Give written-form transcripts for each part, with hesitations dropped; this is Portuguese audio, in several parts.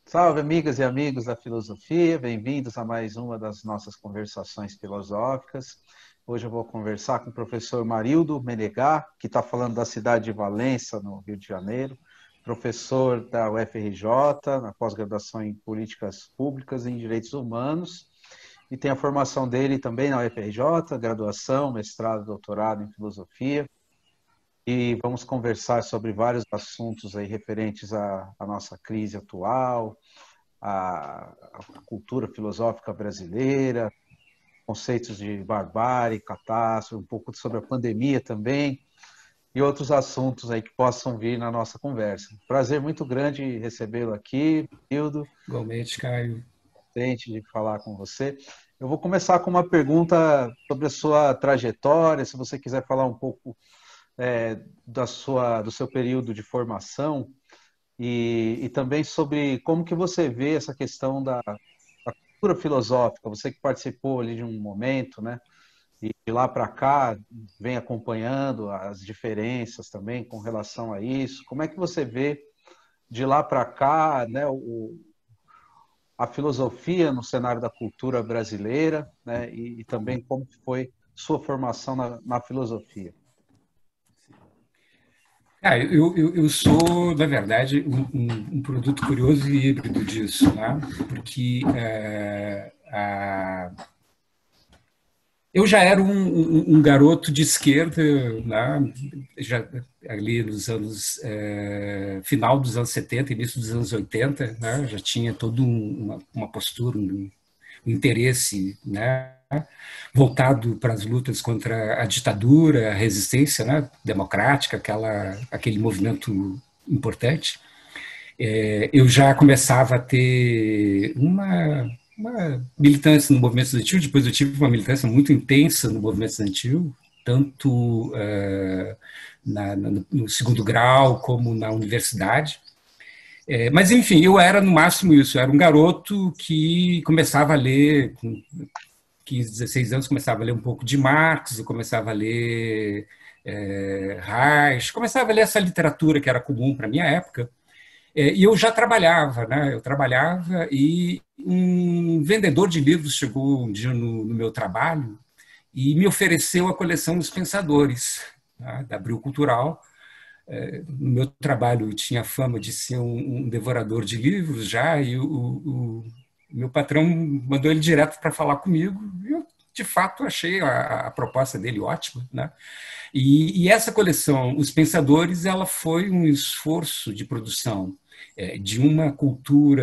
Salve, amigas e amigos da filosofia, bem-vindos a mais uma das nossas conversações filosóficas. Hoje eu vou conversar com o professor Marildo Menegá, que está falando da cidade de Valença, no Rio de Janeiro, professor da UFRJ, na pós-graduação em Políticas Públicas e em Direitos Humanos, e tem a formação dele também na UFRJ, graduação, mestrado, doutorado em Filosofia, e vamos conversar sobre vários assuntos aí referentes à nossa crise atual, a cultura filosófica brasileira, conceitos de barbárie, catástrofe, um pouco sobre a pandemia também, e outros assuntos aí que possam vir na nossa conversa. Prazer muito grande recebê-lo aqui, Hildo, Igualmente, Caio. contente de falar com você. Eu vou começar com uma pergunta sobre a sua trajetória, se você quiser falar um pouco do seu período de formação e também sobre como que você vê essa questão da cultura filosófica, você que participou ali de um momento, né? E de lá para cá vem acompanhando as diferenças também com relação a isso. Como é que você vê de lá para cá, né, a filosofia no cenário da cultura brasileira, né, e também como foi sua formação na filosofia? Eu sou, na verdade, um produto curioso e híbrido disso, né? Porque eu já era um garoto de esquerda, né? Já ali nos anos final dos anos 70, início dos anos 80, né? Já tinha toda uma postura, um interesse, né, voltado para as lutas contra a ditadura, a resistência, né, democrática, aquele movimento importante. Eu já começava a ter uma militância no movimento estudantil, depois eu tive uma militância muito intensa no movimento estudantil, tanto no segundo grau como na universidade. Mas, enfim, eu era no máximo isso, eu era um garoto que começava a ler, com 15, 16 anos, começava a ler um pouco de Marx, eu começava a ler Reich, começava a ler essa literatura que era comum para a minha época, e eu já trabalhava, né? Eu trabalhava e um vendedor de livros chegou um dia no meu trabalho e me ofereceu a coleção Os Pensadores, né, da Abril Cultural. No meu trabalho eu tinha fama de ser um devorador de livros já, e o meu patrão mandou ele direto para falar comigo, e eu, de fato, achei a proposta dele ótima, né? E essa coleção, Os Pensadores, ela foi um esforço de produção de uma cultura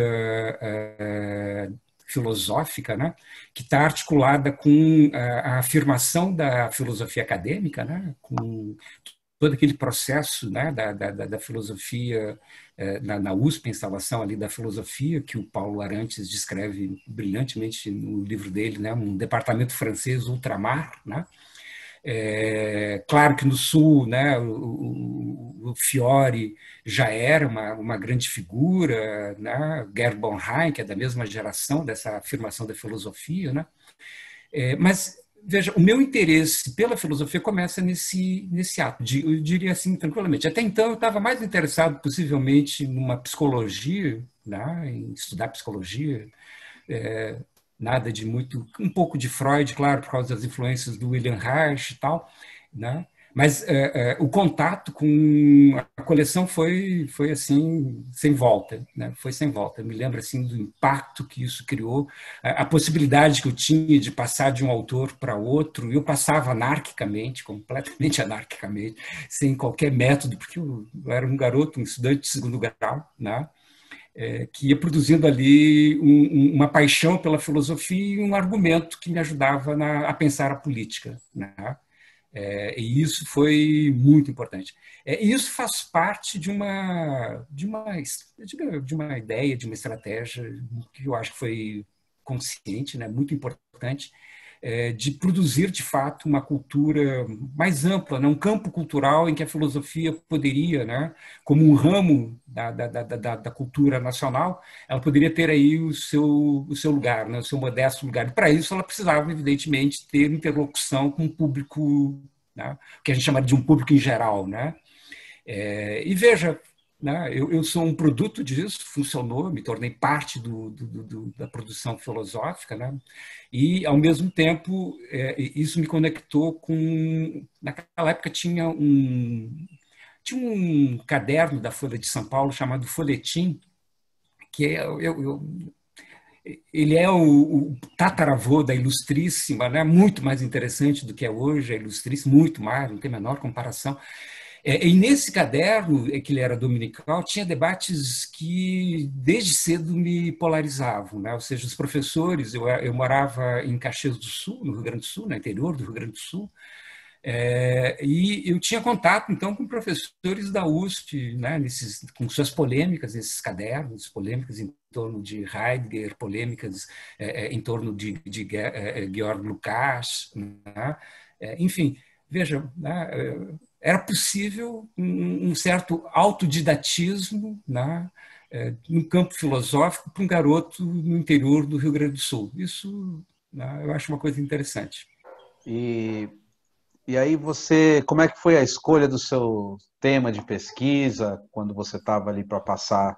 filosófica, né, que está articulada com a afirmação da filosofia acadêmica, né, com todo aquele processo, né, da filosofia na USP, a instalação ali da filosofia, que o Paulo Arantes descreve brilhantemente no livro dele, né, um departamento francês ultramar, né. Claro que no Sul, né, o Fiore já era uma grande figura, né, Gerd Bornheim, que é da mesma geração dessa afirmação da filosofia, né, mas veja, o meu interesse pela filosofia começa nesse ato, eu diria assim, tranquilamente. Até então eu estava mais interessado, possivelmente, numa psicologia, né, em estudar psicologia, nada de muito, um pouco de Freud, claro, por causa das influências do William Reich e tal, né? Mas o contato com a coleção foi assim, sem volta, né? Foi sem volta. Eu me lembro assim do impacto que isso criou, a possibilidade que eu tinha de passar de um autor para outro. Eu passava anarquicamente, completamente anarquicamente, sem qualquer método, porque eu era um garoto, um estudante de segundo grau, né? Que ia produzindo ali uma paixão pela filosofia e um argumento que me ajudava a pensar a política, né? E isso foi muito importante. E isso faz parte de uma ideia, de uma estratégia que eu acho que foi consciente, né, muito importante, de produzir, de fato, uma cultura mais ampla, né, um campo cultural em que a filosofia poderia, né, como um ramo da cultura nacional, ela poderia ter aí o seu lugar, né, o seu modesto lugar. E, para isso, ela precisava, evidentemente, ter interlocução com o público, né, que a gente chama de um público em geral. Né? E veja, né? Eu sou um produto disso, funcionou, me tornei parte da produção filosófica, né? E, ao mesmo tempo, isso me conectou com... Naquela época tinha um caderno da Folha de São Paulo chamado Folhetim, que ele é o tataravô da Ilustríssima, né? Muito mais interessante do que é hoje, a Ilustríssima, muito mais, não tem a menor comparação. E nesse caderno, que ele era dominical, tinha debates que desde cedo me polarizavam, né? Ou seja, os professores, eu morava em Caxias do Sul, no Rio Grande do Sul, no interior do Rio Grande do Sul, e eu tinha contato, então, com professores da USP, né, com suas polêmicas, nesses cadernos, polêmicas em torno de Heidegger, polêmicas em torno de Georg Lukács, né, enfim, veja, né, era possível um certo autodidatismo, né, no campo filosófico para um garoto no interior do Rio Grande do Sul. Isso, né, eu acho uma coisa interessante. E, e aí você, como é que foi a escolha do seu tema de pesquisa quando você estava ali para passar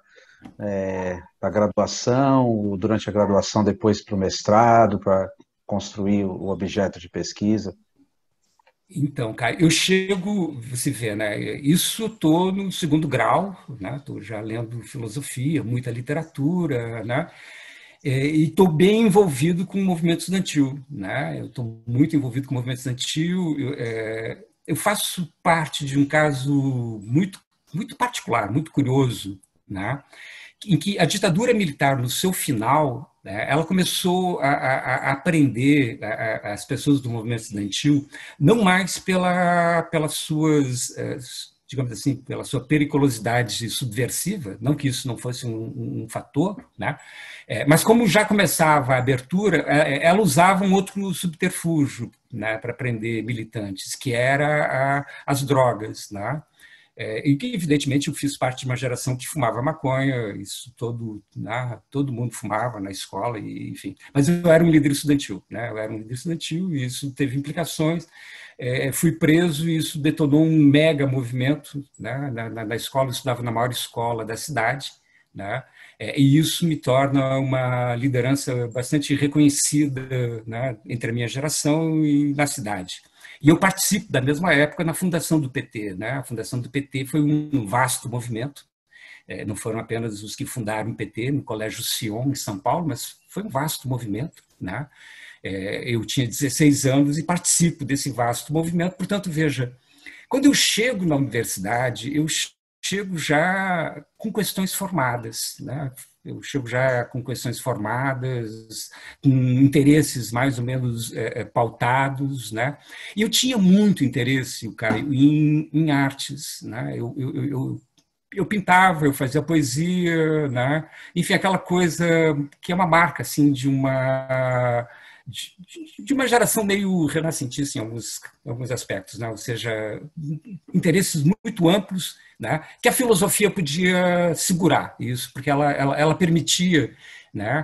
da graduação, durante a graduação, depois para o mestrado, para construir o objeto de pesquisa? Então, Caio, eu chego, você vê, né? Isso estou no segundo grau, né? Estou já lendo filosofia, muita literatura, né? E estou bem envolvido com o movimento estudantil, né? Eu estou muito envolvido com o movimento estudantil. Eu faço parte de um caso muito particular, muito curioso, né? Em que a ditadura militar, no seu final, né, ela começou a aprender as pessoas do movimento estudantil, não mais pelas suas, digamos assim, pela sua periculosidade subversiva, não que isso não fosse um fator, né? Mas como já começava a abertura, ela usava um outro subterfúgio, né, para prender militantes, que era as drogas, né? E que, evidentemente, eu fiz parte de uma geração que fumava maconha, isso todo mundo fumava na escola, e, enfim. Mas eu era um líder estudantil, né? Eu era um líder estudantil e isso teve implicações. Fui preso e isso detonou um mega movimento, né? Na escola, eu estudava na maior escola da cidade, né? E isso me torna uma liderança bastante reconhecida, né, entre a minha geração e na cidade. E eu participo da mesma época na fundação do PT, né? A fundação do PT foi um vasto movimento, não foram apenas os que fundaram o PT no Colégio Sion, em São Paulo, mas foi um vasto movimento, né? Eu tinha 16 anos e participo desse vasto movimento, portanto, veja, quando eu chego na universidade, eu chego já com questões formadas, né? Eu chego já com questões formadas, com interesses mais ou menos pautados, né? E eu tinha muito interesse, Caio, em artes, né? Eu pintava, eu fazia poesia, né? Enfim, aquela coisa que é uma marca assim de uma geração meio renascentista em alguns aspectos, né? Ou seja, interesses muito amplos, né? Que a filosofia podia segurar isso, porque ela permitia, né?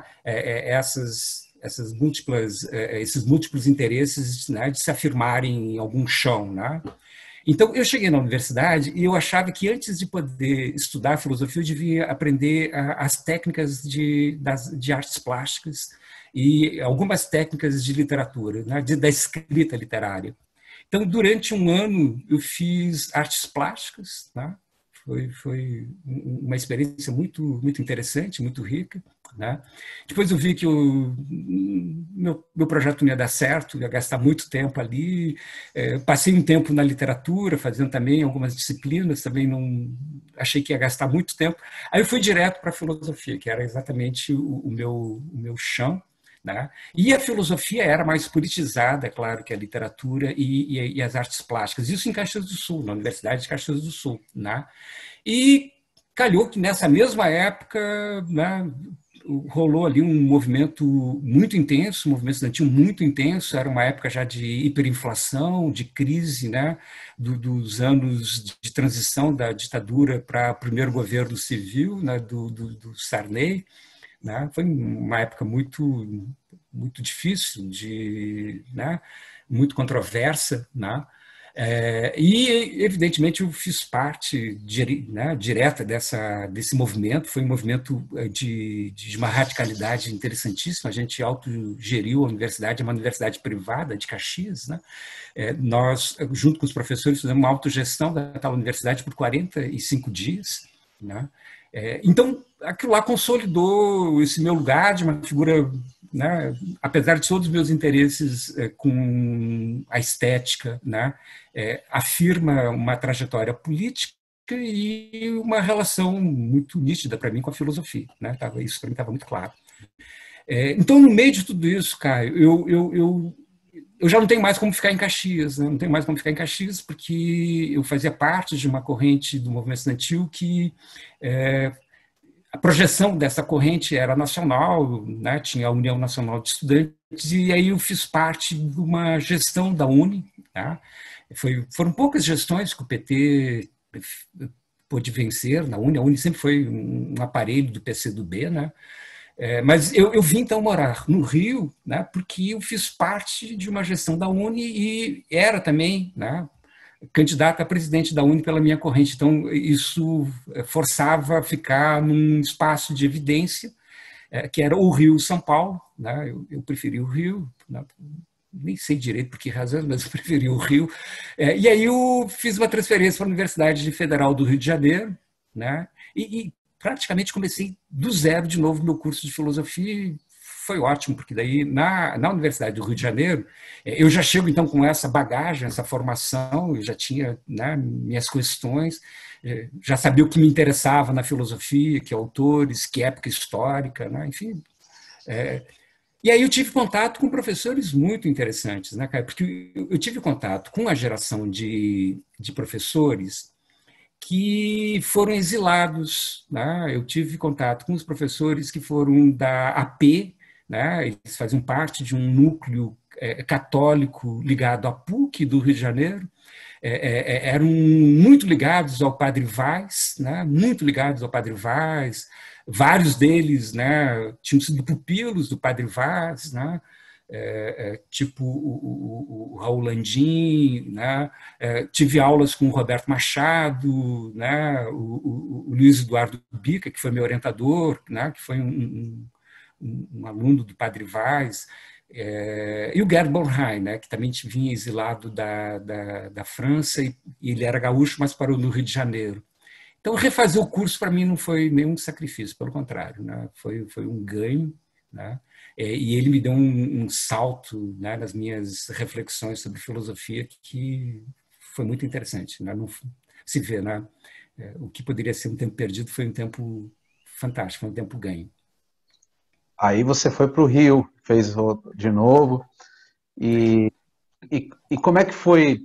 Esses múltiplos interesses, né? De se afirmarem em algum chão, né? Então, eu cheguei na universidade e eu achava que antes de poder estudar filosofia, eu devia aprender as técnicas de artes plásticas e algumas técnicas de literatura, né, da escrita literária. Então, durante um ano, eu fiz artes plásticas, né? Foi uma experiência muito interessante, muito rica, né? Depois eu vi que meu projeto não ia dar certo, ia gastar muito tempo ali. Passei um tempo na literatura, fazendo também algumas disciplinas, também não achei que ia gastar muito tempo. Aí eu fui direto para a filosofia, que era exatamente o meu chão, né? E a filosofia era mais politizada, claro, que a literatura e as artes plásticas. Isso em Caxias do Sul, na Universidade de Caxias do Sul, né? E calhou que nessa mesma época, né, rolou ali um movimento muito intenso, um movimento estudantil muito intenso, era uma época já de hiperinflação, de crise, né, dos anos de transição da ditadura para o primeiro governo civil, né, do Sarney, né, foi uma época muito difícil, né, muito controversa, né, E, evidentemente, eu fiz parte direta desse movimento. Foi um movimento de uma radicalidade interessantíssima. A gente autogeriu a universidade, é uma universidade privada de Caxias, né? Nós, junto com os professores, fizemos uma autogestão da tal universidade por 45 dias, né? Então, aquilo lá consolidou esse meu lugar de uma figura, né, apesar de todos os meus interesses com a estética, né, afirma uma trajetória política e uma relação muito nítida para mim com a filosofia. Né? Isso para mim estava muito claro. Então, no meio de tudo isso, Caio, eu já não tenho mais como ficar em Caxias, né? Não tenho mais como ficar em Caxias porque eu fazia parte de uma corrente do movimento estudantil que a projeção dessa corrente era nacional, né? Tinha a União Nacional de Estudantes, e aí eu fiz parte de uma gestão da UNE. Tá? Foram poucas gestões que o PT pôde vencer na UNE. A UNE sempre foi um aparelho do PCdoB, né? Mas eu vim então morar no Rio, né, porque eu fiz parte de uma gestão da UNE e era também, né, candidata a presidente da UNE pela minha corrente. Então, isso forçava a ficar num espaço de evidência, que era o Rio-São Paulo. Né, eu preferi o Rio, né, nem sei direito por que razão, mas eu preferi o Rio. E aí eu fiz uma transferência para a Universidade Federal do Rio de Janeiro, né, e praticamente comecei do zero de novo meu curso de filosofia. Foi ótimo, porque daí na Universidade do Rio de Janeiro eu já chego então com essa bagagem, essa formação, eu já tinha, né, minhas questões, já sabia o que me interessava na filosofia, que autores, que época histórica, né, enfim. E aí eu tive contato com professores muito interessantes, né, Caio? Porque eu tive contato com a geração de professores que foram exilados. Né? Eu tive contato com os professores que foram da AP, né? Eles faziam parte de um núcleo católico ligado à PUC do Rio de Janeiro, eram muito ligados ao Padre Vaz, né? Muito ligados ao Padre Vaz, vários deles, né, tinham sido pupilos do Padre Vaz, né? Tipo o Raul Landim, né? Tive aulas com o Roberto Machado, né? O Luiz Eduardo Bica, que foi meu orientador, né? Que foi um aluno do Padre Vaz, e o Gerd Bornheim, né? Que também vinha exilado da França, e ele era gaúcho, mas parou no Rio de Janeiro. Então, refazer o curso para mim não foi nenhum sacrifício, pelo contrário, né? Foi um ganho, né? E ele me deu um salto, né, nas minhas reflexões sobre filosofia que foi muito interessante. Né? Não se vê, né? O que poderia ser um tempo perdido foi um tempo fantástico, foi um tempo ganho. Aí você foi para o Rio, fez de novo, e como é que foi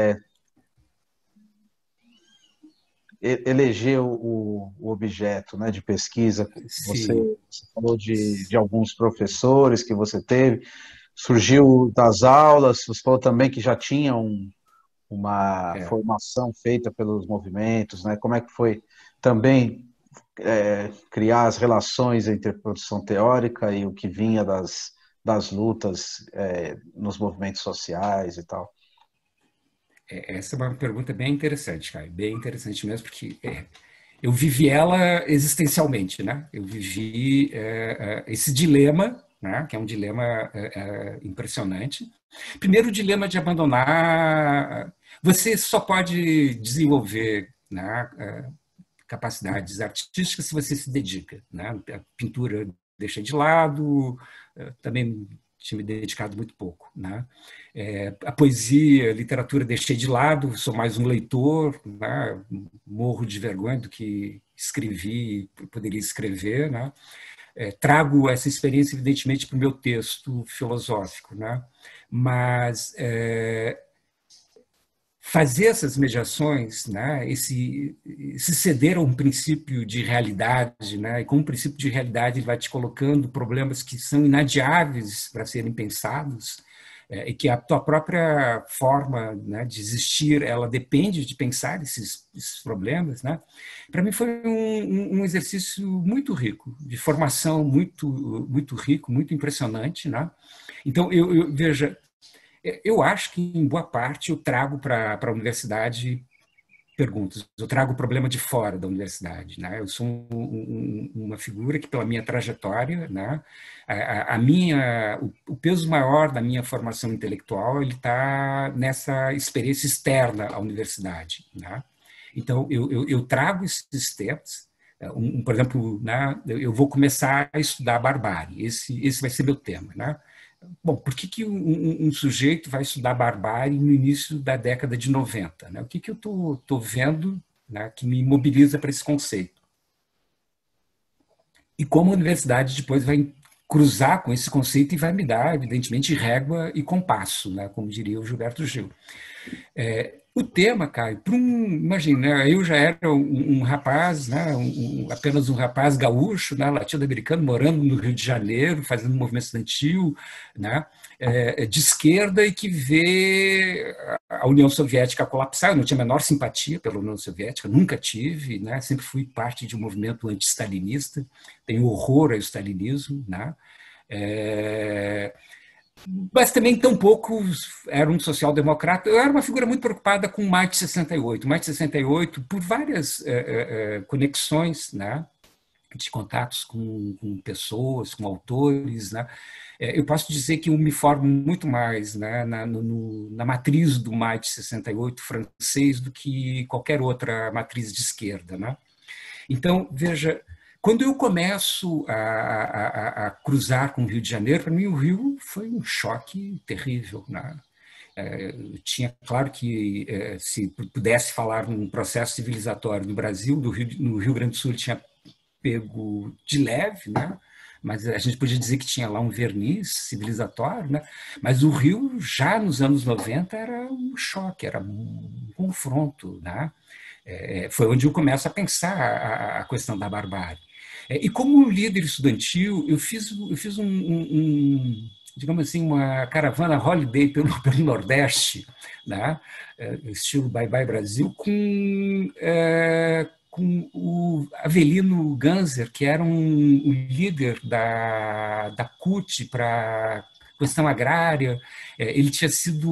eleger o objeto, né, de pesquisa? Você falou de alguns professores que você teve, surgiu das aulas, você falou também que já tinha uma formação feita pelos movimentos, né? Como é que foi também criar as relações entre a produção teórica e o que vinha das lutas nos movimentos sociais e tal? Essa é uma pergunta bem interessante, Caio, bem interessante mesmo, porque eu vivi ela existencialmente, né? Eu vivi esse dilema, né? Que é um dilema impressionante. Primeiro, o dilema de abandonar. Você só pode desenvolver, né, capacidades artísticas se você se dedica, né? A pintura deixa de lado, também tinha me dedicado muito pouco, né? A poesia, a literatura deixei de lado, sou mais um leitor, né? Morro de vergonha do que escrevi, poderia escrever, né? Trago essa experiência, evidentemente, para o meu texto filosófico, né? Mas fazer essas mediações, né, esse ceder a um princípio de realidade, né, e com o princípio de realidade ele vai te colocando problemas que são inadiáveis para serem pensados, e que a tua própria forma, né, de existir, ela depende de pensar esses problemas, né? Para mim foi um exercício muito rico, de formação muito rico, muito impressionante, né? Então, veja, Eu acho que, em boa parte, eu trago para a universidade perguntas. Eu trago o problema de fora da universidade, né? Eu sou uma figura que, pela minha trajetória, né, o peso maior da minha formação intelectual ele está nessa experiência externa à universidade, né? Então, eu trago esses temas. Por exemplo, né, eu vou começar a estudar a barbárie. Esse vai ser meu tema, né? Bom, por que um sujeito vai estudar barbárie no início da década de 90? Né? O que eu estou vendo, né, que me mobiliza para esse conceito? E como a universidade depois vai cruzar com esse conceito e vai me dar, evidentemente, régua e compasso, né, como diria o Gilberto Gil. O tema, Caio, imagina, né, eu já era um rapaz, né, apenas um rapaz gaúcho, né, latino-americano, morando no Rio de Janeiro, fazendo um movimento estudantil, né, de esquerda e que vê a União Soviética colapsar. Eu não tinha a menor simpatia pela União Soviética, nunca tive, né, sempre fui parte de um movimento anti-stalinista, tenho horror ao stalinismo, né, mas também tampouco era um social-democrata. Eu era uma figura muito preocupada com o Maio de 68. O Maio de 68, por várias conexões, né, de contatos com pessoas, com autores, né, eu posso dizer que eu me formo muito mais, né, na matriz do Maio de 68 francês do que qualquer outra matriz de esquerda, né? Então, veja, quando eu começo a cruzar com o Rio de Janeiro, para mim o Rio foi um choque terrível, né? Tinha, claro que se pudesse falar num processo civilizatório no Brasil, no Rio Grande do Sul tinha pego de leve, né? Mas a gente podia dizer que tinha lá um verniz civilizatório, né? Mas o Rio, já nos anos 90, era um choque, era um confronto, né? Foi onde eu começo a pensar a questão da barbárie. E como líder estudantil, eu fiz digamos assim, uma caravana holiday pelo Nordeste, né? Estilo Bye Bye Brasil, com o Avelino Ganser, que era o líder da CUT para questão agrária. Ele tinha sido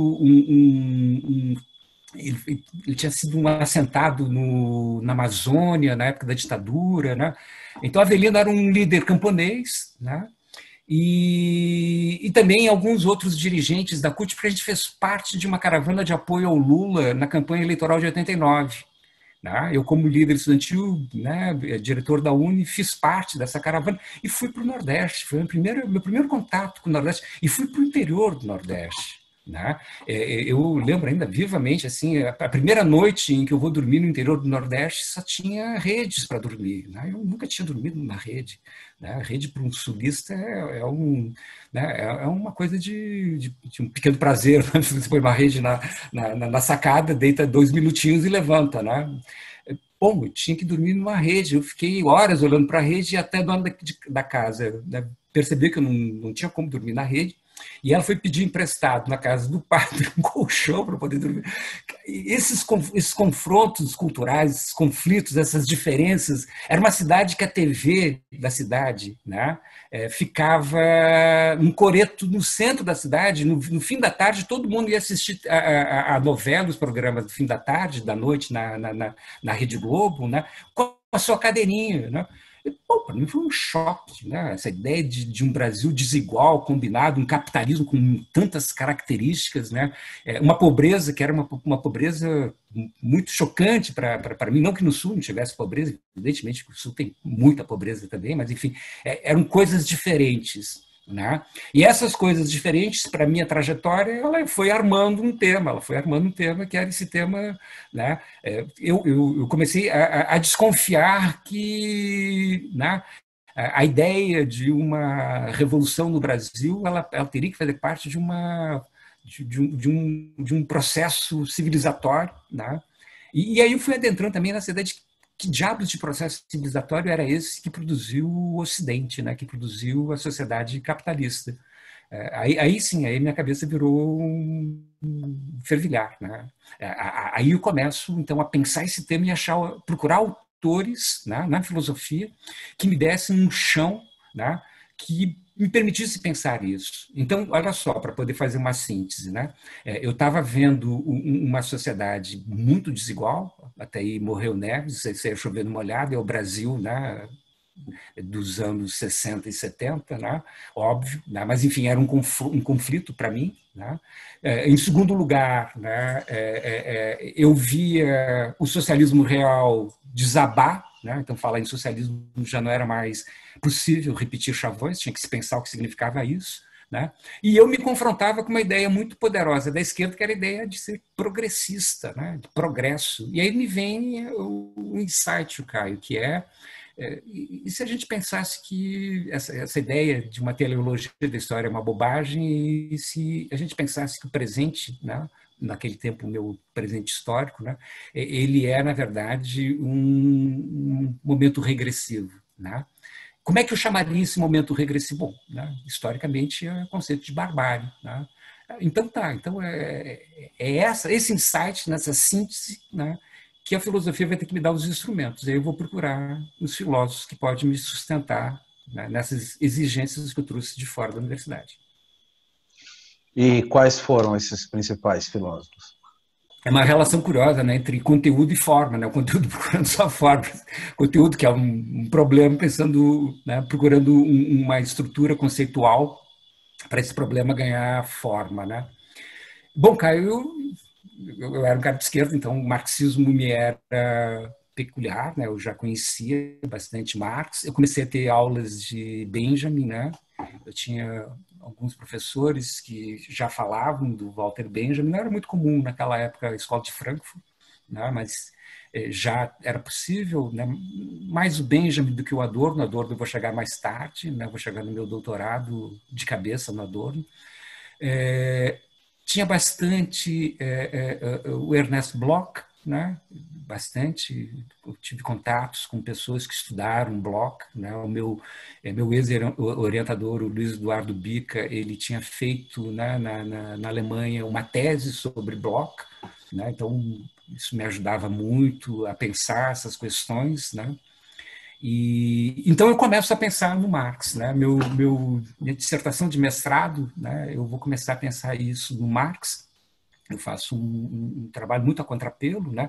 ele tinha sido um assentado na Amazônia, na época da ditadura, né? Então, Avelino era um líder camponês, né? E também alguns outros dirigentes da CUT, porque a gente fez parte de uma caravana de apoio ao Lula na campanha eleitoral de 89. Né? Eu, como líder estudantil, né, diretor da Uni, fiz parte dessa caravana e fui para o Nordeste. Foi meu primeiro contato com o Nordeste e fui para o interior do Nordeste. Né? Eu lembro ainda vivamente, assim, a primeira noite em que eu vou dormir no interior do Nordeste só tinha redes para dormir. Né? Eu nunca tinha dormido numa rede. Né? A rede para um sulista é uma coisa de um pequeno prazer. Né? Você põe uma rede na sacada, deita 2 minutinhos e levanta. Né? Bom, eu tinha que dormir numa rede. Eu fiquei horas olhando para a rede e até a dona da casa, né, percebi que eu não tinha como dormir na rede. E ela foi pedir emprestado na casa do padre um colchão para poder dormir. Esses confrontos culturais, esses conflitos, essas diferenças. Era uma cidade que a TV da cidade, né, ficava um coreto no centro da cidade. No fim da tarde, todo mundo ia assistir a novela, os programas do fim da tarde, da noite, na Rede Globo, né, com a sua cadeirinha, né? Para mim foi um choque, né? Essa ideia de um Brasil desigual, combinado, um capitalismo com tantas características, né? Uma pobreza que era uma pobreza muito chocante para mim, não que no Sul não tivesse pobreza, evidentemente que o Sul tem muita pobreza também, mas enfim, eram coisas diferentes. Né? E essas coisas diferentes, para a minha trajetória, ela foi armando um tema, que era esse tema. Né? Eu comecei a desconfiar que, né, a ideia de uma revolução no Brasil ela teria que fazer parte de um processo civilizatório. Né? E aí eu fui adentrando também nessa ideia de que diabos de processo civilizatório era esse que produziu o Ocidente, né? Que produziu a sociedade capitalista. Aí sim, aí minha cabeça virou um fervilhar. Né? Aí eu começo, então, a pensar esse tema e procurar autores, né, na filosofia que me dessem um chão, né, que me permitisse pensar isso. Então, olha só, para poder fazer uma síntese, né? Eu estava vendo uma sociedade muito desigual, até aí morreu Neves, isso é chovendo molhado, é o Brasil, né? Dos anos 60 e 70, né? Óbvio, né? Mas, enfim, era um conflito para mim. Né? Em segundo lugar, né? Eu via o socialismo real desabar, né? Então falar em socialismo já não era mais possível repetir chavões, tinha que se pensar o que significava isso. Né? E eu me confrontava com uma ideia muito poderosa da esquerda, que era a ideia de ser progressista, né? De progresso. E aí me vem o insight, Caio, que e se a gente pensasse que essa ideia de uma teleologia da história é uma bobagem, e se a gente pensasse que o presente, né, naquele tempo, o meu presente histórico, né, ele é, na verdade, um momento regressivo. Né? Como é que eu chamaria esse momento regressivo? Bom, né, historicamente, é o conceito de barbárie. Né? Então, esse insight, nessa síntese, né, que a filosofia vai ter que me dar os instrumentos. Aí eu vou procurar os filósofos que podem me sustentar, né, nessas exigências que eu trouxe de fora da universidade. E quais foram esses principais filósofos? É uma relação curiosa, né, entre conteúdo e forma, né, o conteúdo procurando só forma, conteúdo que é um problema, pensando, né, procurando uma estrutura conceitual para esse problema ganhar forma. Né? Bom, Caio, eu era um cara de esquerda, então o marxismo me era peculiar, né? Eu já conhecia bastante Marx. Eu comecei a ter aulas de Benjamin, né? Eu tinha alguns professores que já falavam do Walter Benjamin. Não era muito comum naquela época a escola de Frankfurt, né? Mas já era possível, né? Mais o Benjamin do que o Adorno. Adorno eu vou chegar mais tarde, né? Vou chegar no meu doutorado de cabeça no Adorno. Tinha bastante o Ernest Bloch, né? Bastante. Eu tive contatos com pessoas que estudaram Bloch. Né? O meu ex-orientador, o Luiz Eduardo Bica, ele tinha feito, né, na Alemanha uma tese sobre Bloch. Né? Então, isso me ajudava muito a pensar essas questões. Né? Então eu começo a pensar no Marx, né? Minha dissertação de mestrado, né? Eu vou começar a pensar isso no Marx. Eu faço um trabalho muito a contrapelo, né?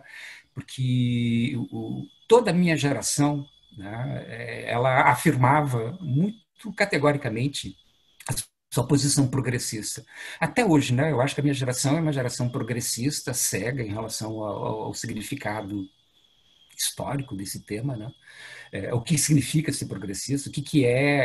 Porque toda a minha geração, né, ela afirmava muito categoricamente a sua posição progressista. Até hoje, né? Eu acho que a minha geração é uma geração progressista, cega em relação ao significado histórico desse tema, né? O que significa ser progressista, o que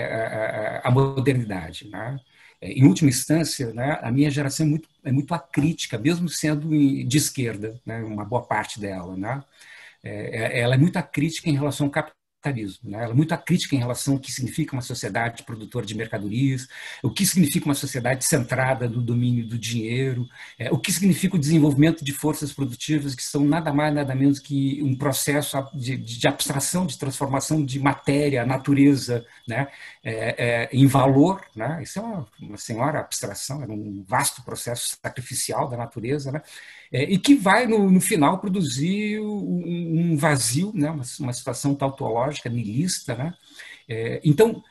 é a modernidade. Né? Em última instância, né, a minha geração é muito acrítica, mesmo sendo de esquerda, né, uma boa parte dela. Né? Ela é muito acrítica em relação ao capitalismo. Né? Ela é muito crítica em relação ao que significa uma sociedade produtora de mercadorias, o que significa uma sociedade centrada no domínio do dinheiro, o que significa o desenvolvimento de forças produtivas que são nada mais, nada menos que um processo de abstração, de transformação de matéria, natureza, né? Em valor. Né? Isso é uma senhora abstração, é um vasto processo sacrificial da natureza, né? E que vai, no final, produzir um vazio, né? Uma situação tautológica, nihilista. Né? Então,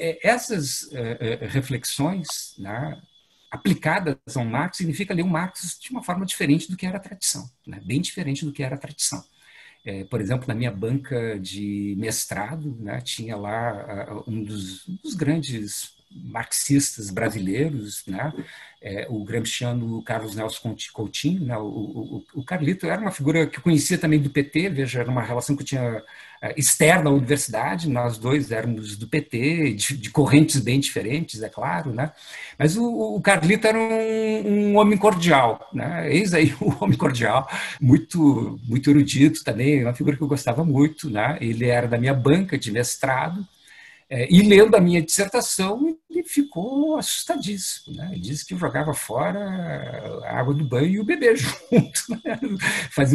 essas reflexões, né, aplicadas ao Marx, significa ler o Marx de uma forma diferente do que era a tradição, né? Bem diferente do que era a tradição. Por exemplo, na minha banca de mestrado, né, tinha lá um dos grandes marxistas brasileiros, né, o gramsciano Carlos Nelson Coutinho. Né, o Carlito era uma figura que eu conhecia também do PT, veja, era uma relação que eu tinha externa à universidade, nós dois éramos do PT, de correntes bem diferentes, é claro, né, mas o Carlito era um homem cordial, né, eis aí o homem cordial, muito, muito erudito também, uma figura que eu gostava muito. Né, ele era da minha banca de mestrado, e lendo a minha dissertação, ele ficou assustadíssimo. Né? Ele disse que eu jogava fora a água do banho e o bebê junto. Né? Fazia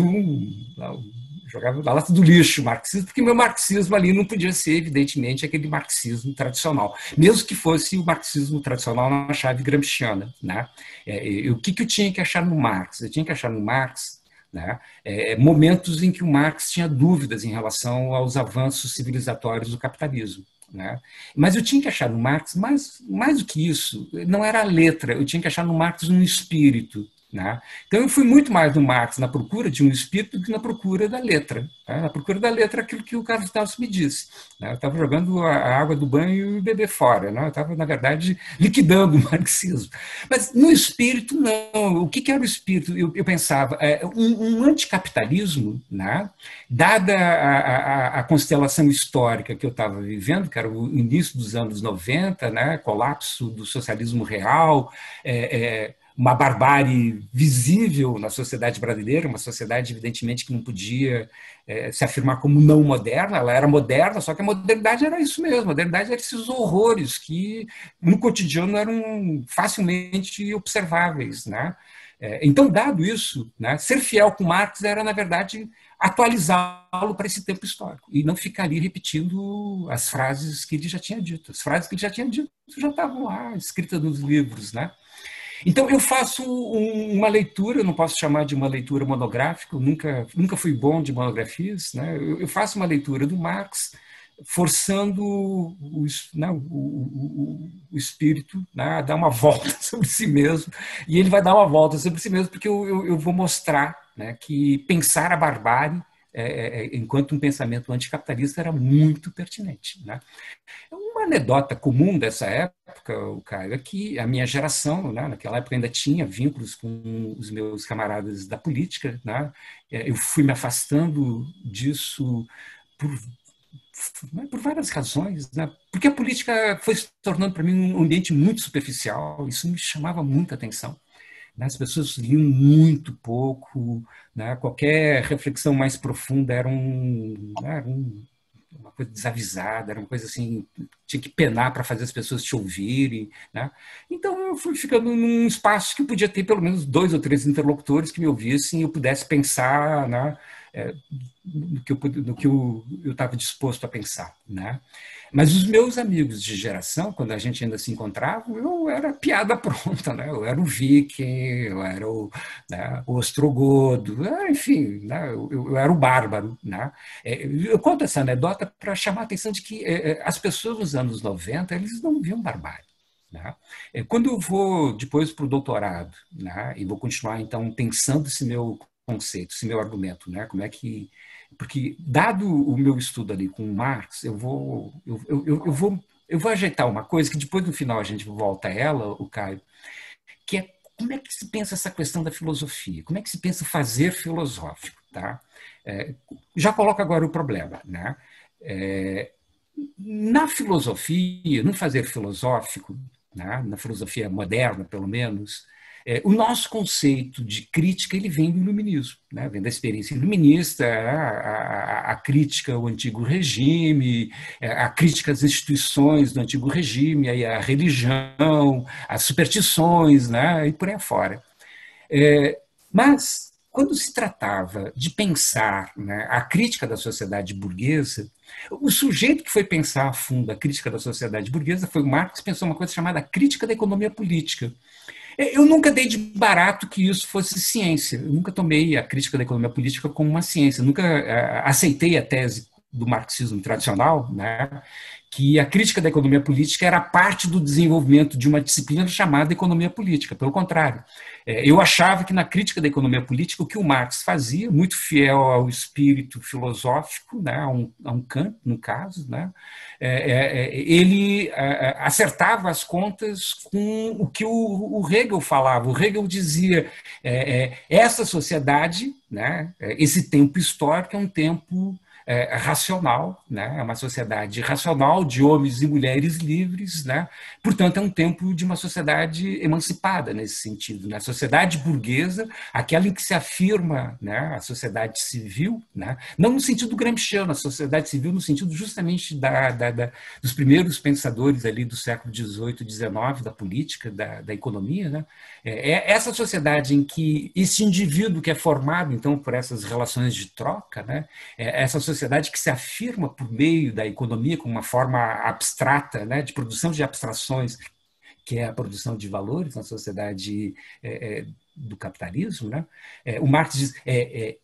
jogava na lata do lixo o marxismo, porque meu marxismo ali não podia ser, evidentemente, aquele marxismo tradicional, mesmo que fosse o marxismo tradicional na chave gramsciana. Né? O que eu tinha que achar no Marx? Eu tinha que achar no Marx, né, momentos em que o Marx tinha dúvidas em relação aos avanços civilizatórios do capitalismo. né? Mas eu tinha que achar no Marx, mais do que isso, não era a letra, eu tinha que achar no Marx um espírito, né? Então eu fui muito mais no Marx na procura de um espírito do que na procura da letra. Tá? Na procura da letra, aquilo que o Carlos Tasso me disse. Né? Eu estava jogando a água do banho e o bebê fora. Né? Eu estava, na verdade, liquidando o marxismo. Mas no espírito, não. O que era o espírito? Eu pensava, um anticapitalismo, né? Dada a constelação histórica que eu estava vivendo, que era o início dos anos 90, né? Colapso do socialismo real, uma barbárie visível na sociedade brasileira, uma sociedade, evidentemente, que não podia se afirmar como não moderna, ela era moderna, só que a modernidade era isso mesmo, a modernidade era esses horrores que no cotidiano eram facilmente observáveis, né? Então, dado isso, né, ser fiel com Marx era, na verdade, atualizá-lo para esse tempo histórico e não ficar ali repetindo as frases que ele já tinha dito. As frases que ele já tinha dito já estavam lá, escritas nos livros, né? Então, eu faço uma leitura, não posso chamar de uma leitura monográfica, eu nunca fui bom de monografias, né? Eu faço uma leitura do Marx, forçando o espírito, né, a dar uma volta sobre si mesmo, e ele vai dar uma volta sobre si mesmo, porque eu vou mostrar, né, que pensar a barbárie, enquanto um pensamento anticapitalista, era muito pertinente, né? Uma anedota comum dessa época, o Caio, é que a minha geração, né, naquela época ainda tinha vínculos com os meus camaradas da política, né? Eu fui me afastando disso por, por várias razões, né? Porque a política foi se tornando para mim um ambiente muito superficial, isso me chamava muita atenção. As pessoas liam muito pouco, né? Qualquer reflexão mais profunda era uma coisa desavisada, era uma coisa assim, tinha que penar para fazer as pessoas te ouvirem, né? Então eu fui ficando num espaço que eu podia ter pelo menos 2 ou 3 interlocutores que me ouvissem e eu pudesse pensar, né, no que eu estava disposto a pensar, né? Mas os meus amigos de geração, quando a gente ainda se encontrava, eu era piada pronta, né? Eu era o Viking, eu era o Ostrogodo, enfim, né? Eu era o bárbaro, né? Eu conto essa anedota para chamar a atenção de que as pessoas nos anos 90, eles não viam barbárie. Né? Quando eu vou depois para o doutorado, né, e vou continuar, então, pensando esse meu conceito, esse meu argumento, né, como é que... Porque, dado o meu estudo ali com Marx, eu vou ajeitar uma coisa que depois, no final, a gente volta a ela, o Caio, que é como é que se pensa essa questão da filosofia, como é que se pensa fazer filosófico, tá? Já coloco agora o problema, né? Na filosofia, no fazer filosófico, né, na filosofia moderna, pelo menos, o nosso conceito de crítica ele vem do iluminismo, né, vem da experiência iluminista, a crítica ao antigo regime, a crítica às instituições do antigo regime, aí a religião, as superstições, né, e por aí fora. Mas, quando se tratava de pensar, né, a crítica da sociedade burguesa, o sujeito que foi pensar a fundo a crítica da sociedade burguesa foi o Marx, que pensou uma coisa chamada crítica da economia política. Eu nunca dei de barato que isso fosse ciência, eu nunca tomei a crítica da economia política como uma ciência, eu nunca aceitei a tese do marxismo tradicional, né, que a crítica da economia política era parte do desenvolvimento de uma disciplina chamada economia política. Pelo contrário, eu achava que na crítica da economia política o que o Marx fazia, muito fiel ao espírito filosófico, né, a um Kant, no caso, né, ele acertava as contas com o que o Hegel falava. O Hegel dizia essa sociedade, né, esse tempo histórico é um tempo racional, né? É uma sociedade racional de homens e mulheres livres, né? Portanto, é um tempo de uma sociedade emancipada nesse sentido, né? A sociedade burguesa, aquela em que se afirma, né, a sociedade civil, né? Não no sentido gramsciano, a sociedade civil no sentido justamente dos primeiros pensadores ali do século XVIII, XIX, da política, da economia, né? Essa sociedade em que esse indivíduo que é formado, então, por essas relações de troca, né? Essa sociedade que se afirma por meio da economia como uma forma abstrata, né, de produção de abstrações, que é a produção de valores na sociedade do capitalismo, né? O Marx diz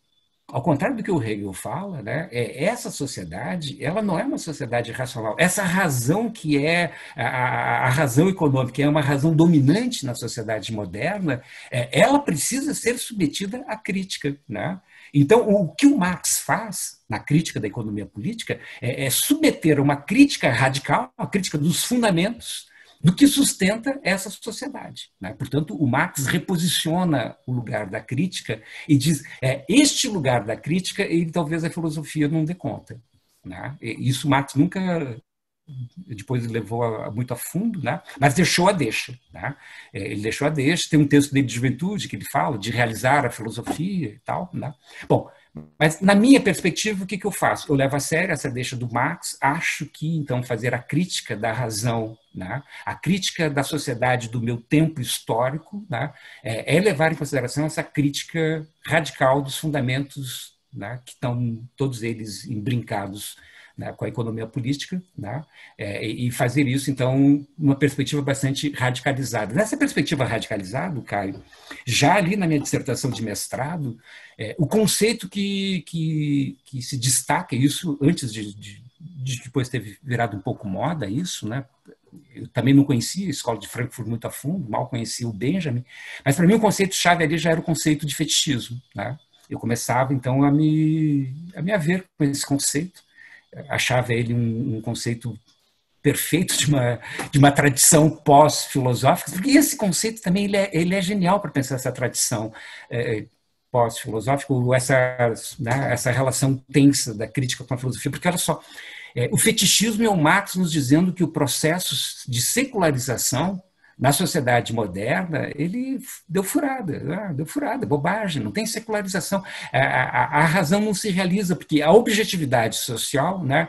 Ao contrário do que o Hegel fala, né, essa sociedade, ela não é uma sociedade racional. Essa razão que é a razão econômica, que é uma razão dominante na sociedade moderna, ela precisa ser submetida à crítica, né? Então, o que o Marx faz na crítica da economia política é submeter uma crítica radical, a crítica dos fundamentos, do que sustenta essa sociedade, né? Portanto, o Marx reposiciona o lugar da crítica e diz, este lugar da crítica, ele talvez a filosofia não dê conta, né? Isso Marx nunca depois levou muito a fundo, né? Mas deixou a deixa, né? Ele deixou a deixa, tem um texto dele de juventude que ele fala de realizar a filosofia e tal, né? Bom, mas na minha perspectiva, o que eu faço? Eu levo a sério essa deixa do Marx, acho que então fazer a crítica da razão, né? A crítica da sociedade do meu tempo histórico, né? É levar em consideração essa crítica radical dos fundamentos, né? Que estão todos eles embrincados, né, com a economia política, né, e fazer isso, então, numa perspectiva bastante radicalizada. Nessa perspectiva radicalizada, Caio, já ali na minha dissertação de mestrado, o conceito que se destaca, isso antes de depois ter virado um pouco moda isso, né, eu também não conhecia a escola de Frankfurt muito a fundo, mal conhecia o Benjamin, mas para mim o conceito-chave ali já era o conceito de fetichismo, né? Eu começava, então, a me haver com esse conceito, achava ele um conceito perfeito de uma tradição pós-filosófica, porque esse conceito também ele é genial para pensar essa tradição pós-filosófica, essa relação tensa da crítica com a filosofia, porque olha só, o fetichismo é o Marx nos dizendo que o processo de secularização na sociedade moderna, ele deu furada, bobagem, não tem secularização. A razão não se realiza, porque a objetividade social, né,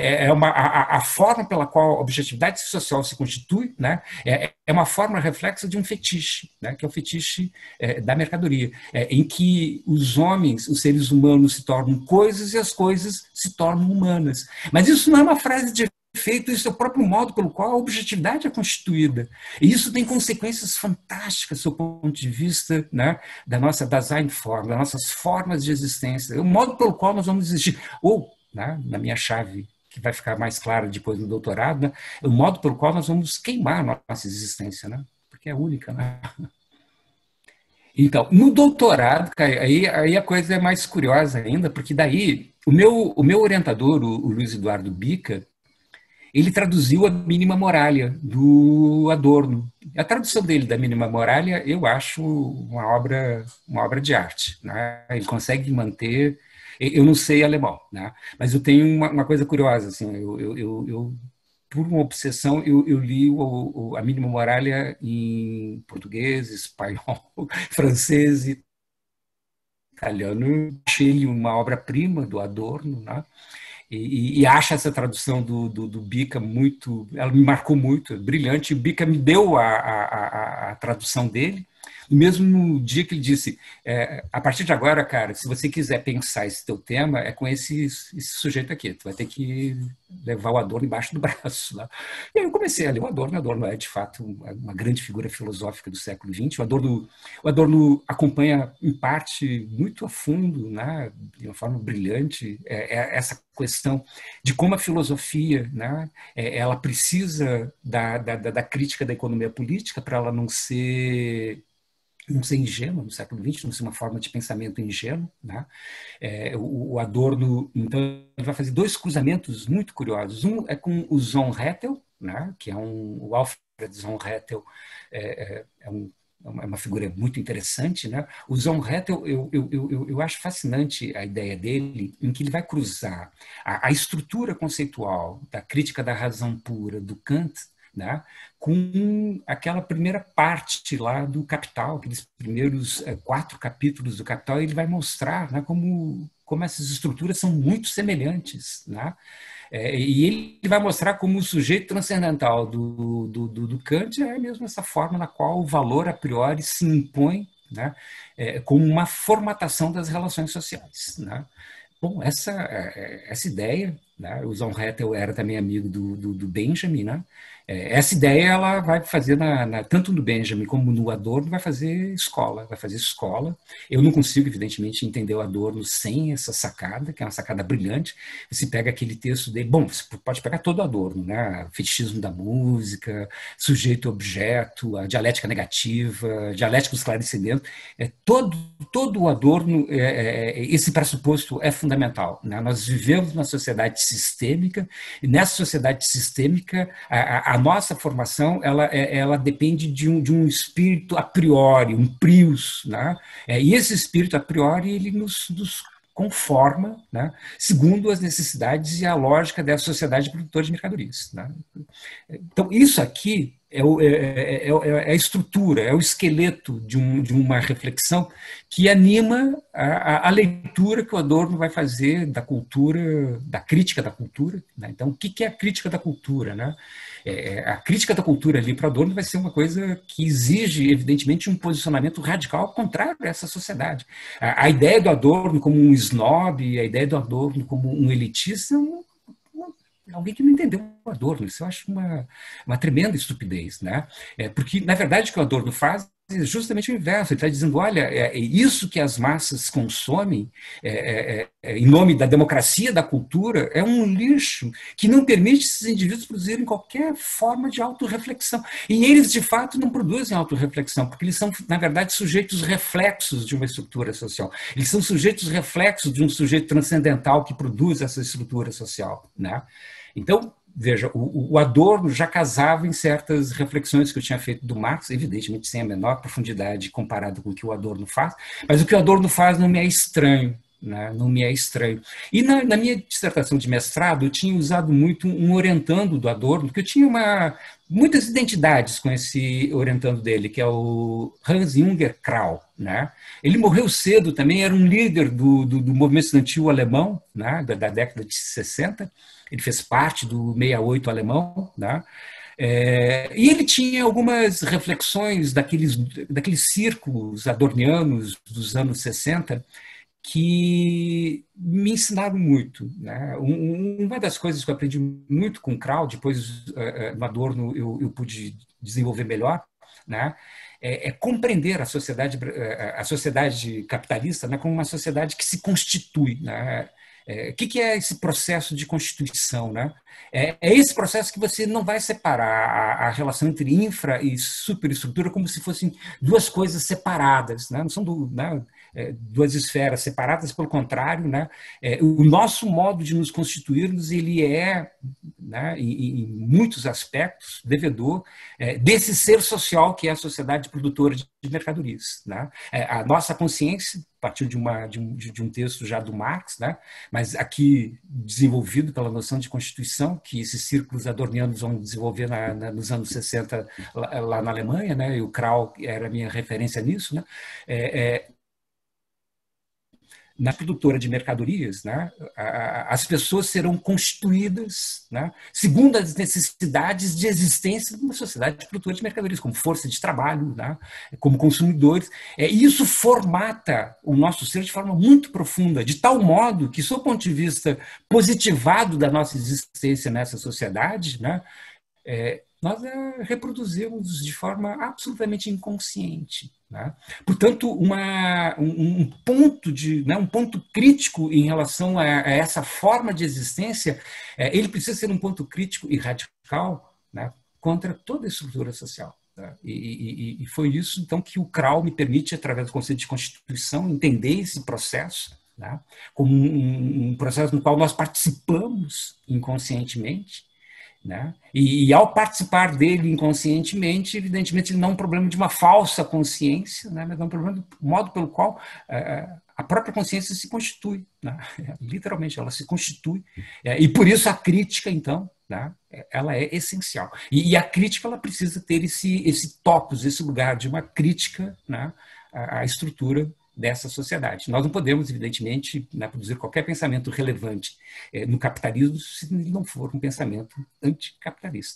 a forma pela qual a objetividade social se constitui, né, é uma forma reflexa de um fetiche, né, que é o fetiche da mercadoria, em que os homens, os seres humanos se tornam coisas e as coisas se tornam humanas. Mas isso não é uma frase de efeito, isso é o próprio modo pelo qual a objetividade é constituída. E isso tem consequências fantásticas do ponto de vista, né, da nossa Daseinform, das nossas formas de existência, o modo pelo qual nós vamos existir. Ou, né, na minha chave, que vai ficar mais clara depois no doutorado, né, o modo pelo qual nós vamos queimar a nossa existência, né, porque é única, né? Então, no doutorado, aí a coisa é mais curiosa ainda, porque daí o meu orientador, o Luiz Eduardo Bica, ele traduziu a Mínima Moralia, do Adorno. A tradução dele da Mínima Moralia, eu acho uma obra de arte, né? Ele consegue manter... Eu não sei alemão, né? Mas eu tenho uma coisa curiosa, assim, por uma obsessão, eu li a Mínima Moralia em português, espanhol, francês e italiano. Achei uma obra-prima do Adorno, né? E acha essa tradução do Bica muito, ela me marcou muito, brilhante. O Bica me deu a tradução dele, no mesmo dia que ele disse, a partir de agora, cara, se você quiser pensar esse teu tema, é com esse sujeito aqui, tu vai ter que levar o Adorno embaixo do braço. Né? E aí eu comecei a ler o Adorno é, de fato, uma grande figura filosófica do século XX. O Adorno acompanha, em parte, muito a fundo, né, de uma forma brilhante, essa questão de como a filosofia, né, ela precisa da crítica da economia política para ela não ser ingênua no século XX, não ser uma forma de pensamento ingênuo. Né? O Adorno, então, ele vai fazer dois cruzamentos muito curiosos. Um é com o John Rettel, né? Que é o Alfred John Rettel, é uma figura muito interessante. Né? O John Rettel, eu acho fascinante a ideia dele, em que ele vai cruzar a estrutura conceitual da crítica da razão pura do Kant, né, com aquela primeira parte lá do Capital, aqueles primeiros 4 capítulos do Capital. Ele vai mostrar, né, como essas estruturas são muito semelhantes. Né? E ele vai mostrar como o sujeito transcendental do Kant é mesmo essa forma na qual o valor a priori se impõe, né, como uma formatação das relações sociais. Né? Bom, essa ideia, né, o John Rettel era também amigo do Benjamin, né, Essa ideia ela vai fazer, tanto no Benjamin como no Adorno, vai fazer escola. Eu não consigo, evidentemente, entender o Adorno sem essa sacada, que é uma sacada brilhante. Você pega aquele texto dele, bom, você pode pegar todo o Adorno, né? O fetichismo da música, sujeito-objeto, a dialética negativa, dialética do esclarecimento. Todo o Adorno, esse pressuposto é fundamental, né? Nós vivemos numa sociedade sistêmica, e nessa sociedade sistêmica, a nossa formação ela depende de um espírito a priori, um prius, né? E esse espírito a priori ele nos conforma, né, segundo as necessidades e a lógica da sociedade produtora de mercadorias, né? Então, isso aqui é a estrutura, é o esqueleto de uma reflexão que anima a leitura que o Adorno vai fazer da cultura, da crítica da cultura, né? Então, o que é a crítica da cultura, né? A crítica da cultura ali para Adorno vai ser uma coisa que exige, evidentemente, um posicionamento radical contrário a essa sociedade. A ideia do Adorno como um snob, a ideia do Adorno como um elitista, alguém que não entendeu o Adorno. Isso eu acho uma tremenda estupidez, né? Porque, na verdade, o que o Adorno faz é justamente o inverso. Ele está dizendo, olha, isso que as massas consomem em nome da democracia da cultura é um lixo que não permite esses indivíduos produzirem qualquer forma de autorreflexão. E eles, de fato, não produzem autorreflexão, porque eles são, na verdade, sujeitos reflexos de uma estrutura social. Eles são sujeitos reflexos de um sujeito transcendental que produz essa estrutura social, né? Então, veja, o Adorno já casava em certas reflexões que eu tinha feito do Marx, evidentemente sem a menor profundidade comparado com o que o Adorno faz, mas o que o Adorno faz não me é estranho, né? Não me é estranho. E na minha dissertação de mestrado, eu tinha usado muito um orientando do Adorno, porque eu tinha muitas identidades com esse orientando dele, que é o Hans-Jünger Krau, né? Ele morreu cedo também, era um líder do movimento estudantil alemão, né? da década de 60. Ele fez parte do 68 alemão, né? E ele tinha algumas reflexões daqueles círculos adornianos dos anos 60 que me ensinaram muito, né? Uma das coisas que eu aprendi muito com o Krau, depois no Adorno eu pude desenvolver melhor, né? Compreender a sociedade capitalista, né, como uma sociedade que se constitui, né? O que é esse processo de constituição, né? É esse processo que você não vai separar a relação entre infra e superestrutura como se fossem duas coisas separadas, né? Não são duas esferas separadas, pelo contrário, né? O nosso modo de nos constituirmos, ele né, em muitos aspectos, devedor desse ser social que é a sociedade produtora de mercadorias, né? A nossa consciência partiu de um texto já do Marx, né? Mas aqui desenvolvido pela noção de constituição, que esses círculos adornianos vão desenvolver nos anos 60 lá na Alemanha, né? E o Krau era a minha referência nisso, né? Na produtora de mercadorias, né, as pessoas serão constituídas, né, segundo as necessidades de existência de uma sociedade produtora de mercadorias, como força de trabalho, né, como consumidores. E isso formata o nosso ser de forma muito profunda, de tal modo que, sob o ponto de vista positivado da nossa existência nessa sociedade, né, nós reproduzimos de forma absolutamente inconsciente, né? Portanto, um ponto crítico em relação a essa forma de existência, ele precisa ser um ponto crítico e radical, né, contra toda a estrutura social. Né? E foi isso, então, que o Krau me permite, através do conceito de constituição, entender esse processo, né, como um processo no qual nós participamos inconscientemente, né? E ao participar dele inconscientemente, evidentemente, ele não é um problema de uma falsa consciência, né? Mas é um problema do modo pelo qual a própria consciência se constitui, né? Literalmente, ela se constitui. E por isso a crítica, então, né, ela é essencial. E a crítica ela precisa ter esse topos, esse lugar de uma crítica, né, à estrutura dessa sociedade. Nós não podemos, evidentemente, né, produzir qualquer pensamento relevante no capitalismo se ele não for um pensamento anticapitalista.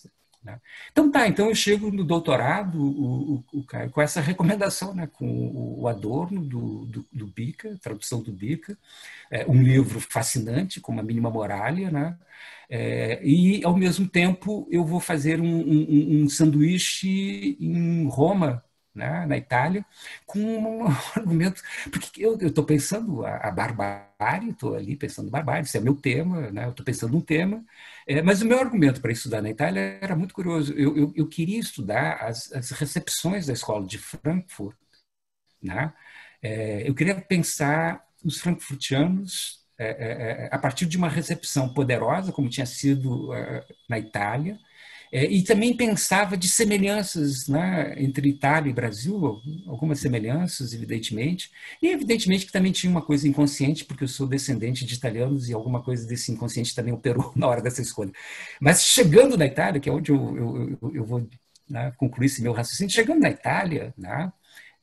né? Então eu chego no doutorado, Caio, com essa recomendação, né, com o Adorno do Bica, tradução do Bica, um livro fascinante, com uma mínima moralia, né? E, ao mesmo tempo, eu vou fazer um sanduíche em Roma, né, na Itália, com um argumento, porque eu estou pensando a barbárie, estou ali pensando barbárie, isso é meu tema, né, eu estou pensando um tema, mas o meu argumento para estudar na Itália era muito curioso. Eu queria estudar as recepções da escola de Frankfurt, né? Eu queria pensar os frankfurtianos a partir de uma recepção poderosa, como tinha sido na Itália, e também pensava de semelhanças, né, entre Itália e Brasil, algumas semelhanças, evidentemente, e evidentemente que também tinha uma coisa inconsciente, porque eu sou descendente de italianos e alguma coisa desse inconsciente também operou na hora dessa escolha. Mas chegando na Itália, que é onde eu vou, né, concluir esse meu raciocínio, chegando na Itália, né,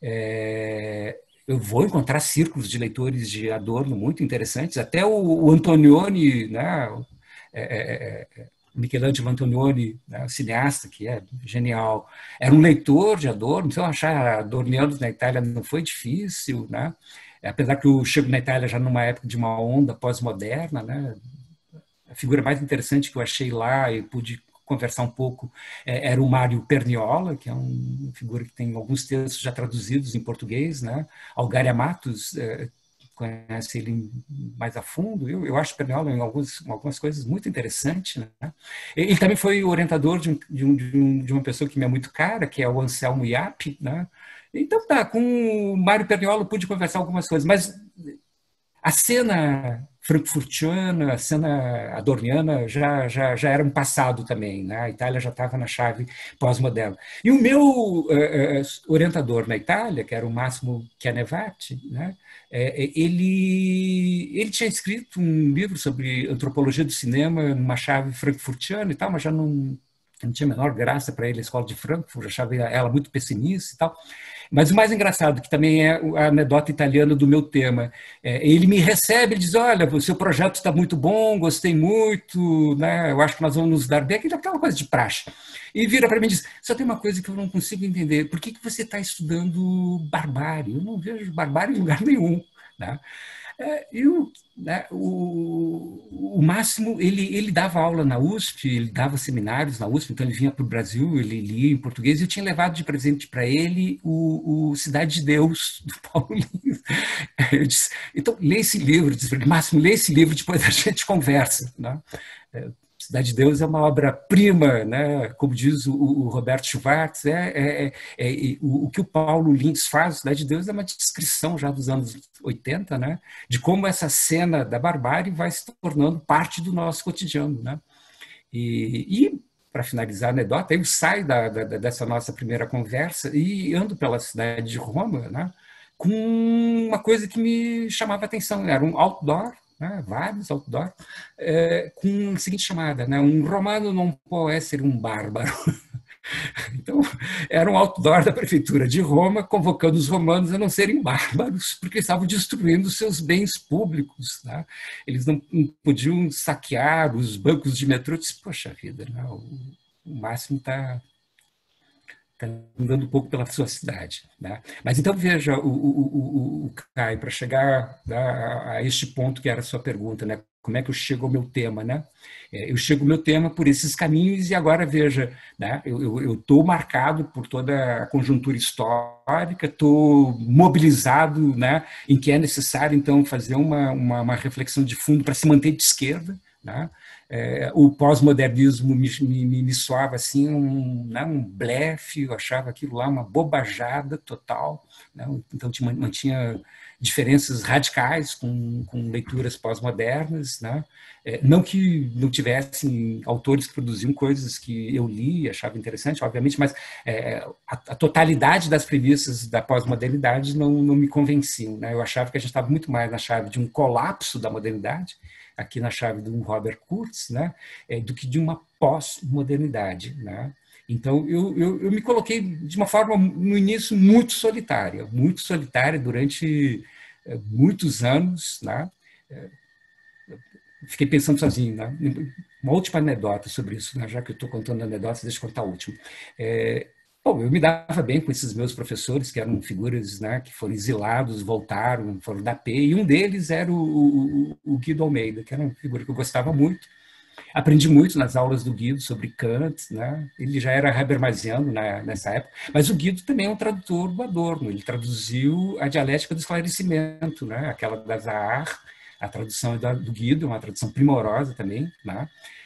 eu vou encontrar círculos de leitores de Adorno muito interessantes, até o Antonioni, né, Michelangelo Antonioni, né, cineasta, que é genial, era um leitor de Adorno, então achar adornianos na Itália não foi difícil, né? Apesar que eu chego na Itália já numa época de uma onda pós-moderna, né? A figura mais interessante que eu achei lá e pude conversar um pouco era o Mário Perniola, que é uma figura que tem alguns textos já traduzidos em português, né? Algária Matos conhece ele mais a fundo. Eu acho Perniola em algumas coisas muito interessante, né? Ele também foi orientador de uma pessoa que me é muito cara, que é o Anselmo Iappi, né? Então com o Mário Perniola eu pude conversar algumas coisas, mas a cena frankfurtiana, a cena adorniana já era um passado também, né? A Itália já estava na chave pós-moderna. E o meu orientador na Itália, que era o Massimo Chianevati, né? Ele tinha escrito um livro sobre antropologia do cinema numa chave frankfurtiana e tal, mas já não tinha a menor graça para ele a escola de Frankfurt, achava ela muito pessimista e tal. Mas o mais engraçado, que também é a anedota italiana do meu tema, ele me recebe e diz, olha, o seu projeto está muito bom, gostei muito, né? Eu acho que nós vamos nos dar bem, aquela coisa de praxe. E vira para mim e diz, só tem uma coisa que eu não consigo entender, por que você está estudando barbárie? Eu não vejo barbárie em lugar nenhum, né? Né, o Máximo, ele dava aula na USP, ele dava seminários na USP, então ele vinha para o Brasil, ele lia em português, e eu tinha levado de presente para ele o Cidade de Deus, do Paulo Lins. Eu disse, então, lê esse livro, disse, Máximo, lê esse livro, depois a gente conversa. Né? Cidade de Deus é uma obra-prima, né? Como diz o Roberto Schwartz, o que o Paulo Lins faz, Cidade de Deus, é uma descrição já dos anos 80, né? De como essa cena da barbárie vai se tornando parte do nosso cotidiano. Né? E para finalizar a anedota, eu saio dessa nossa primeira conversa e ando pela cidade de Roma, né? Com uma coisa que me chamava a atenção, era um outdoor, né, vários outdoor, com a seguinte chamada, né, um romano não pode ser um bárbaro. Então, era um outdoor da prefeitura de Roma convocando os romanos a não serem bárbaros, porque estavam destruindo seus bens públicos. Né? Eles não podiam saquear os bancos de metrô. Eu disse, poxa vida, né, o Máximo está andando um pouco pela sua cidade. Né? Mas então veja, o Caio, para chegar a este ponto que era a sua pergunta, né? Como é que eu chego ao meu tema? Né? Eu chego ao meu tema por esses caminhos e agora veja, né? Eu estou marcado por toda a conjuntura histórica, estou mobilizado, né? Em que é necessário então fazer uma reflexão de fundo para se manter de esquerda. Né? O pós-modernismo me soava assim um blefe, eu achava aquilo lá uma bobajada total, né? Então mantinha diferenças radicais com leituras pós-modernas, né? Não que não tivessem autores que produziam coisas que eu li e achava interessante, obviamente, mas a totalidade das premissas da pós-modernidade não me convenciam, né? Eu achava que a gente estava muito mais na chave de um colapso da modernidade, aqui na chave de um Robert Kurz, né, do que de uma pós-modernidade. Né? Então, eu me coloquei de uma forma, no início, muito solitária durante muitos anos. Né? Fiquei pensando sozinho. Né? Uma última anedota sobre isso, né? Já que eu estou contando anedotas, deixa eu contar a última. Bom, eu me dava bem com esses meus professores, que eram figuras, né, que foram exilados, voltaram, foram da P, e um deles era o Guido Almeida, que era uma figura que eu gostava muito. Aprendi muito nas aulas do Guido sobre Kant, né? Ele já era habermasiano, né, nessa época, mas o Guido também é um tradutor do Adorno. Ele traduziu a dialética do esclarecimento, né? Aquela da Zahar. A tradução é do Guido, uma tradução primorosa também, né?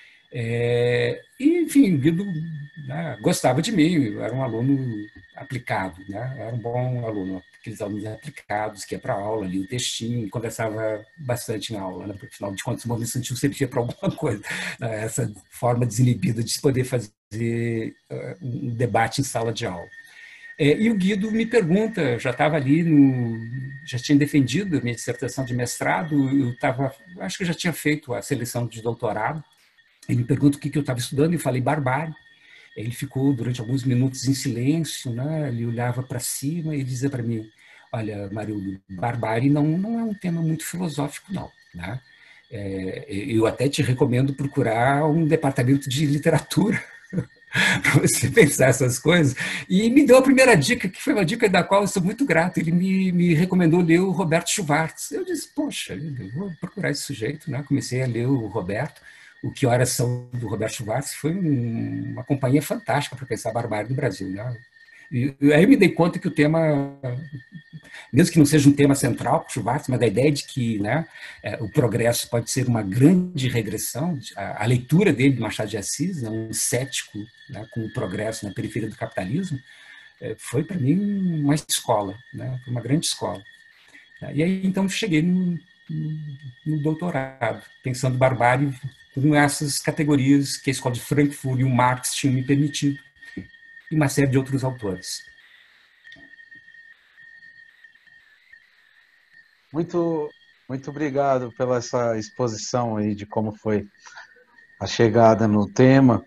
E, enfim, o Guido, né, gostava de mim, eu era um aluno aplicado, né? Eu era um bom aluno, aqueles alunos aplicados que ia para a aula, lia o textinho, conversava bastante na aula, né? Porque, afinal de contas, o movimento estudantil servia para alguma coisa, né? Essa forma desinibida de se poder fazer um debate em sala de aula. E o Guido me pergunta, já estava ali, já tinha defendido a minha dissertação de mestrado, acho que eu já tinha feito a seleção de doutorado. Ele me pergunta o que eu estava estudando, e eu falei barbárie. Ele ficou durante alguns minutos em silêncio, né? Ele olhava para cima e dizia para mim: olha, Marildo, barbárie não é um tema muito filosófico, não, né? Eu até te recomendo procurar um departamento de literatura para você pensar essas coisas. E me deu a primeira dica, que foi uma dica da qual eu sou muito grato. Ele me recomendou ler o Roberto Schwartz. Eu disse, poxa, eu vou procurar esse sujeito, né? Comecei a ler o Roberto. O Que Horas São, do Roberto Schwartz, foi uma companhia fantástica para pensar a barbárie no Brasil, né? E aí eu me dei conta que o tema, mesmo que não seja um tema central para o Schwartz, mas a ideia de que, né, o progresso pode ser uma grande regressão, a leitura dele, de Machado de Assis, né, um cético, né, com o progresso na periferia do capitalismo, foi para mim uma escola, né, uma grande escola. E aí então cheguei no doutorado, pensando barbárie com essas categorias que a escola de Frankfurt e o Marx tinham me permitido, e uma série de outros autores. Muito obrigado pela essa exposição aí de como foi a chegada no tema.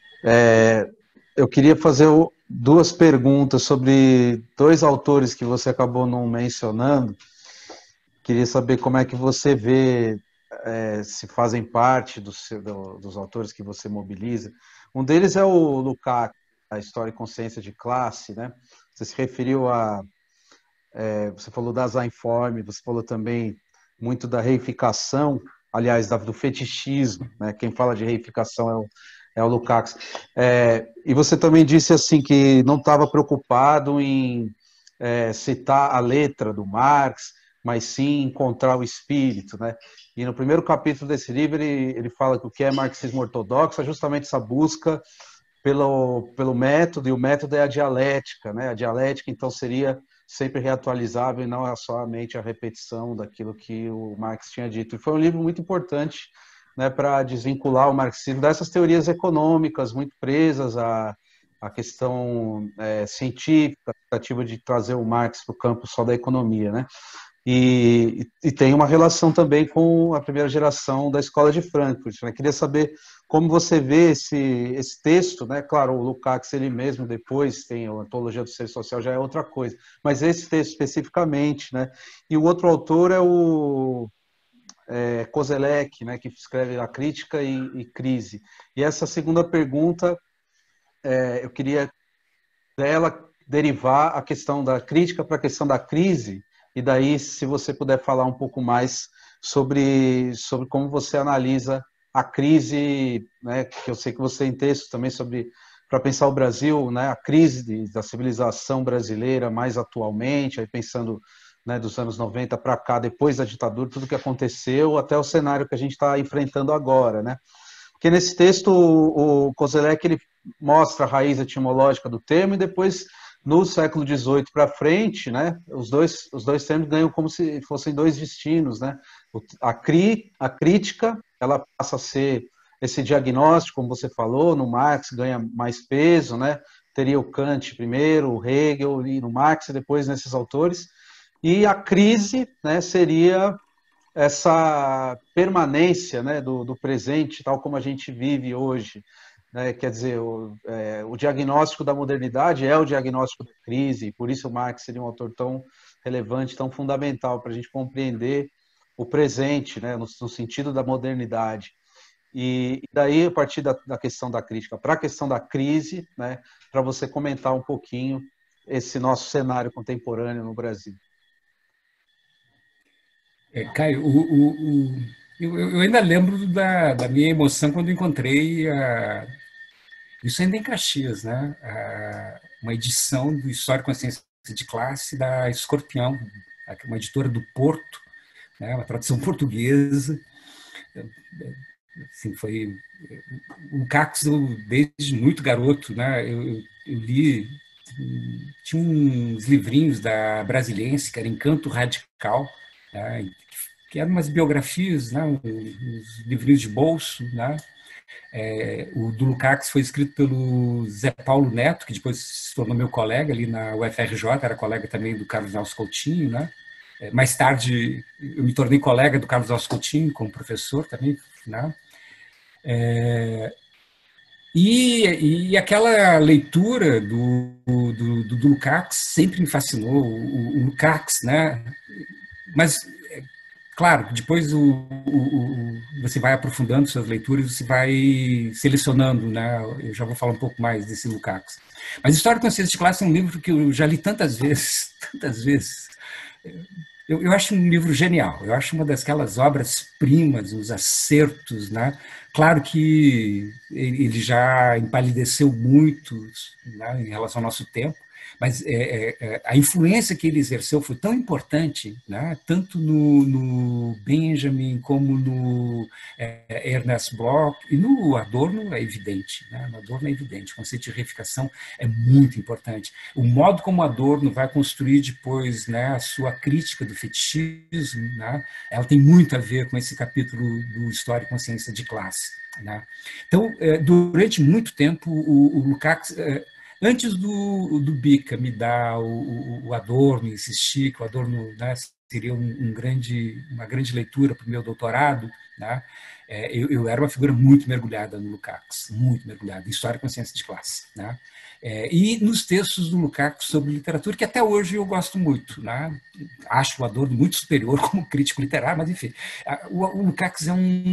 Eu queria fazer duas perguntas sobre dois autores que você acabou não mencionando. Queria saber como é que você vê, se fazem parte dos autores que você mobiliza. Um deles é o Lukács, a História e Consciência de Classe, né? Você se referiu você falou da Zainform, você falou também muito da reificação, aliás, do fetichismo, né? Quem fala de reificação é o Lukács. E você também disse assim que não estava preocupado em citar a letra do Marx, mas sim encontrar o espírito, né? E no primeiro capítulo desse livro ele fala que o que é marxismo ortodoxo é justamente essa busca pelo método, e o método é a dialética, né? A dialética, então, seria sempre reatualizável e não é somente a repetição daquilo que o Marx tinha dito. E foi um livro muito importante, né, para desvincular o marxismo dessas teorias econômicas muito presas à questão científica, a tentativa de trazer o Marx para o campo só da economia, né? E tem uma relação também com a primeira geração da Escola de Frankfurt, né? Queria saber como você vê esse texto, né? Claro, o Lukács, ele mesmo depois tem a Antologia do Ser Social, já é outra coisa, mas esse texto especificamente, né? E o outro autor é o Kozelek, né? Que escreve A Crítica e Crise. E essa segunda pergunta, eu queria dela derivar a questão da crítica para a questão da crise, e daí, se você puder falar um pouco mais sobre como você analisa a crise, né, que eu sei que você tem texto também sobre, para pensar o Brasil, né, a crise da civilização brasileira mais atualmente, aí pensando, né, dos anos 90 para cá, depois da ditadura, tudo que aconteceu, até o cenário que a gente está enfrentando agora, né? Porque nesse texto o Kozelek ele mostra a raiz etimológica do termo e depois no século XVIII para frente, né, os dois termos ganham como se fossem dois destinos, né? A crítica, ela passa a ser esse diagnóstico, como você falou, no Marx ganha mais peso, né? Teria o Kant primeiro, o Hegel e no Marx e depois nesses autores. E a crise, né, seria essa permanência, né, do presente, tal como a gente vive hoje. Né? Quer dizer, o diagnóstico da modernidade é o diagnóstico da crise, por isso o Marx seria um autor tão relevante, tão fundamental para a gente compreender o presente, né, no sentido da modernidade. E daí, a partir da questão da crítica para a questão da crise, né, para você comentar um pouquinho esse nosso cenário contemporâneo no Brasil. Caio, eu ainda lembro da minha emoção quando encontrei isso ainda em Caxias, né? Uma edição do História e Consciência de Classe da Escorpião, uma editora do Porto, né? Uma tradução portuguesa. Assim, foi o Cax, desde muito garoto, né? Eu li, tinha uns livrinhos da Brasiliense, que era Encanto Radical, né? Que eram umas biografias, né? Uns livrinhos de bolso, né? O do Lukács foi escrito pelo Zé Paulo Neto, que depois se tornou meu colega ali na UFRJ, era colega também do Carlos Nelson Coutinho, né? Mais tarde, eu me tornei colega do Carlos Nelson Coutinho, como professor também, né? E aquela leitura do Lukács sempre me fascinou, o Lukács, né? Mas, claro, depois você vai aprofundando suas leituras, você vai selecionando, né? Eu já vou falar um pouco mais desse Lukács. Mas História e Consciência de Classe é um livro que eu já li tantas vezes, tantas vezes. Eu acho um livro genial, eu acho uma daquelas obras-primas, os acertos, né? Claro que ele já empalideceu muito, né, em relação ao nosso tempo, mas a influência que ele exerceu foi tão importante, né, tanto no Benjamin como no Ernest Bloch, e no Adorno é evidente, né? No Adorno é evidente, o conceito de reificação é muito importante. O modo como Adorno vai construir depois, né, a sua crítica do fetichismo, né, ela tem muito a ver com esse capítulo do História e Consciência de Classe. Né? Então, durante muito tempo, o Lukács, antes do Bica me dar o Adorno, insistir que o Adorno, né, seria uma grande leitura para o meu doutorado, né? Eu era uma figura muito mergulhada no Lukács, muito mergulhada em História e Consciência de Classe. Né? E nos textos do Lukács sobre literatura, que até hoje eu gosto muito. Né? Acho o Adorno muito superior como crítico literário, mas enfim, o Lukács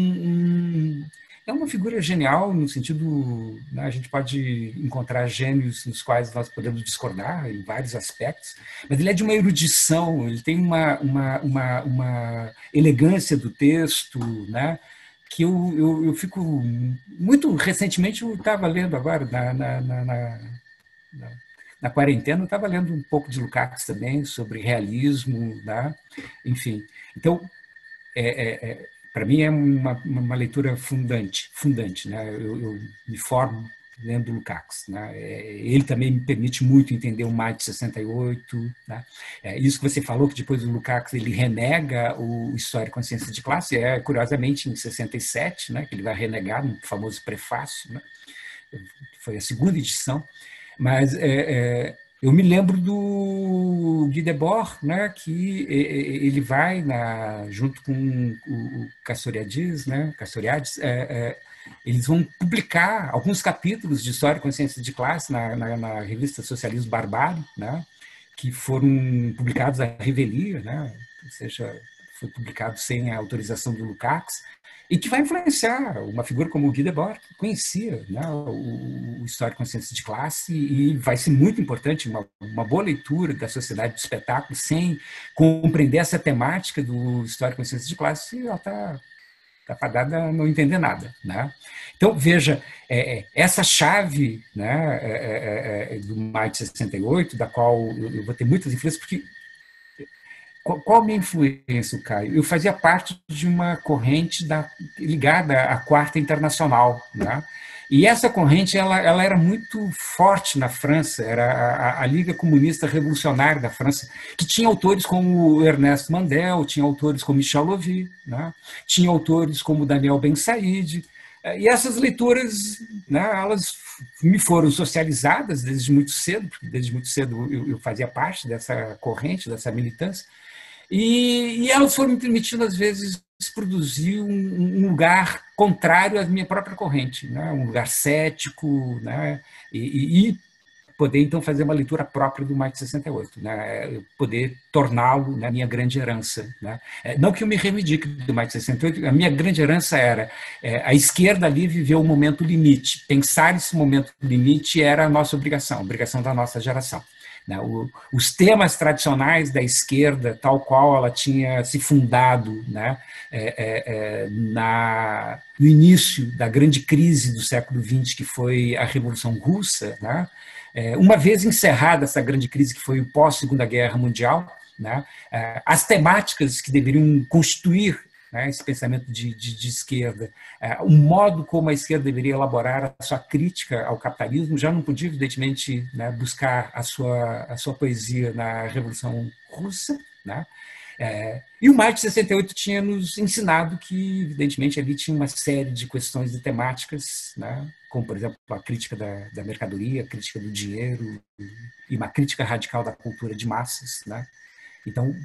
é uma figura genial no sentido, né, a gente pode encontrar gênios nos quais nós podemos discordar em vários aspectos, mas ele é de uma erudição, ele tem uma elegância do texto, né, que eu fico muito recentemente, eu estava lendo agora na quarentena, eu estava lendo um pouco de Lukács também sobre realismo, né, enfim, então para mim é uma leitura fundante, né? Eu me formo lendo Lukács, né? Ele também me permite muito entender o Maio de 68, né? Isso que você falou, que depois o Lukács ele renega o História e Consciência de Classe, curiosamente em 67, né? Que ele vai renegar no famoso prefácio, né? Foi a segunda edição, mas eu me lembro do Guy Debord, né, que ele vai, junto com o Castoriadis, né, eles vão publicar alguns capítulos de História e Consciência de Classe na revista Socialismo Barbárie, né, que foram publicados à revelia, né, ou seja, foi publicado sem a autorização do Lukács, e que vai influenciar uma figura como o Guy Debord, que conhecia, né, o História e Consciência de Classe, e vai ser muito importante uma boa leitura da sociedade do espetáculo, sem compreender essa temática do História e Consciência de Classe, ela está fadada a não entender nada. Né? Então, veja, essa chave, né, do maio de 68, da qual eu vou ter muitas influências, porque qual a minha influência, Caio? Eu fazia parte de uma corrente ligada à Quarta Internacional, né? E essa corrente ela era muito forte na França, era a Liga Comunista Revolucionária da França, que tinha autores como Ernest Mandel, tinha autores como Michel Louvi, né? Tinha autores como Daniel Ben Said, e essas leituras, né, elas me foram socializadas desde muito cedo, porque desde muito cedo eu fazia parte dessa corrente, dessa militância, e elas foram me permitindo, às vezes, produzir um lugar contrário à minha própria corrente, né? Um lugar cético, né? E poder então fazer uma leitura própria do Maio de 68, né? Poder torná-lo na minha grande herança, né? Não que eu me reivindique do Maio de 68, a minha grande herança era a esquerda ali viveu o momento limite, pensar esse momento limite era a nossa obrigação, a obrigação da nossa geração. Os temas tradicionais da esquerda, tal qual ela tinha se fundado, né, no início da grande crise do século XX, que foi a Revolução Russa, né, uma vez encerrada essa grande crise, que foi o pós-Segunda Guerra Mundial, né, as temáticas que deveriam constituir, né, esse pensamento de esquerda, o modo como a esquerda deveria elaborar a sua crítica ao capitalismo, já não podia, evidentemente, né, buscar a sua poesia na Revolução Russa, né? E o Maio de 68 tinha nos ensinado que, evidentemente, ali tinha uma série de questões e temáticas, né, como, por exemplo, a crítica da mercadoria, a crítica do dinheiro e uma crítica radical da cultura de massas, né? Então,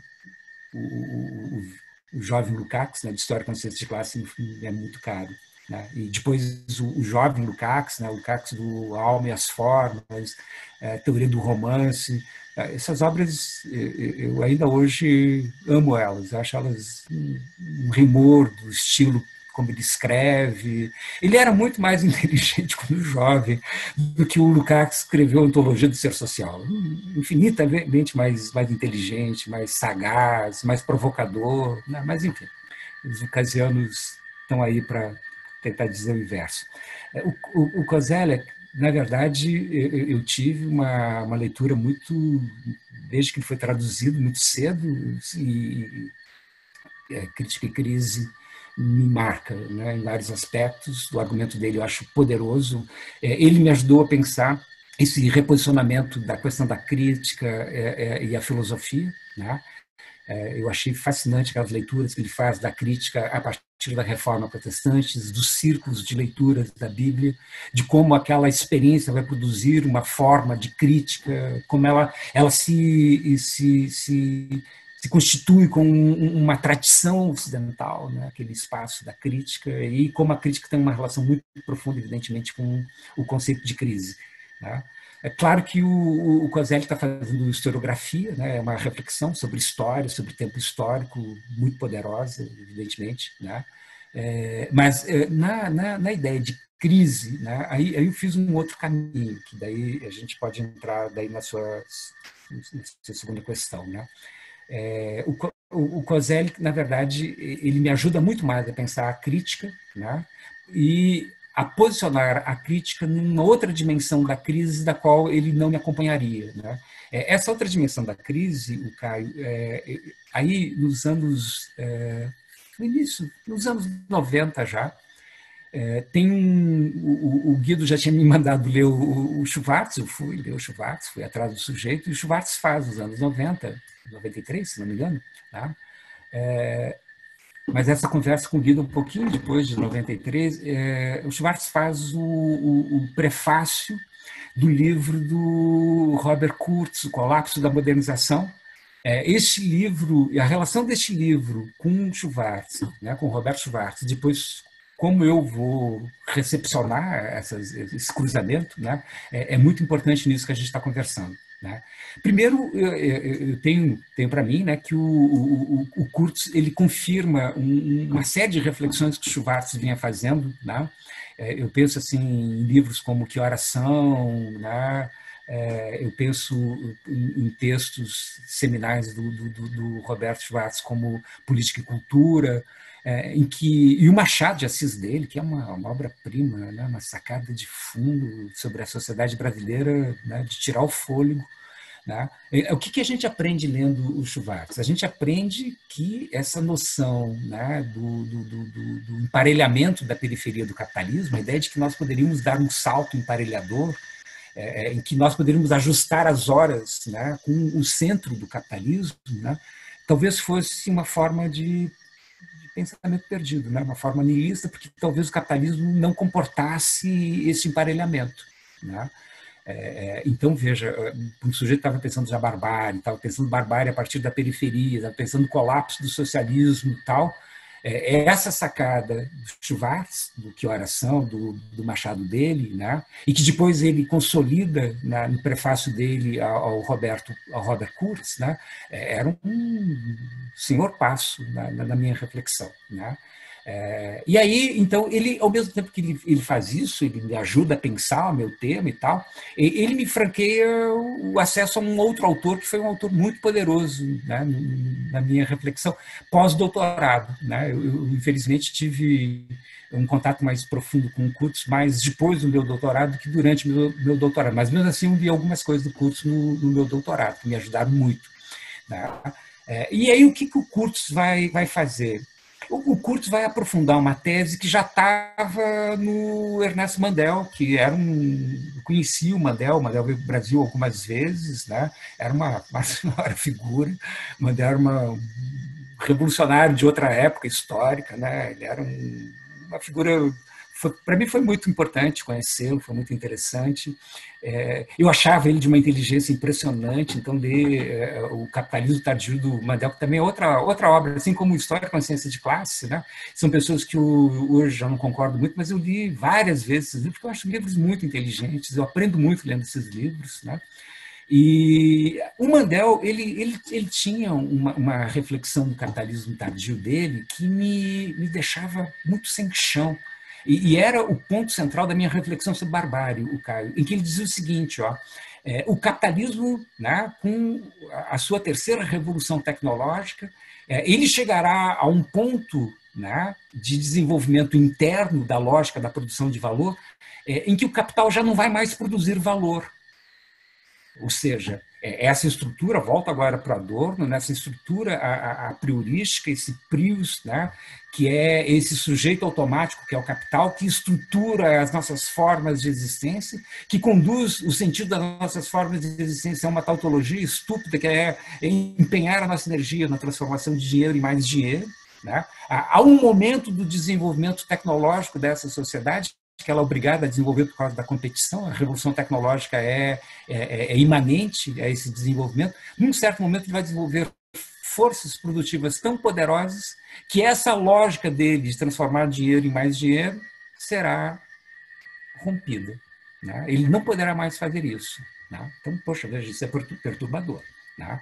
o jovem Lukács, né, de História e Consciência de Classe, é muito caro. Né? E depois o jovem Lukács, né, o Lukács do Alma e as Formas, Teoria do Romance, essas obras eu ainda hoje amo elas, acho elas um primor do estilo como ele escreve. Ele era muito mais inteligente quando jovem do que o Lukács escreveu a Ontologia do Ser Social. Infinitamente mais inteligente, mais sagaz, mais provocador. Né? Mas, enfim, os lucasianos estão aí para tentar dizer o inverso. O Koselleck, na verdade, eu tive uma leitura muito, desde que ele foi traduzido, muito cedo, e Crítica e Crise me marca, né, em vários aspectos. O argumento dele eu acho poderoso. Ele me ajudou a pensar esse reposicionamento da questão da crítica e a filosofia, né? Eu achei fascinante aquelas leituras que ele faz da crítica a partir da Reforma Protestante, dos círculos de leituras da Bíblia, de como aquela experiência vai produzir uma forma de crítica, como ela se constitui com uma tradição ocidental, né, aquele espaço da crítica, e como a crítica tem uma relação muito profunda, evidentemente, com o conceito de crise. Né? É claro que o Koselleck está fazendo historiografia, né, é uma reflexão sobre história, sobre tempo histórico, muito poderosa, evidentemente. Né? Mas na ideia de crise, né, aí eu fiz um outro caminho, que daí a gente pode entrar daí na sua segunda questão. Né? O Koselleck, na verdade, ele me ajuda muito mais a pensar a crítica, né, e a posicionar a crítica numa outra dimensão da crise da qual ele não me acompanharia. Né? Essa outra dimensão da crise, o Caio, aí nos anos, no início, nos anos 90 já, tem o Guido já tinha me mandado ler o Schwartz, eu fui ler o Schwartz, fui atrás do sujeito, e o Schwartz faz nos anos 90, 93, se não me engano, tá? Mas essa conversa com o Guido um pouquinho depois de 93, o Schwartz faz o prefácio do livro do Robert Kurtz, O Colapso da Modernização. Este livro, a relação deste livro com o Schwartz, né, com o Robert Schwartz, depois como eu vou recepcionar esse cruzamento, né, é muito importante nisso que a gente está conversando. Né? Primeiro, eu tenho para mim, né, que o Kurtz ele confirma uma série de reflexões que o Schwartz vinha fazendo. Né? Eu penso assim, em livros como Que Horas São, né? Eu penso em textos seminais do Roberto Schwartz como Política e Cultura, e o Machado de Assis dele, que é uma obra-prima, né, uma sacada de fundo sobre a sociedade brasileira, né, de tirar o fôlego. Né? O que a gente aprende lendo o Schwartz? A gente aprende que essa noção, né, do emparelhamento da periferia do capitalismo, a ideia de que nós poderíamos dar um salto emparelhador, em que nós poderíamos ajustar as horas, né, com o centro do capitalismo, né, talvez fosse uma forma de pensamento perdido, né? Uma forma nihilista, porque talvez o capitalismo não comportasse esse emparelhamento. Né? Então, veja, um sujeito estava pensando já barbárie, estava pensando barbárie a partir da periferia, estava pensando no colapso do socialismo e tal, Essa sacada do Schwartz, do Que Horas São, do machado dele, né? E que depois ele consolida no prefácio dele ao Robert Kurz, né? Era um senhor passo na minha reflexão, né? E aí, então, ele, ao mesmo tempo que ele faz isso, ele me ajuda a pensar o meu tema e tal, ele me franqueia o acesso a um outro autor, que foi um autor muito poderoso, né, na minha reflexão, pós-doutorado. Né? Eu, infelizmente, tive um contato mais profundo com o Kurtz, mais depois do meu doutorado do que durante o meu doutorado. Mas, mesmo assim, eu vi algumas coisas do Kurtz no meu doutorado, que me ajudaram muito. Né? E aí, o que o Kurtz vai fazer? O Kurtz vai aprofundar uma tese que já estava no Ernesto Mandel, que era conhecia o Mandel veio para o Brasil algumas vezes, né? Era uma senhora figura, Mandel era um revolucionário de outra época histórica, né? Ele era uma figura, para mim foi muito importante conhecê-lo, foi muito interessante. Eu achava ele de uma inteligência impressionante, então o Capitalismo Tardio do Mandel, que também é outra obra, assim como História e Consciência de Classe, né? São pessoas que hoje já não concordo muito, mas eu li várias vezes esses livros, porque eu acho livros muito inteligentes, eu aprendo muito lendo esses livros, né? E o Mandel, ele tinha uma reflexão do capitalismo tardio dele que me deixava muito sem chão. E era o ponto central da minha reflexão sobre barbárie, o Caio, em que ele dizia o seguinte, o capitalismo, né, com a sua terceira revolução tecnológica, ele chegará a um ponto, né, de desenvolvimento interno da lógica da produção de valor, em que o capital já não vai mais produzir valor. Ou seja, essa estrutura, volta agora para Adorno, nessa estrutura a priorística, esse prius, né, que é esse sujeito automático, que é o capital, que estrutura as nossas formas de existência, que conduz o sentido das nossas formas de existência a uma tautologia estúpida, que é empenhar a nossa energia na transformação de dinheiro em mais dinheiro. Né? Há um momento do desenvolvimento tecnológico dessa sociedade que ela é obrigada a desenvolver por causa da competição, a revolução tecnológica é imanente a esse desenvolvimento. Num certo momento, ele vai desenvolver forças produtivas tão poderosas que essa lógica dele de transformar dinheiro em mais dinheiro será rompida. Né? Ele não poderá mais fazer isso. Né? Então, poxa, veja, isso é perturbador. Né?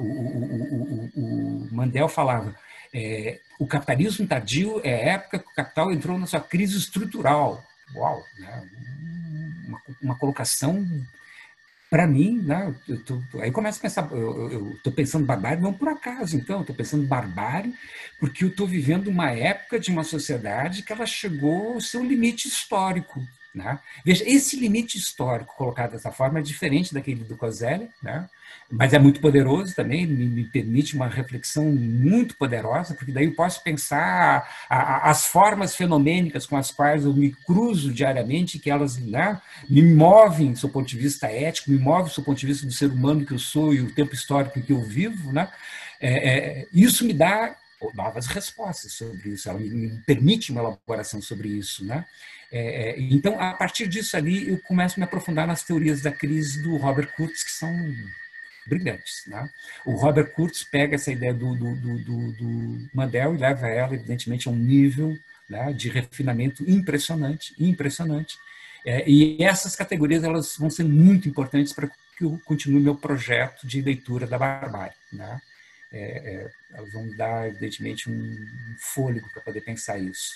O Mandel falava o capitalismo tardio é a época que o capital entrou na sua crise estrutural. Uau! Né? Uma colocação, para mim, né? Aí começo a pensar, eu estou pensando barbárie não por acaso, então, estou pensando barbárie porque eu estou vivendo uma época de uma sociedade que ela chegou ao seu limite histórico. Né? Veja, esse limite histórico colocado dessa forma é diferente daquele do Koselleck, né? Mas é muito poderoso também, me permite uma reflexão muito poderosa, porque daí eu posso pensar as formas fenomênicas com as quais eu me cruzo diariamente, que elas, né, me movem do seu ponto de vista ético, me movem do seu ponto de vista do ser humano que eu sou e o tempo histórico em que eu vivo. Né? Isso me dá novas respostas sobre isso, ela me permite uma elaboração sobre isso. Né? Então, a partir disso ali, eu começo a me aprofundar nas teorias da crise do Robert Kurtz, que são brilhantes. Né? O Robert Kurtz pega essa ideia do Mandel e leva ela, evidentemente, a um nível, né, de refinamento impressionante, impressionante. E essas categorias elas vão ser muito importantes para que eu continue meu projeto de leitura da barbárie. Né? Elas vão me dar, evidentemente, um fôlego para poder pensar isso.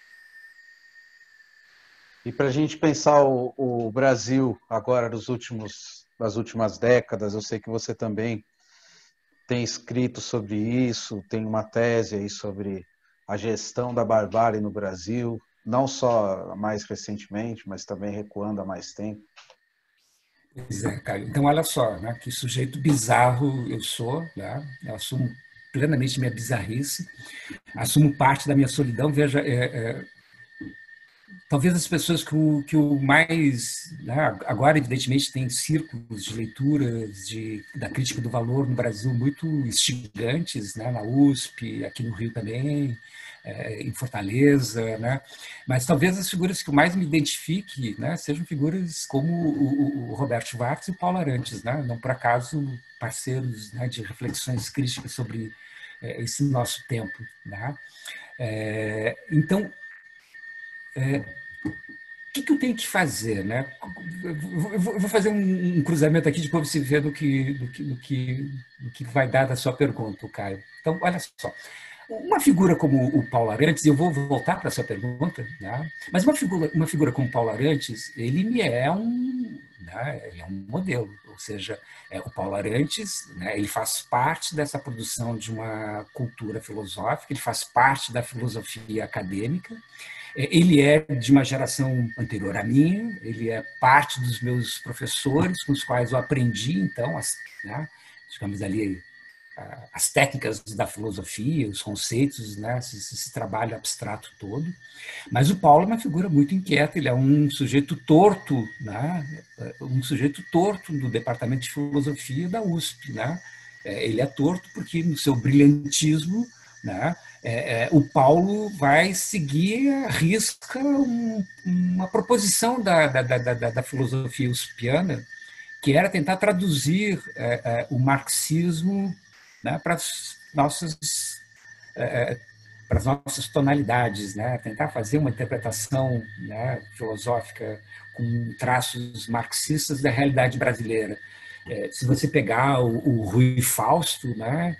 E para a gente pensar o Brasil agora das últimas décadas, eu sei que você também tem escrito sobre isso, tem uma tese aí sobre a gestão da barbárie no Brasil, não só mais recentemente, mas também recuando há mais tempo. Pois é, Caio. Então, olha só, né, que sujeito bizarro eu sou, né? Eu assumo plenamente minha bizarrice, assumo parte da minha solidão. Veja, talvez as pessoas que o mais, né, agora evidentemente tem círculos de leituras da crítica do valor no Brasil muito instigantes, né, na USP, aqui no Rio também, em Fortaleza, né, mas talvez as figuras que eu mais me identifique, né, sejam figuras como o Roberto Schwartz e o Paulo Arantes, né, não por acaso parceiros, né, de reflexões críticas sobre esse nosso tempo, né. Então, o que eu tenho que fazer, né? Eu vou fazer um cruzamento aqui, depois você vê do que vai dar da sua pergunta, Caio. Então, olha só. Uma figura como o Paulo Arantes, eu vou voltar para a sua pergunta, né? Mas uma figura como Paulo Arantes, ele me é ele é um modelo, ou seja, o Paulo Arantes, né, ele faz parte dessa produção de uma cultura filosófica, ele faz parte da filosofia acadêmica, ele é de uma geração anterior à minha, ele é parte dos meus professores, com os quais eu aprendi, então, né, digamos ali, as técnicas da filosofia, os conceitos, né, esse trabalho abstrato todo. Mas o Paulo é uma figura muito inquieta, ele é um sujeito torto, né, um sujeito torto do Departamento de Filosofia da USP. Né? Ele é torto porque, no seu brilhantismo, né, o Paulo vai seguir à risca uma proposição da filosofia uspiana, que era tentar traduzir o marxismo, né, para as nossas tonalidades, né, tentar fazer uma interpretação, né, filosófica com traços marxistas da realidade brasileira. Se você pegar o Rui Fausto, né,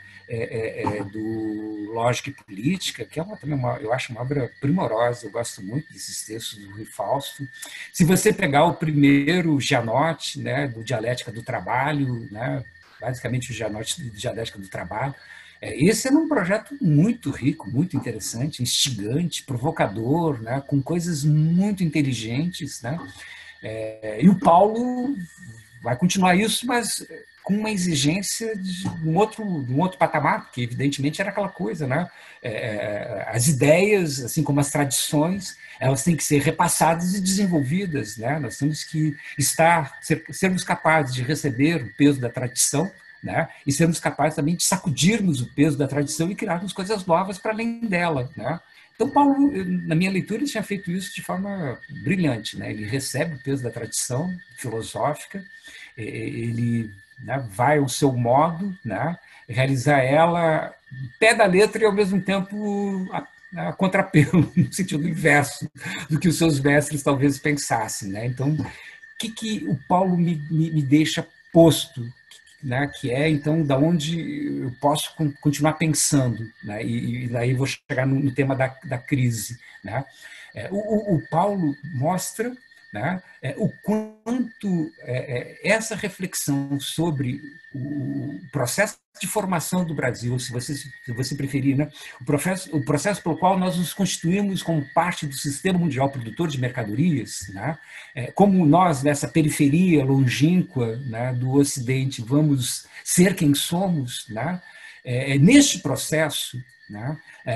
do Lógica e Política, que é eu acho uma obra primorosa, eu gosto muito desses textos do Rui Fausto. Se você pegar o primeiro Gianotti, né, do Dialética do Trabalho, né, basicamente o Gianotti do Dialética do Trabalho, esse era um projeto muito rico, muito interessante, instigante, provocador, né, com coisas muito inteligentes, né? E o Paulo vai continuar isso, mas com uma exigência de um outro patamar, porque evidentemente era aquela coisa, né? As ideias, assim como as tradições, elas têm que ser repassadas e desenvolvidas, né? Nós temos que sermos capazes de receber o peso da tradição, né? E sermos capazes também de sacudirmos o peso da tradição e criarmos coisas novas para além dela, né? Então, Paulo, na minha leitura, ele tinha feito isso de forma brilhante, né? Ele recebe o peso da tradição filosófica, ele, né, vai ao seu modo, né, realizar ela pé da letra e, ao mesmo tempo, a contrapelo, no sentido inverso do que os seus mestres talvez pensassem. Né? Então, o que o Paulo me deixa posto, né, que é, então, da onde eu posso continuar pensando, né, e daí vou chegar no tema da crise. Né. O Paulo mostra, né, o quanto essa reflexão sobre o processo de formação do Brasil, se você preferir, né, o processo pelo qual nós nos constituímos como parte do sistema mundial produtor de mercadorias, né, como nós, nessa periferia longínqua, né, do Ocidente, vamos ser quem somos, né, neste processo, né,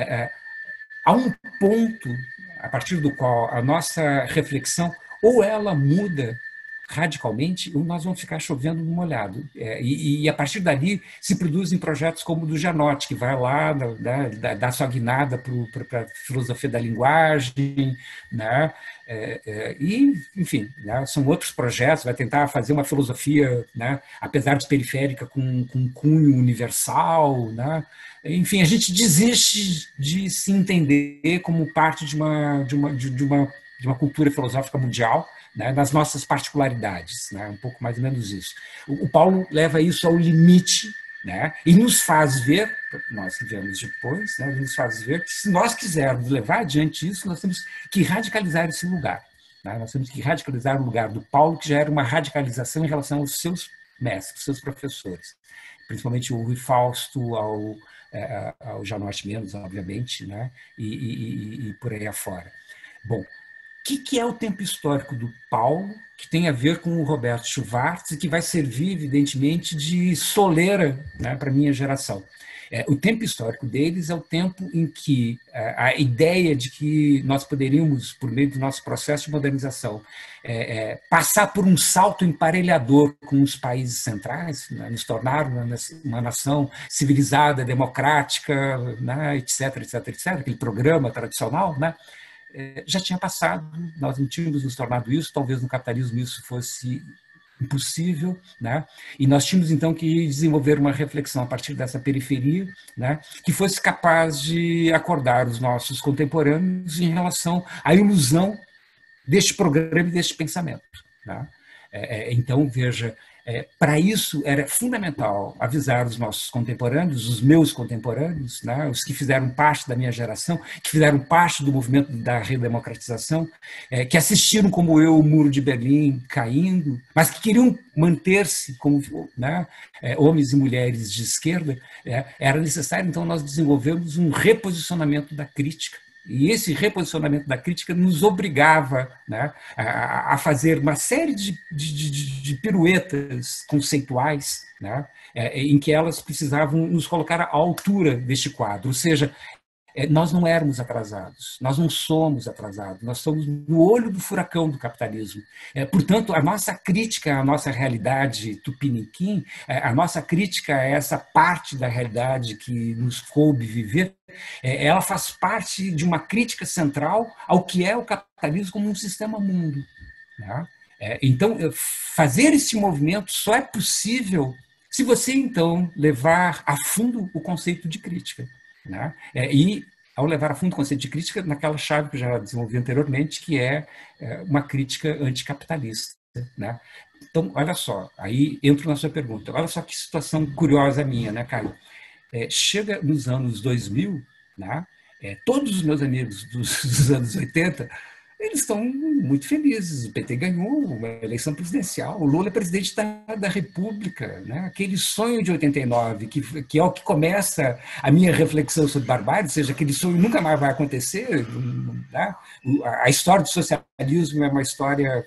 há um ponto a partir do qual a nossa reflexão ou ela muda radicalmente, ou nós vamos ficar chovendo no molhado. E a partir dali se produzem projetos como o do Gianotti, que vai lá, né, dar sua guinada para a filosofia da linguagem, né, e, enfim, né, são outros projetos, vai tentar fazer uma filosofia, né, apesar de periférica, com cunho universal, né. Enfim, a gente desiste de se entender como parte de uma cultura filosófica mundial, né, nas nossas particularidades, né, um pouco mais ou menos isso. O Paulo leva isso ao limite, né, e nos faz ver, nós que viemos depois, né, nos faz ver que, se nós quisermos levar adiante isso, nós temos que radicalizar esse lugar. Né, nós temos que radicalizar o lugar do Paulo, que já era uma radicalização em relação aos seus mestres, seus professores, principalmente o Rui Fausto, ao Gianotti menos, obviamente, né, e por aí afora. Bom, o que é o tempo histórico do Paulo, que tem a ver com o Roberto Schwartz e que vai servir, evidentemente, de soleira, né, para a minha geração. O tempo histórico deles é o tempo em que a ideia de que nós poderíamos, por meio do nosso processo de modernização, passar por um salto emparelhador com os países centrais, né, nos tornar uma nação civilizada, democrática, né, etc., etc., etc., aquele programa tradicional, né, já tinha passado, nós não tínhamos nos tornado isso, talvez no capitalismo isso fosse impossível, né? E nós tínhamos então que desenvolver uma reflexão a partir dessa periferia, né, que fosse capaz de acordar os nossos contemporâneos em relação à ilusão deste programa e deste pensamento, né? Então, veja, para isso era fundamental avisar os nossos contemporâneos, os meus contemporâneos, né, os que fizeram parte da minha geração, que fizeram parte do movimento da redemocratização, que assistiram como eu o Muro de Berlim caindo, mas que queriam manter-se como, né, homens e mulheres de esquerda. Era necessário, então, nós desenvolvermos um reposicionamento da crítica. E esse reposicionamento da crítica nos obrigava, né, a fazer uma série de piruetas conceituais, né, em que elas precisavam nos colocar à altura deste quadro. Ou seja, nós não éramos atrasados, nós não somos atrasados, nós estamos no olho do furacão do capitalismo. Portanto, a nossa crítica à nossa realidade tupiniquim, a nossa crítica a essa parte da realidade que nos coube viver, ela faz parte de uma crítica central ao que é o capitalismo como um sistema mundo, né? Então, fazer esse movimento só é possível se você, então, levar a fundo o conceito de crítica, né? E, ao levar a fundo o conceito de crítica, naquela chave que eu já desenvolvi anteriormente, que é uma crítica anticapitalista, né? Então, olha só, aí entro na sua pergunta. Olha só que situação curiosa minha, né, Caio? Chega nos anos 2000, né, todos os meus amigos dos anos 80, eles estão muito felizes. O PT ganhou uma eleição presidencial, o Lula é presidente da República, né? Aquele sonho de 89, que é o que começa a minha reflexão sobre barbárie, ou seja, aquele sonho nunca mais vai acontecer, né? A história do socialismo é uma história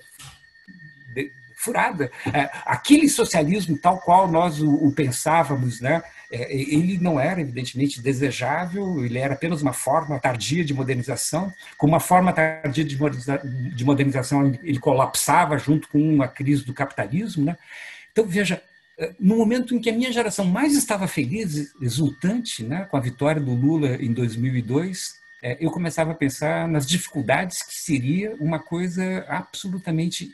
furada. Aquele socialismo tal qual nós o pensávamos, né, ele não era evidentemente desejável, ele era apenas uma forma tardia de modernização. Com uma forma tardia de modernização, ele colapsava junto com a crise do capitalismo, né? Então, veja, no momento em que a minha geração mais estava feliz, exultante, né, com a vitória do Lula em 2002, eu começava a pensar nas dificuldades que seria uma coisa absolutamente,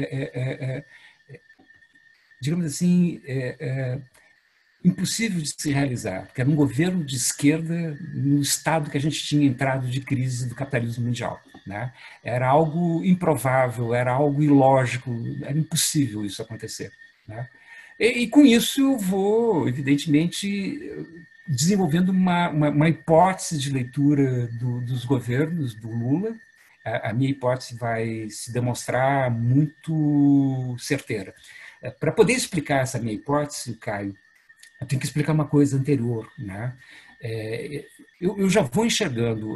digamos assim, impossível de se realizar, porque era um governo de esquerda no estado que a gente tinha entrado de crise do capitalismo mundial, né? Era algo improvável, era algo ilógico, era impossível isso acontecer, né? E com isso eu vou, evidentemente, desenvolvendo uma hipótese de leitura dos governos do Lula. A minha hipótese vai se demonstrar muito certeira. Para poder explicar essa minha hipótese, Caio, eu tenho que explicar uma coisa anterior, né? Eu já vou enxergando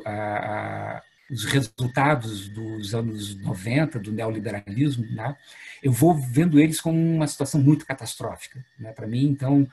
os resultados dos anos 90, do neoliberalismo, né? Eu vou vendo eles como uma situação muito catastrófica, né? Para mim, então,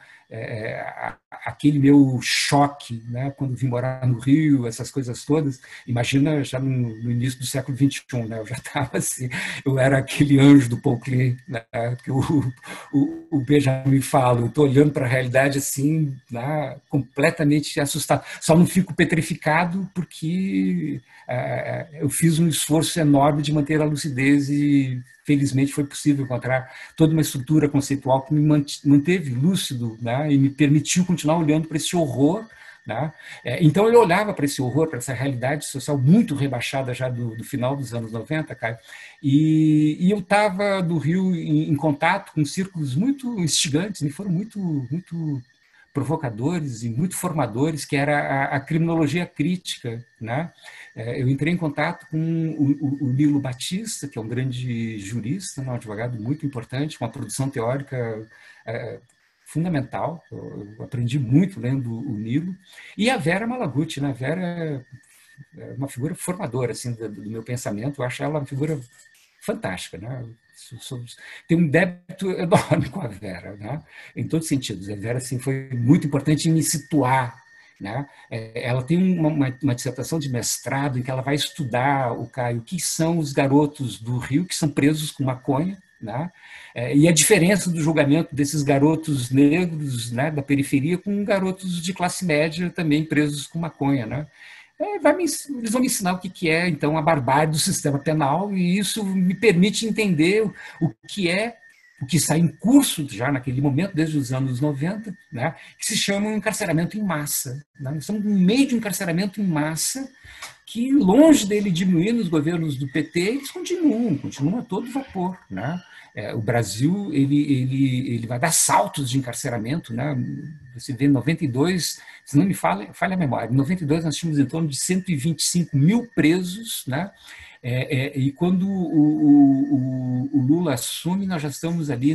aquele meu choque, né, quando vim morar no Rio, essas coisas todas, imagina já no início do século XXI, né? Eu já estava assim, eu era aquele anjo do Paul Klee, né, que o Benjamin fala, eu estou olhando para a realidade assim, né, completamente assustado. Só não fico petrificado porque eu fiz um esforço enorme de manter a lucidez e felizmente foi possível encontrar toda uma estrutura conceitual que me manteve lúcido, né, e me permitiu continuar olhando para esse horror, né? Então eu olhava para esse horror, para essa realidade social muito rebaixada já do final dos anos 90, Caio, e eu estava do Rio em contato com círculos muito instigantes, e foram muito provocadores e muito formadores, que era a criminologia crítica, né? Eu entrei em contato com o Nilo Batista, que é um grande jurista, um advogado muito importante, com uma produção teórica fundamental. Eu aprendi muito lendo o Nilo. E a Vera Malaguti, né? A Vera é uma figura formadora assim, do meu pensamento. Eu acho ela uma figura fantástica, né? Tem um débito enorme com a Vera, né? Em todos os sentidos. A Vera assim, foi muito importante em me situar, né? Ela tem uma dissertação de mestrado em que ela vai estudar, o Caio, o que são os garotos do Rio que são presos com maconha, né? E a diferença do julgamento desses garotos negros, né, da periferia com garotos de classe média também presos com maconha, né? Eles vão me ensinar o que é, então, a barbárie do sistema penal, e isso me permite entender o que é o que está em curso já naquele momento, desde os anos 90, né, que se chama encarceramento em massa. Né? Nós estamos no meio de um encarceramento em massa que, longe dele diminuir nos governos do PT, eles continuam a todo vapor. Né? O Brasil ele vai dar saltos de encarceramento. Né? Você vê em 92, se não me falha a memória, em 92 nós tínhamos em torno de 125 mil presos, né? E quando o Lula assume, nós já estamos ali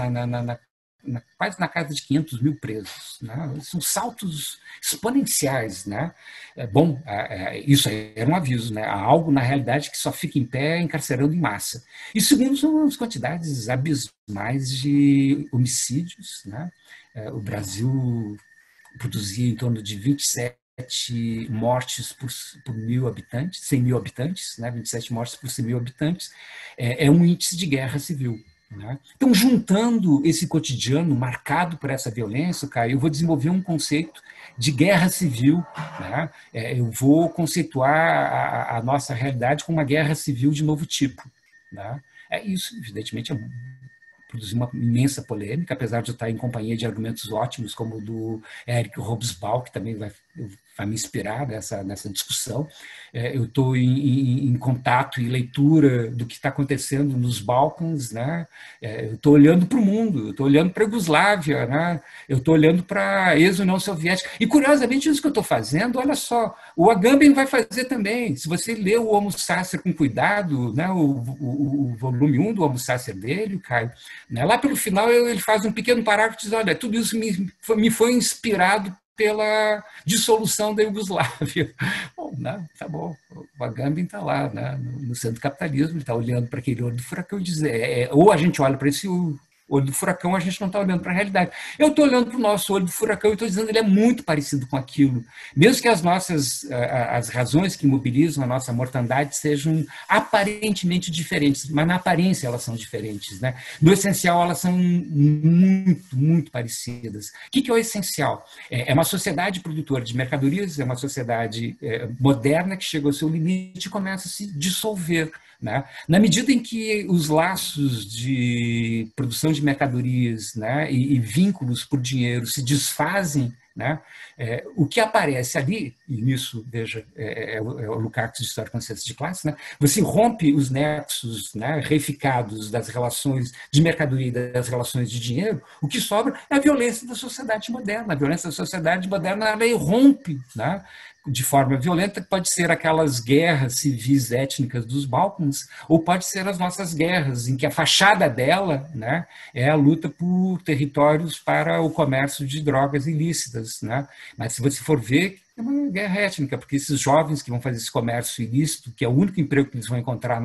quase na casa de 500 mil presos. Né? São saltos exponenciais. Né? Bom, isso aí era um aviso. Né? Há algo, na realidade, que só fica em pé encarcerando em massa. E segundo, são as quantidades abismais de homicídios. Né? O Brasil produzia em torno de 27 mortes por 1.000 habitantes, 100 mil habitantes, né? 27 mortes por 100 mil habitantes, é um índice de guerra civil. Né? Então, juntando esse cotidiano marcado por essa violência, Caio, eu vou desenvolver um conceito de guerra civil. Né? Eu vou conceituar a nossa realidade como uma guerra civil de novo tipo. Né? Isso, evidentemente, produziu uma imensa polêmica, apesar de eu estar em companhia de argumentos ótimos, como o do Eric Hobsbawm, que também vai me inspirar nessa discussão. Eu estou em contato e leitura do que está acontecendo nos Balcãs. Né? Eu estou olhando para o mundo, eu estou olhando para a Iugoslávia, né? Eu estou olhando para a ex-União Soviética. E, curiosamente, isso que eu estou fazendo, olha só, o Agamben vai fazer também. Se você ler o Homo Sacer com cuidado, né? o volume 1 do Homo Sacer dele, Caio, né? Lá pelo final ele faz um pequeno parágrafo e diz, olha, tudo isso me foi inspirado pela dissolução da Iugoslávia. Bom, né, tá bom, o Agamben está lá, né, no centro do capitalismo, ele está olhando para aquele olho do furacão e diz, ou a gente olha para esse olho do furacão, a gente não está olhando para a realidade. Eu estou olhando para o nosso olho do furacão e estou dizendo que ele é muito parecido com aquilo. Mesmo que as razões que mobilizam a nossa mortandade sejam aparentemente diferentes, mas na aparência elas são diferentes. Né? No essencial, elas são muito, muito parecidas. O que é o essencial? É uma sociedade produtora de mercadorias, é uma sociedade moderna que chega ao seu limite e começa a se dissolver. Né? Na medida em que os laços de produção de mercadorias, né, e vínculos por dinheiro se desfazem, né, o que aparece ali, e nisso, veja, o Lukács de História e Consciência de Classe, né, você rompe os nexos, né, reificados das relações de mercadoria e das relações de dinheiro, o que sobra é a violência da sociedade moderna. A violência da sociedade moderna, ela irrompe, né, de forma violenta, que pode ser aquelas guerras civis étnicas dos Balcãs, ou pode ser as nossas guerras, em que a fachada dela, né, é a luta por territórios para o comércio de drogas ilícitas. Né? Mas se você for ver, é uma guerra étnica, porque esses jovens que vão fazer esse comércio ilícito, que é o único emprego que eles vão encontrar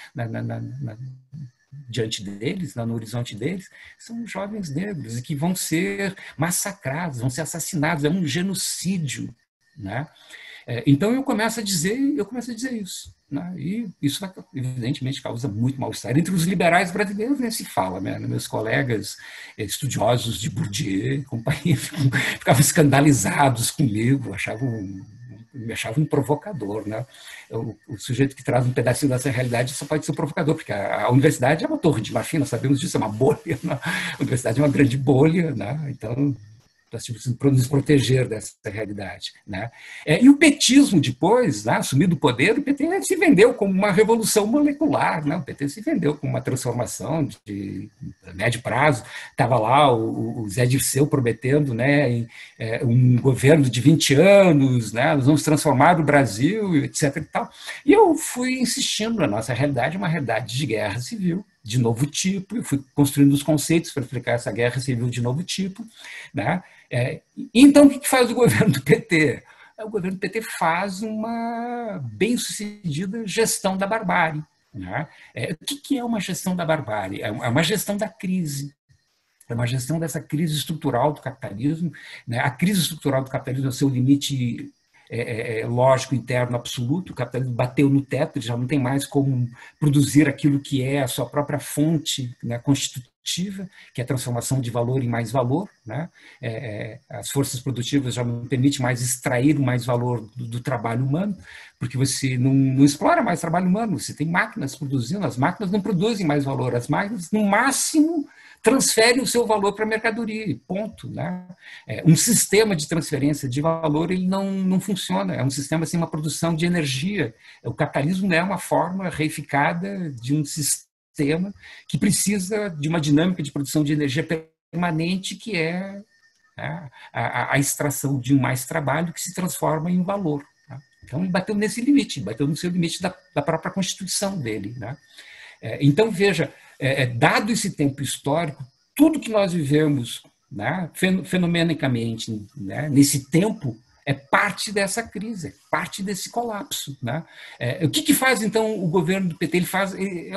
diante deles, no horizonte deles, são jovens negros e que vão ser massacrados, vão ser assassinados, é um genocídio. Né? Então eu começo a dizer isso. Né? E isso, evidentemente, causa muito mal-estar. Entre os liberais brasileiros nem se fala. Né? Meus colegas estudiosos de Bourdieu, companhia, ficavam escandalizados comigo, me achavam um provocador. Né? O sujeito que traz um pedacinho dessa realidade só pode ser um provocador, porque a universidade é uma torre de marfim, nós sabemos disso, é uma bolha. Né? A universidade é uma grande bolha, né? Então nós tínhamos que nos proteger dessa realidade. Né? E o petismo depois, né, assumido o poder, o PT se vendeu como uma revolução molecular, né? O PT se vendeu como uma transformação de médio prazo. Estava lá o Zé Dirceu prometendo, né, um governo de 20 anos, né, nós vamos transformar o Brasil, etc. E eu fui insistindo na nossa realidade, uma realidade de guerra civil, de novo tipo, eu fui construindo os conceitos para explicar essa guerra civil de novo tipo. Né? Então, o que faz o governo do PT? O governo do PT faz uma bem-sucedida gestão da barbárie. Né? O que é uma gestão da barbárie? É uma gestão da crise. É uma gestão dessa crise estrutural do capitalismo. Né? A crise estrutural do capitalismo é o seu limite lógico interno absoluto. O capitalismo bateu no teto, ele já não tem mais como produzir aquilo que é a sua própria fonte, né, constitutiva, que é a transformação de valor em mais valor. Né? As forças produtivas já não permitem mais extrair mais valor do trabalho humano, porque você não explora mais trabalho humano, você tem máquinas produzindo, as máquinas não produzem mais valor, as máquinas, no máximo, transfere o seu valor para a mercadoria, ponto. Né? Um sistema de transferência de valor ele não funciona, é um sistema sem uma produção de energia. O capitalismo é uma forma reificada de um sistema que precisa de uma dinâmica de produção de energia permanente, que é, né, a extração de mais trabalho que se transforma em valor. Né? Então, ele bateu nesse limite, bateu no seu limite da própria constituição dele. Né? Então, veja, dado esse tempo histórico, tudo que nós vivemos, né, fenomenicamente, né, nesse tempo, é parte dessa crise, é parte desse colapso. Né? O que faz, então, o governo do PT? Ele faz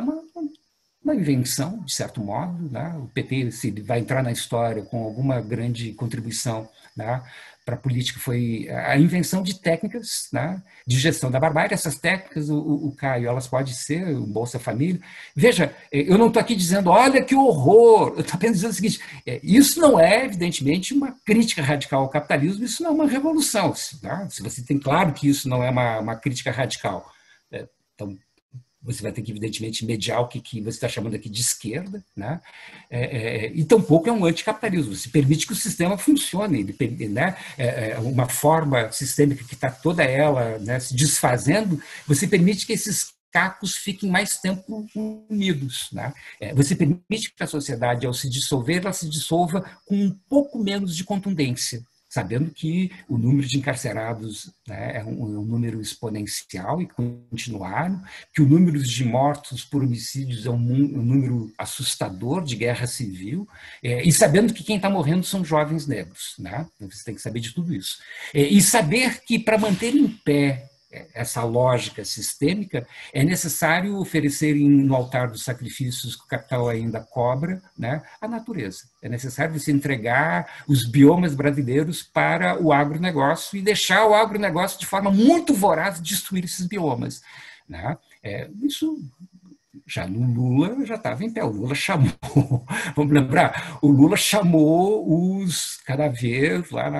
uma invenção, de certo modo. Né? O PT, se ele vai entrar na história com alguma grande contribuição, né, para a política, foi a invenção de técnicas, né, de gestão da barbárie. Essas técnicas, o Caio, elas podem ser o Bolsa Família. Veja, eu não estou aqui dizendo, olha que horror, eu estou apenas dizendo o seguinte, isso não é, evidentemente, uma crítica radical ao capitalismo, isso não é uma revolução. Tá? Se você tem claro que isso não é uma crítica radical, então você vai ter que, evidentemente, mediar o que você está chamando aqui de esquerda, né? E tampouco é um anticapitalismo. Você permite que o sistema funcione, né? Uma forma sistêmica que está toda ela, né, se desfazendo, você permite que esses cacos fiquem mais tempo unidos. Né? Você permite que a sociedade, ao se dissolver, ela se dissolva com um pouco menos de contundência, sabendo que o número de encarcerados, né, é um número exponencial e continuado, que o número de mortos por homicídios é um número assustador de guerra civil, e sabendo que quem está morrendo são jovens negros. Né? Você tem que saber de tudo isso. E saber que, para manter em pé essa lógica sistêmica, é necessário oferecer no altar dos sacrifícios que o capital ainda cobra, né, a natureza. É necessário você entregar os biomas brasileiros para o agronegócio e deixar o agronegócio de forma muito voraz destruir esses biomas. Né? Isso já no Lula já estava em pé. O Lula chamou, vamos lembrar, o Lula chamou os canaveiros, lá,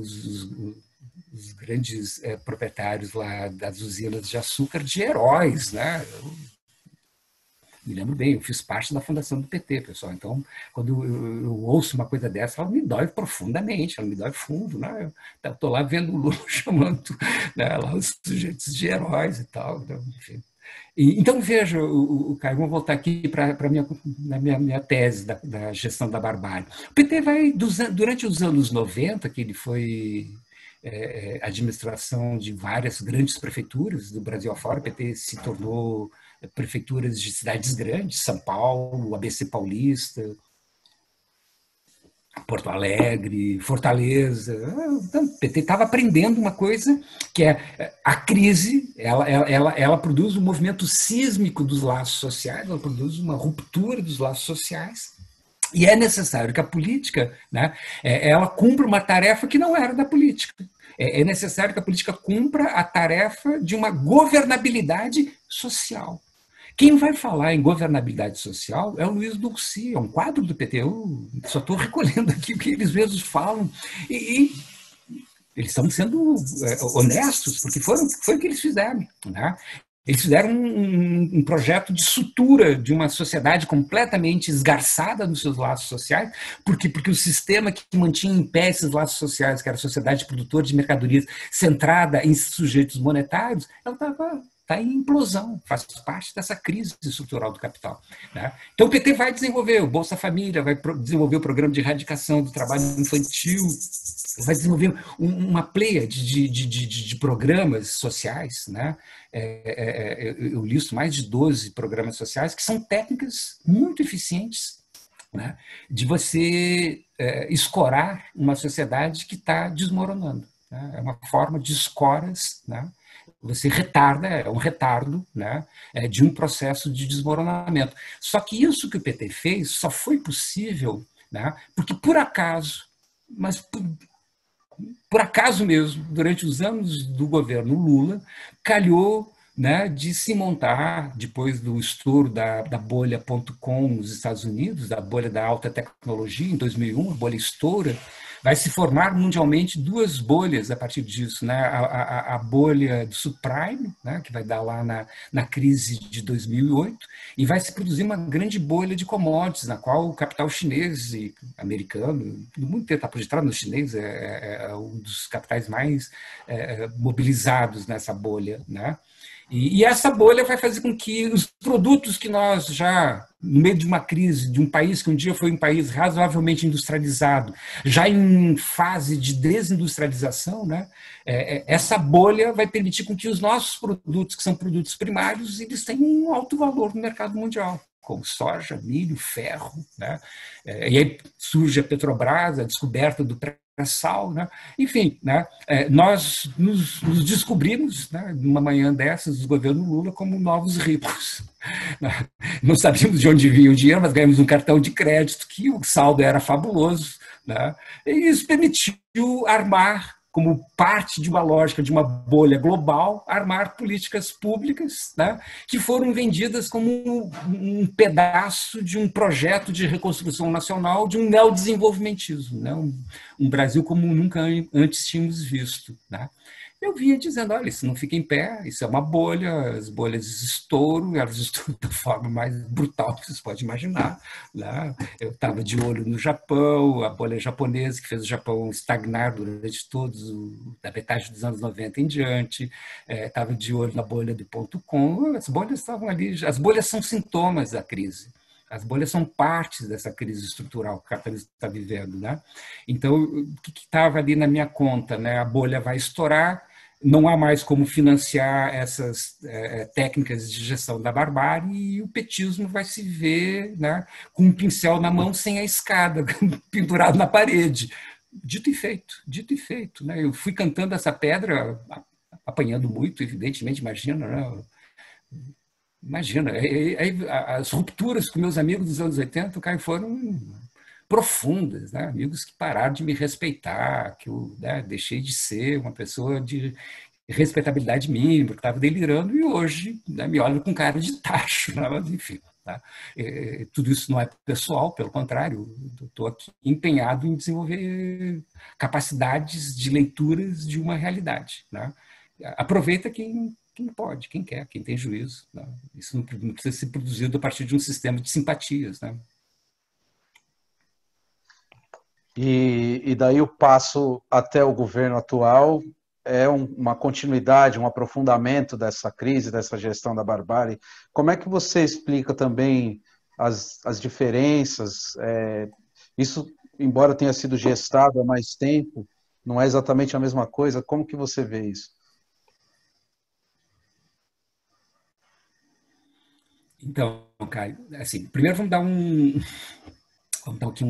os grandes proprietários lá das usinas de açúcar de heróis, né? Eu me lembro bem, eu fiz parte da fundação do PT, pessoal. Então, quando eu ouço uma coisa dessa, ela me dói profundamente, ela me dói fundo, né? Eu estou lá vendo o Lula chamando, né, lá os sujeitos de heróis e tal. Então, enfim. Então, veja, Caio, vamos voltar aqui para a minha tese da gestão da barbárie. O PT vai, durante os anos 90, que ele foi administração de várias grandes prefeituras do Brasil afora, o PT se tornou prefeituras de cidades grandes, São Paulo, ABC Paulista, Porto Alegre, Fortaleza. Então, o PT estava aprendendo uma coisa que é a crise, ela produz um movimento sísmico dos laços sociais, ela produz uma ruptura dos laços sociais, e é necessário que a política, né, ela cumpra uma tarefa que não era da política. É necessário que a política cumpra a tarefa de uma governabilidade social. Quem vai falar em governabilidade social é o Luiz Dulcy, é um quadro do PT. Eu só estou recolhendo aqui o que eles mesmos falam. E eles estão sendo honestos, porque foi o que eles fizeram. Né? Eles fizeram um projeto de sutura de uma sociedade completamente esgarçada nos seus laços sociais, porque o sistema que mantinha em pé esses laços sociais, que era a sociedade produtora de mercadorias centrada em sujeitos monetários, ela está em implosão, faz parte dessa crise estrutural do capital. Né? Então o PT vai desenvolver o Bolsa Família, vai desenvolver o programa de erradicação do trabalho infantil, vai desenvolver uma pleia de programas sociais. Né? Eu listo mais de 12 programas sociais, que são técnicas muito eficientes, né, de você escorar uma sociedade que está desmoronando. Né? É uma forma de escoras, né? Você retarda, é um retardo, né, de um processo de desmoronamento. Só que isso que o PT fez só foi possível, né, porque por acaso, mas por acaso mesmo, durante os anos do governo Lula, calhou, né, de se montar, depois do estouro da bolha.com nos Estados Unidos, da bolha da alta tecnologia, em 2001, a bolha estoura, vai se formar mundialmente duas bolhas a partir disso, né? A bolha do subprime, né? Que vai dar lá na crise de 2008, e vai se produzir uma grande bolha de commodities, na qual o capital chinês e americano, do mundo inteiro está projetado no chinês, é um dos capitais mais mobilizados nessa bolha, né? E essa bolha vai fazer com que os produtos que nós já, no meio de uma crise, de um país que um dia foi um país razoavelmente industrializado, já em fase de desindustrialização, né, essa bolha vai permitir com que os nossos produtos, que são produtos primários, eles tenham um alto valor no mercado mundial, como soja, milho, ferro, né? E aí surge a Petrobras, a descoberta do pré-sal, né? Enfim, né? Nós nos descobrimos, né, numa manhã dessas, do governo Lula, como novos ricos. Não sabíamos de onde vinha o dinheiro, mas ganhamos um cartão de crédito que o saldo era fabuloso, né? E isso permitiu armar, como parte de uma lógica de uma bolha global, armar políticas públicas, né, que foram vendidas como um pedaço de um projeto de reconstrução nacional, de um neodesenvolvimentismo, né, um Brasil como nunca antes tínhamos visto, né. Eu vinha dizendo, olha, isso não fica em pé, isso é uma bolha, as bolhas estouram, elas estouram da forma mais brutal que vocês podem imaginar, né? Eu estava de olho no Japão, a bolha japonesa, que fez o Japão estagnar durante da metade dos anos 90 em diante, estava de olho na bolha do .com, as bolhas estavam ali, as bolhas são sintomas da crise. As bolhas são partes dessa crise estrutural que o capitalismo está vivendo, né? Então, o que estava ali na minha conta, né? A bolha vai estourar, não há mais como financiar essas técnicas de gestão da barbárie e o petismo vai se ver, né, com um pincel na mão sem a escada, pendurado na parede. Dito e feito. Né? Eu fui cantando essa pedra, apanhando muito, evidentemente, imagina, né? Imagina, as rupturas com meus amigos dos anos 80 foram profundas, né? Amigos que pararam de me respeitar, que eu, né, deixei de ser uma pessoa de respeitabilidade mínima, que estava delirando, e hoje, né, me olham com cara de tacho, né? Mas enfim. Tá? Tudo isso não é pessoal, pelo contrário, estou aqui empenhado em desenvolver capacidades de leituras de uma realidade. Né? Aproveita quem pode, quem quer, quem tem juízo. Né? Isso não precisa ser produzido a partir de um sistema de simpatias. Né? E daí o passo até o governo atual é uma continuidade, um aprofundamento dessa crise, dessa gestão da barbárie. Como é que você explica também as diferenças? Isso, embora tenha sido gestado há mais tempo, não é exatamente a mesma coisa. Como que você vê isso? Então, Caio, assim, primeiro vamos dar aqui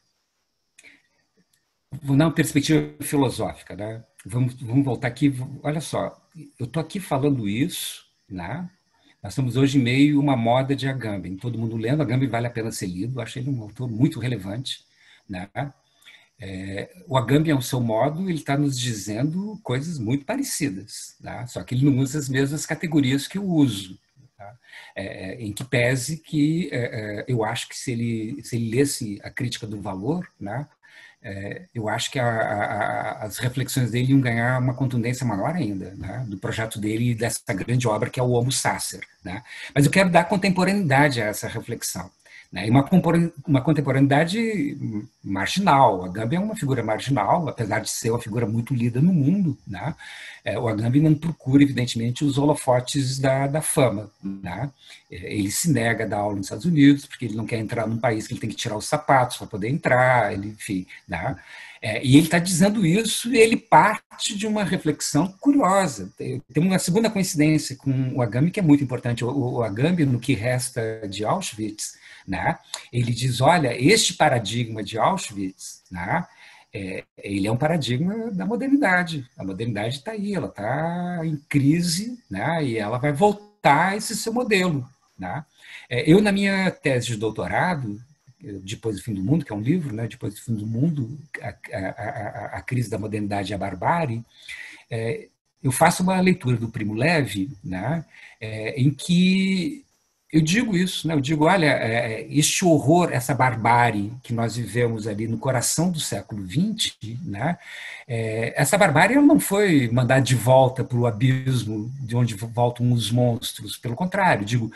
vamos dar uma perspectiva filosófica, né? Vamos voltar aqui. Olha só, eu estou aqui falando isso, né? Nós estamos hoje em meio a uma moda de Agamben. Todo mundo lendo, Agamben vale a pena ser lido. Eu achei ele um autor muito relevante, né? O Agamben, ao seu modo, ele está nos dizendo coisas muito parecidas, tá? Só que ele não usa as mesmas categorias que eu uso. Tá? Em que pese que eu acho que se ele lesse a crítica do valor, né, eu acho que as reflexões dele iam ganhar uma contundência maior ainda, né, do projeto dele e dessa grande obra que é o Homo Sacer. Né? Mas eu quero dar contemporaneidade a essa reflexão. Né, e uma contemporaneidade marginal. A Agamben é uma figura marginal, apesar de ser uma figura muito lida no mundo. Né? O Agamben não procura, evidentemente, os holofotes da fama. Né? Ele se nega a dar aula nos Estados Unidos, porque ele não quer entrar num país que ele tem que tirar os sapatos para poder entrar, enfim. Né? E ele está dizendo isso e ele parte de uma reflexão curiosa. Tem uma segunda coincidência com o Agamben que é muito importante. O Agamben, no que resta de Auschwitz, né, ele diz, olha, este paradigma de Auschwitz, né, ele é um paradigma da modernidade. A modernidade está aí, ela está em crise, né, e ela vai voltar a esse seu modelo. Né. Eu, na minha tese de doutorado, Depois do Fim do Mundo, que é um livro, né, Depois do Fim do Mundo, a crise da modernidade e a barbárie, eu faço uma leitura do Primo Levi, né, em que Eu digo isso, né? Eu digo, olha, este horror, essa barbárie que nós vivemos ali no coração do século XX, né? Essa barbárie ela não foi mandada de volta para o abismo de onde voltam os monstros. Pelo contrário, digo,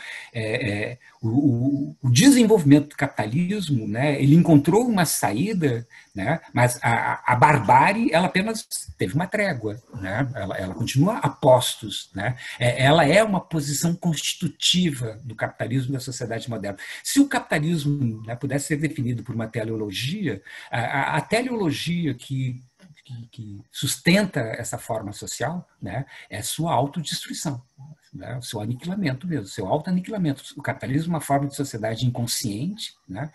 o desenvolvimento do capitalismo, né? Ele encontrou uma saída, né? Mas a barbárie ela apenas teve uma trégua, né? Ela continua a postos, né? Ela é uma posição constitutiva do capitalismo da sociedade moderna. Se o capitalismo, né, pudesse ser definido por uma teleologia, a teleologia que sustenta essa forma social, né, é sua autodestruição, né, o seu aniquilamento mesmo, o seu autoaniquilamento. O capitalismo é uma forma de sociedade inconsciente, né,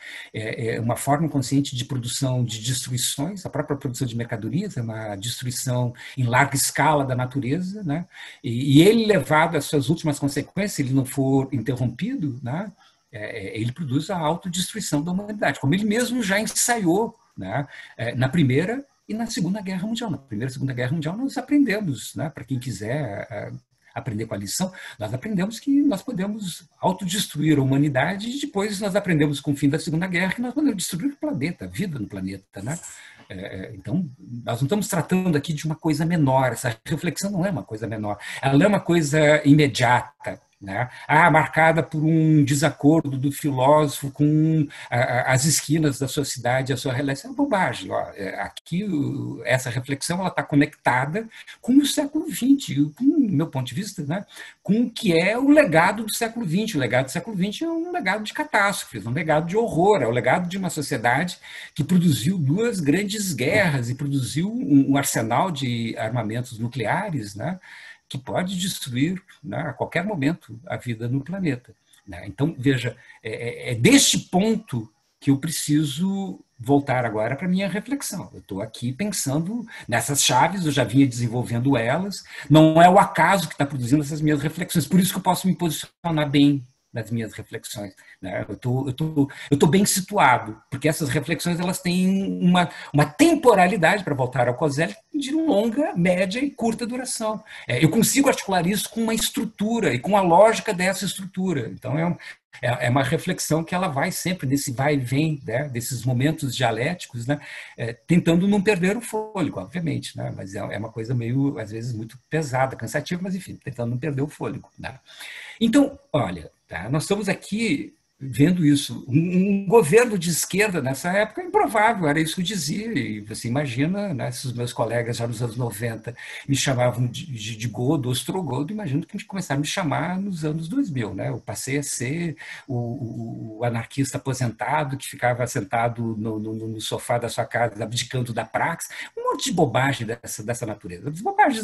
é uma forma inconsciente de produção de destruições, a própria produção de mercadorias é uma destruição em larga escala da natureza, né, e ele levado às suas últimas consequências, se ele não for interrompido, né, ele produz a autodestruição da humanidade, como ele mesmo já ensaiou, né, na Primeira e na Segunda Guerra Mundial. Na Primeira e Segunda Guerra Mundial nós aprendemos, né, para quem quiser aprender com a lição, nós aprendemos que nós podemos autodestruir a humanidade e depois nós aprendemos com o fim da Segunda Guerra que nós podemos destruir o planeta, a vida no planeta, né? Então, nós não estamos tratando aqui de uma coisa menor, essa reflexão não é uma coisa menor, ela é uma coisa imediata, né? Marcada por um desacordo do filósofo com as esquinas da sua cidade, a sua relação. É bobagem. Aqui, essa reflexão está conectada com o século XX, com o meu ponto de vista, né? Com o que é o legado do século XX. O legado do século XX é um legado de catástrofes, um legado de horror, é o legado de uma sociedade que produziu duas grandes guerras e produziu um arsenal de armamentos nucleares, né? Que pode destruir, né, a qualquer momento a vida no planeta, né? Então, veja, é deste ponto que eu preciso voltar agora para a minha reflexão. Eu estou aqui pensando nessas chaves, eu já vinha desenvolvendo elas, não é o acaso que está produzindo essas minhas reflexões, por isso que eu posso me posicionar bem nas minhas reflexões, né? Eu tô bem situado, porque essas reflexões elas têm uma temporalidade, para voltar ao Koselleck, de longa, média e curta duração. Eu consigo articular isso com uma estrutura e com a lógica dessa estrutura. Então, é uma reflexão que ela vai sempre nesse vai e vem, né, desses momentos dialéticos, né, tentando não perder o fôlego, obviamente, né, mas é uma coisa meio, às vezes, muito pesada, cansativa, mas, enfim, tentando não perder o fôlego, né. Então, olha, tá, nós estamos aqui vendo isso. Um governo de esquerda nessa época é improvável, era isso que eu dizia. E você imagina, né, se os meus colegas já nos anos 90 me chamavam de Godo, Ostrogodo, imagino que começaram a me chamar nos anos 2000. Né? Eu passei a ser o anarquista aposentado que ficava sentado no sofá da sua casa, abdicando da praxe, um monte de bobagem dessa natureza. As bobagens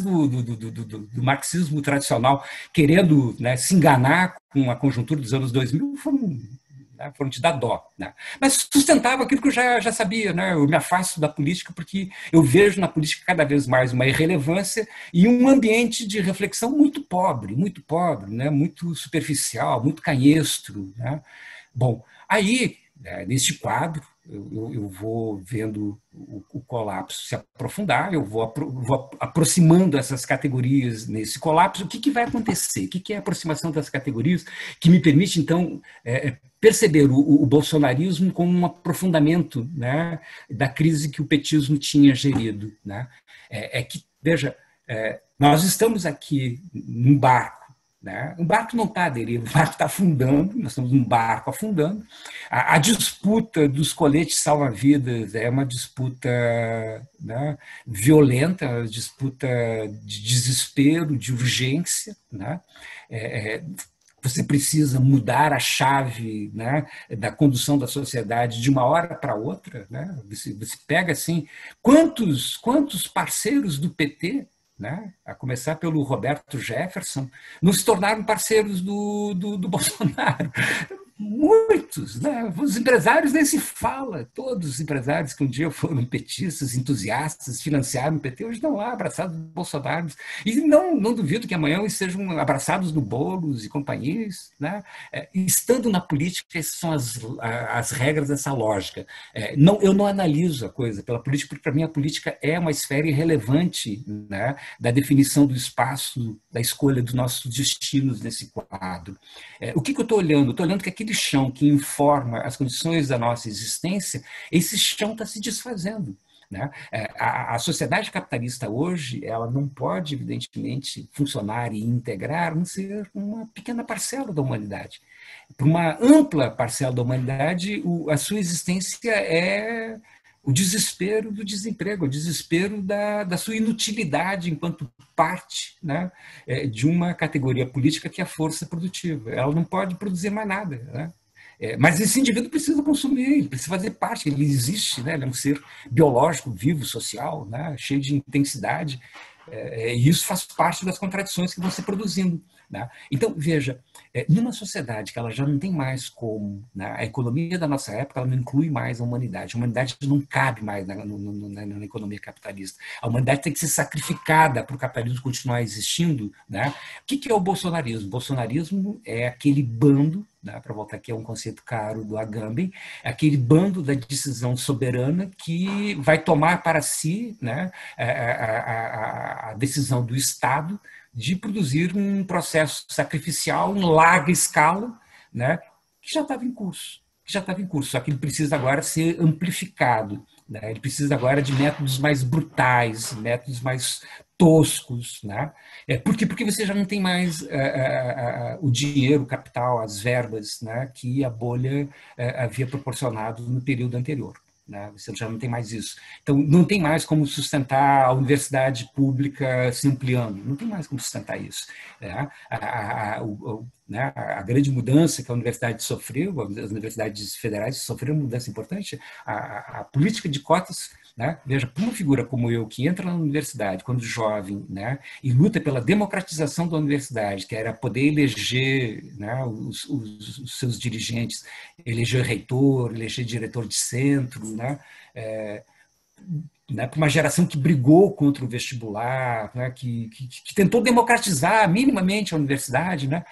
do marxismo tradicional, querendo, né, se enganar com a conjuntura dos anos 2000, foram de dar dó. Né? Mas sustentava aquilo que eu já sabia. Né? Eu me afasto da política porque eu vejo na política cada vez mais uma irrelevância e um ambiente de reflexão muito pobre, né? Muito superficial, muito canhestro. Né? Bom, aí, neste quadro, eu vou vendo o colapso se aprofundar, eu vou aproximando essas categorias nesse colapso. O que vai acontecer? O que é a aproximação das categorias que me permite, então, perceber o bolsonarismo como um aprofundamento, né, da crise que o petismo tinha gerido? Né? Que, veja, nós estamos aqui num barco. Né? O barco não está à deriva, o barco está afundando, nós estamos num barco afundando. A disputa dos coletes salva-vidas é uma disputa, né, violenta, uma disputa de desespero, de urgência. Né? Você precisa mudar a chave, né, da condução da sociedade de uma hora para outra. Né? Você pega assim, quantos parceiros do PT, né, a começar pelo Roberto Jefferson, não se tornaram parceiros do Bolsonaro. Muitos, né? Os empresários nem se fala. Todos os empresários que um dia foram petistas, entusiastas, financiaram o PT, hoje estão lá abraçados no Bolsonaro. E não duvido que amanhã eles sejam abraçados no Boulos e companhias. Né? Estando na política, essas são as regras dessa lógica. Eu não analiso a coisa pela política, porque para mim a política é uma esfera irrelevante, né, da definição do espaço, da escolha dos nossos destinos nesse quadro. O que eu estou olhando? Estou olhando que aquele chão que informa as condições da nossa existência, esse chão está se desfazendo. Né? A sociedade capitalista hoje, ela não pode, evidentemente, funcionar e integrar, a não ser uma pequena parcela da humanidade. Para uma ampla parcela da humanidade, a sua existência é o desespero do desemprego, o desespero da sua inutilidade enquanto parte, né, de uma categoria política que é a força produtiva. Ela não pode produzir mais nada. Né? Mas esse indivíduo precisa consumir, ele precisa fazer parte, ele existe, né? Ele é um ser biológico, vivo, social, né? Cheio de intensidade, e isso faz parte das contradições que vão se produzindo. Né? Então, veja, numa sociedade que ela já não tem mais como, né, a economia da nossa época ela não inclui mais a humanidade não cabe mais na economia capitalista. A humanidade tem que ser sacrificada para o capitalismo continuar existindo. Né? O que é o bolsonarismo? O bolsonarismo é aquele bando, né, para voltar aqui a um conceito caro do Agamben, é aquele bando da decisão soberana que vai tomar para si, né, a decisão do Estado de produzir um processo sacrificial em larga escala, né, que já estava em curso. Só que ele precisa agora ser amplificado. Né? Ele precisa agora de métodos mais brutais, métodos mais toscos. Né? Por quê? Porque você já não tem mais o dinheiro, o capital, as verbas, né, que a bolha havia proporcionado no período anterior. Né? Você já não tem mais isso. Então, não tem mais como sustentar a universidade pública se ampliando, não tem mais como sustentar isso. Né? A grande mudança que a universidade sofreu, as universidades federais sofreram uma mudança importante, a política de cotas. Né? Veja, para uma figura como eu, que entra na universidade quando jovem, né, e luta pela democratização da universidade, que era poder eleger, né, os seus dirigentes, eleger reitor, eleger diretor de centro, né, para uma geração que brigou contra o vestibular, né, que tentou democratizar minimamente a universidade, né,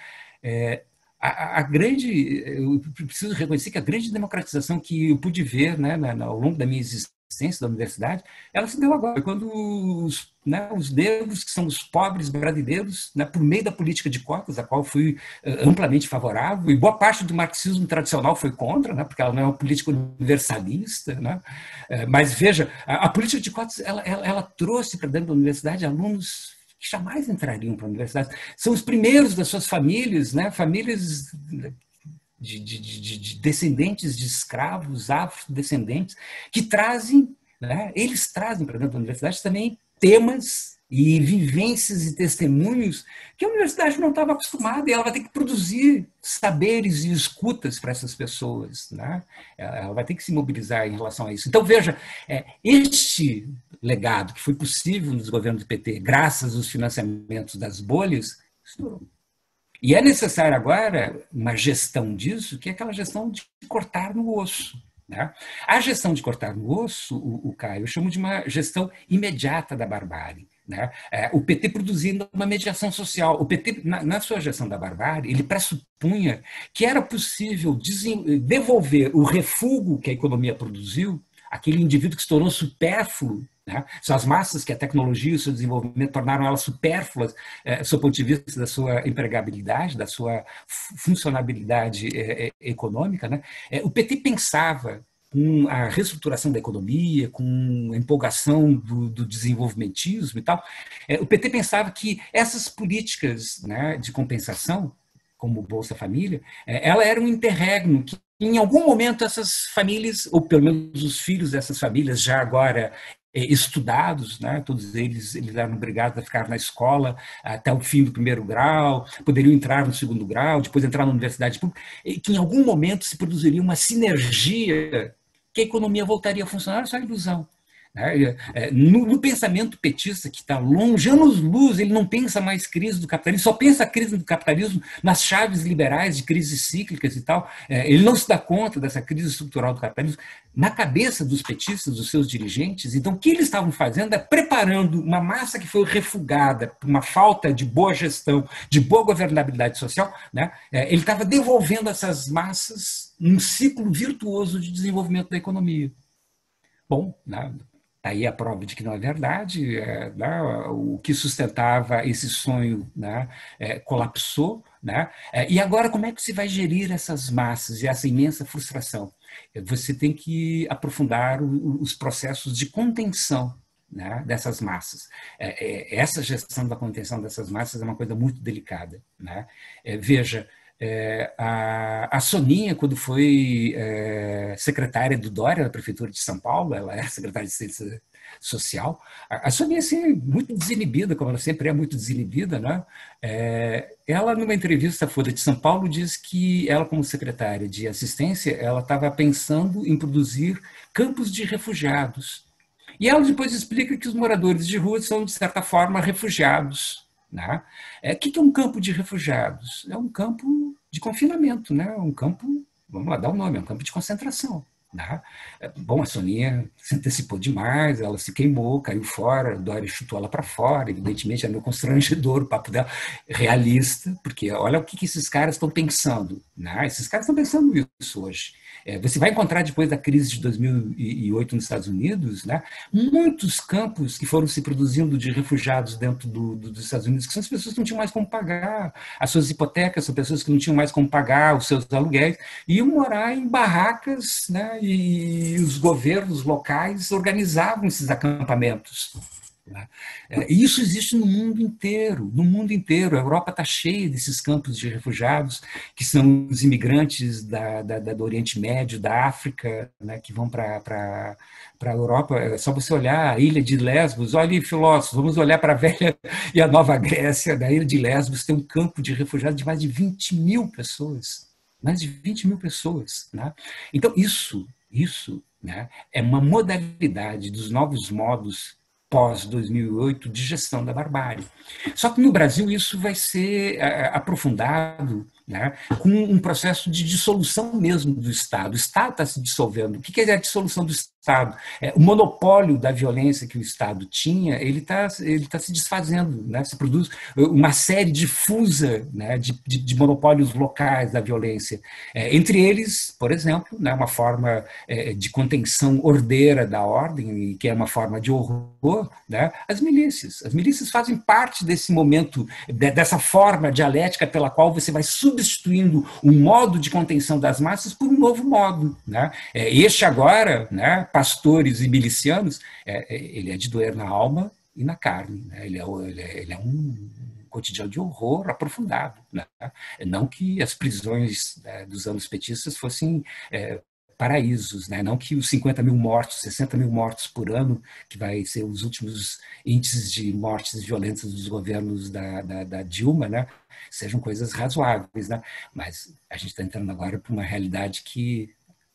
eu preciso reconhecer que a grande democratização que eu pude ver, né, ao longo da minha existência da universidade, ela se deu agora, quando os negros, que são os pobres brasileiros, né, por meio da política de cotas, a qual fui amplamente favorável, e boa parte do marxismo tradicional foi contra, né, porque ela não é uma política universalista. Né, mas veja, a política de cotas ela trouxe para dentro da universidade alunos que jamais entrariam para a universidade. São os primeiros das suas famílias, né, famílias de descendentes de escravos, afrodescendentes, que trazem, né, eles trazem para dentro da universidade também temas e vivências e testemunhos que a universidade não estava acostumada, e ela vai ter que produzir saberes e escutas para essas pessoas. Né? Ela vai ter que se mobilizar em relação a isso. Então, veja, este legado que foi possível nos governos do PT, graças aos financiamentos das bolhas, estourou. E é necessário agora uma gestão disso, que é aquela gestão de cortar no osso. Né? A gestão de cortar no osso, o Caio, eu chamo de uma gestão imediata da barbárie. Né? O PT produzindo uma mediação social. O PT, na sua gestão da barbárie, ele pressupunha que era possível devolver o refúgio que a economia produziu, aquele indivíduo que se tornou supérfluo. Né? São as massas que a tecnologia e o seu desenvolvimento tornaram elas supérfluas, do seu ponto de vista da sua empregabilidade, da sua funcionabilidade econômica. Né? O PT pensava com a reestruturação da economia, com a empolgação do desenvolvimentismo e tal, o PT pensava que essas políticas, né, de compensação, como o Bolsa Família, ela era um interregno que em algum momento essas famílias, ou pelo menos os filhos dessas famílias, já agora estudados, né? Todos eles eram obrigados a ficar na escola até o fim do primeiro grau, poderiam entrar no segundo grau, depois entrar na universidade pública, e que em algum momento se produziria uma sinergia que a economia voltaria a funcionar. Isso é ilusão. Né? No pensamento petista, que está longe, anos-luz, ele não pensa mais crise do capitalismo, só pensa a crise do capitalismo nas chaves liberais de crises cíclicas e tal. Ele não se dá conta dessa crise estrutural do capitalismo. Na cabeça dos petistas, dos seus dirigentes, então o que eles estavam fazendo é preparando uma massa que foi refugada por uma falta de boa gestão, de boa governabilidade social, né? Ele estava devolvendo essas massas num ciclo virtuoso de desenvolvimento da economia. Bom, né? Aí a prova de que não é verdade, né? O que sustentava esse sonho, né? Colapsou, né? E agora como é que se vai gerir essas massas e essa imensa frustração? Você tem que aprofundar os processos de contenção, né, dessas massas. Essa gestão da contenção dessas massas é uma coisa muito delicada. Né? Veja, a Soninha, quando foi secretária do Dória na Prefeitura de São Paulo, ela era secretária de Ciência Social, a Soninha, assim, muito desinibida, como ela sempre é muito desinibida, né? Ela, numa entrevista à Folha de São Paulo, diz que ela, como secretária de assistência, ela estava pensando em produzir campos de refugiados. E ela depois explica que os moradores de rua são, de certa forma, refugiados. Né? O que é um campo de refugiados? É um campo de confinamento, né? Um campo, vamos lá dar o nome, é um campo de concentração. Né? Bom, a Soninha se antecipou demais, ela se queimou, caiu fora, Dória chutou ela para fora, evidentemente é meio constrangedor o papo dela, realista, porque olha o que esses caras estão pensando. Né? Esses caras estão pensando isso hoje. Você vai encontrar, depois da crise de 2008 nos Estados Unidos, né, muitos campos que foram se produzindo de refugiados dentro dos Estados Unidos, que são as pessoas que não tinham mais como pagar as suas hipotecas, são pessoas que não tinham mais como pagar os seus aluguéis, e iam morar em barracas, né, e os governos locais organizavam esses acampamentos. Isso existe no mundo inteiro, no mundo inteiro. A Europa está cheia desses campos de refugiados, que são os imigrantes do Oriente Médio, da África, né, que vão para a Europa. É só você olhar a ilha de Lesbos, olha, filósofos, vamos olhar para a velha e a nova Grécia. Na ilha de Lesbos tem um campo de refugiados de mais de 20 mil pessoas. Mais de 20 mil pessoas. Né? Então, isso, né, é uma modalidade dos novos modos pós-2008 de gestão da barbárie. Só que no Brasil isso vai ser aprofundado, né, com um processo de dissolução mesmo do Estado. O Estado está se dissolvendo. O que é a dissolução do Estado? O monopólio da violência que o Estado tinha, ele tá se desfazendo. Né? Se produz uma série difusa, né, de monopólios locais da violência. Entre eles, por exemplo, né, uma forma de contenção ordeira da ordem, que é uma forma de horror, né, as milícias. As milícias fazem parte desse momento, dessa forma dialética pela qual você vai substituindo um modo de contenção das massas por um novo modo. Né? Este agora, né, pastores e milicianos, ele é de doer na alma e na carne. Né? Ele é um cotidiano de horror aprofundado. Né? Não que as prisões dos anos petistas fossem paraísos, né? Não que os 50 mil mortos, 60 mil mortos por ano, que vai ser os últimos índices de mortes violentas dos governos da Dilma, né, sejam coisas razoáveis, né? Mas a gente está entrando agora para uma realidade que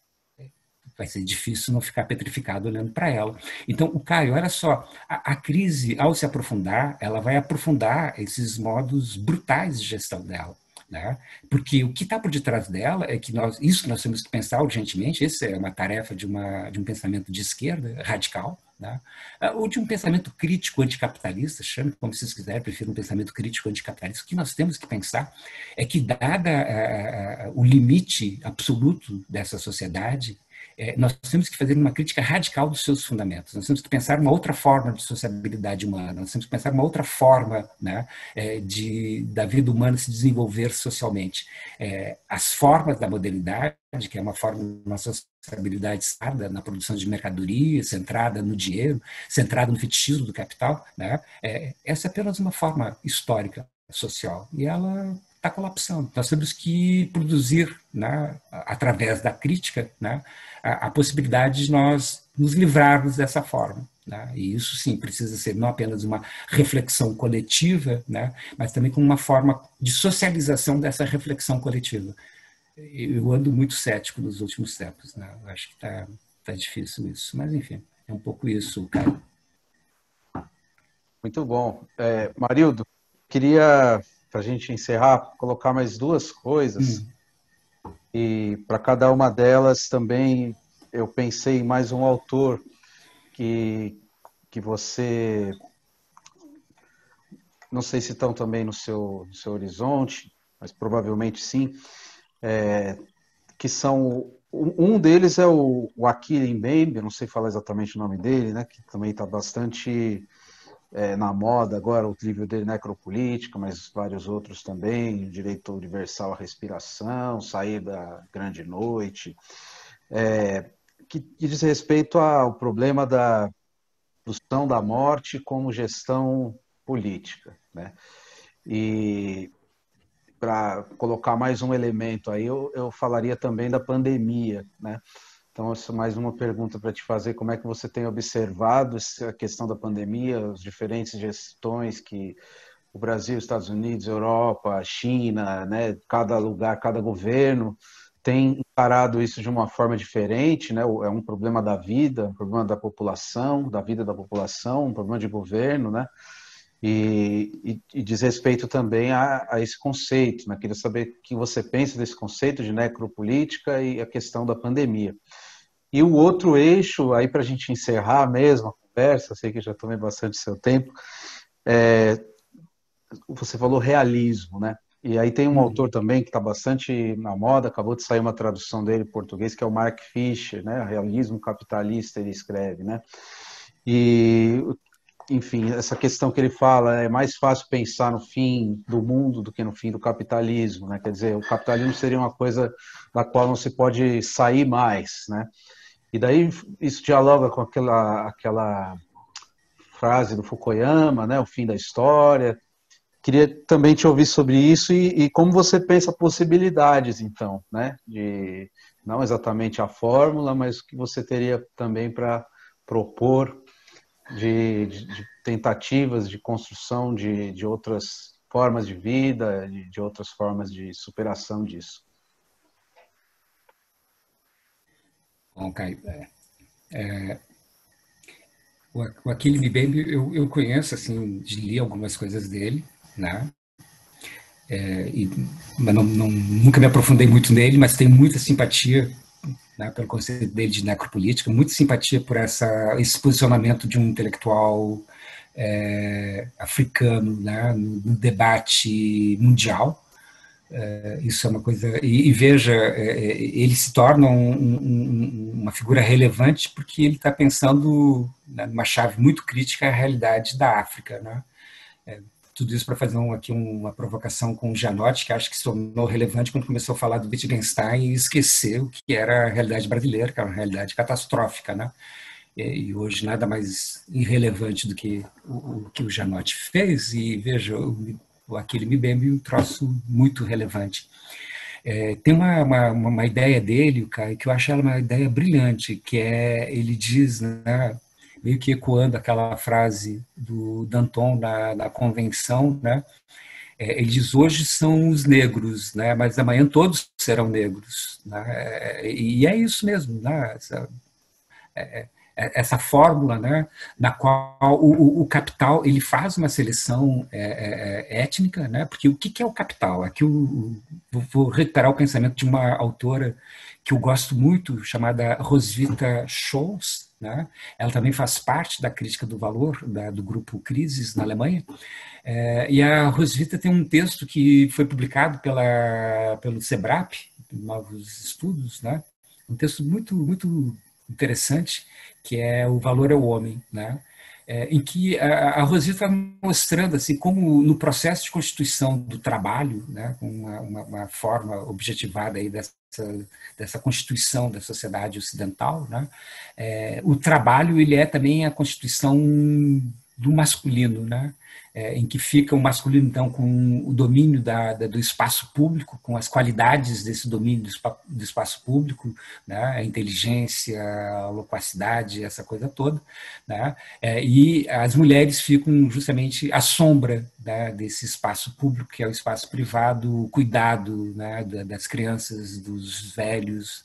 vai ser difícil não ficar petrificado olhando para ela. Então, o Caio, olha só, a crise, ao se aprofundar, ela vai aprofundar esses modos brutais de gestão dela. Né? Porque o que está por detrás dela é que isso nós temos que pensar urgentemente. Essa é uma tarefa de um pensamento de esquerda radical, né? Ou de um pensamento crítico anticapitalista, chame como vocês quiserem, prefiro um pensamento crítico anticapitalista. O que nós temos que pensar é que, dada o limite absoluto dessa sociedade, nós temos que fazer uma crítica radical dos seus fundamentos. Nós temos que pensar uma outra forma de sociabilidade humana, nós temos que pensar uma outra forma, né, da vida humana se desenvolver socialmente. As formas da modernidade, que é uma forma de uma sociabilidade centrada na produção de mercadorias, centrada no dinheiro, centrada no fetichismo do capital, né, essa é apenas uma forma histórica social, e ela está colapsando. Nós temos que produzir, né, através da crítica, né, a possibilidade de nós nos livrarmos dessa forma. Né? E isso, sim, precisa ser não apenas uma reflexão coletiva, né, mas também como uma forma de socialização dessa reflexão coletiva. Eu ando muito cético nos últimos tempos. Né? Eu acho que está difícil isso, mas enfim. É um pouco isso, Caio. Muito bom. Marildo, queria, para a gente encerrar, colocar mais duas coisas, e para cada uma delas também eu pensei em mais um autor que você, não sei se estão também no seu horizonte, mas provavelmente sim, que são, um deles é o Achille Mbembe, não sei falar exatamente o nome dele, né, que também está bastante na moda agora, o livro dele Necropolítica, mas vários outros também, Direito Universal à Respiração, Sair da Grande Noite, que diz respeito ao problema da produção da morte como gestão política, né? E para colocar mais um elemento aí, eu falaria também da pandemia, né? Então, essa é mais uma pergunta para te fazer, como é que você tem observado essa questão da pandemia, as diferentes gestões que o Brasil, Estados Unidos, Europa, China, né, cada lugar, cada governo tem encarado isso de uma forma diferente, né? É um problema da vida, um problema da população, da vida da população, um problema de governo, né? E diz respeito também a esse conceito, né? Queria saber o que você pensa desse conceito de necropolítica e a questão da pandemia. E o outro eixo, aí para a gente encerrar mesmo a conversa, sei que já tomei bastante seu tempo, você falou realismo, né? E aí tem um autor também que está bastante na moda, acabou de sair uma tradução dele em português, que é o Mark Fisher, né? Realismo capitalista, ele escreve, né? E, enfim, essa questão que ele fala, é mais fácil pensar no fim do mundo do que no fim do capitalismo, né? Quer dizer, o capitalismo seria uma coisa da qual não se pode sair mais, né? E daí isso dialoga com aquela frase do Fukuyama, né? O fim da história. Queria também te ouvir sobre isso e como você pensa possibilidades, então, né? De não exatamente a fórmula, mas o que você teria também para propor de tentativas de construção de outras formas de vida, de outras formas de superação disso. Bom, Caio, o Achille Mbembe eu conheço, assim, de ler algumas coisas dele, né? Mas nunca me aprofundei muito nele, mas tenho muita simpatia, né, pelo conceito dele de necropolítica, muita simpatia por esse posicionamento de um intelectual africano, né, no debate mundial. Isso é uma coisa. E veja, ele se torna uma figura relevante porque ele está pensando, né, numa chave muito crítica à realidade da África, né? Tudo isso para fazer aqui uma provocação com o Gianotti, que acho que se tornou relevante quando começou a falar do Wittgenstein e esqueceu o que era a realidade brasileira, que era uma realidade catastrófica, né? E hoje nada mais irrelevante do que o que o Gianotti fez, e veja, aquele Mbembe é um troço muito relevante. Tem uma ideia dele, Caio, que eu acho ela uma ideia brilhante, que ele diz, né, meio que ecoando aquela frase do Danton na convenção, né? Ele diz: hoje são os negros, né? Mas amanhã todos serão negros, né? E é isso mesmo, né? Essa fórmula, né, na qual o capital ele faz uma seleção étnica, né, porque o que é o capital? Aqui vou recuperar o pensamento de uma autora que eu gosto muito, chamada Roswitha Scholz, né? Ela também faz parte da crítica do valor do grupo Crises na Alemanha. E a Roswitha tem um texto que foi publicado pelo SEBRAP, Novos Estudos, né? Um texto muito interessante, que é O Valor é o Homem, né? Em que a Rosita está mostrando assim, como no processo de constituição do trabalho, né, com uma forma objetivada aí dessa constituição da sociedade ocidental, né, o trabalho ele é também a constituição do masculino, né? Em que fica o masculino, então, com o domínio do espaço público, com as qualidades desse domínio do espaço público, né? A inteligência, a loquacidade, essa coisa toda, né? E as mulheres ficam justamente à sombra, né, desse espaço público, que é o espaço privado, o cuidado, né, das crianças, dos velhos,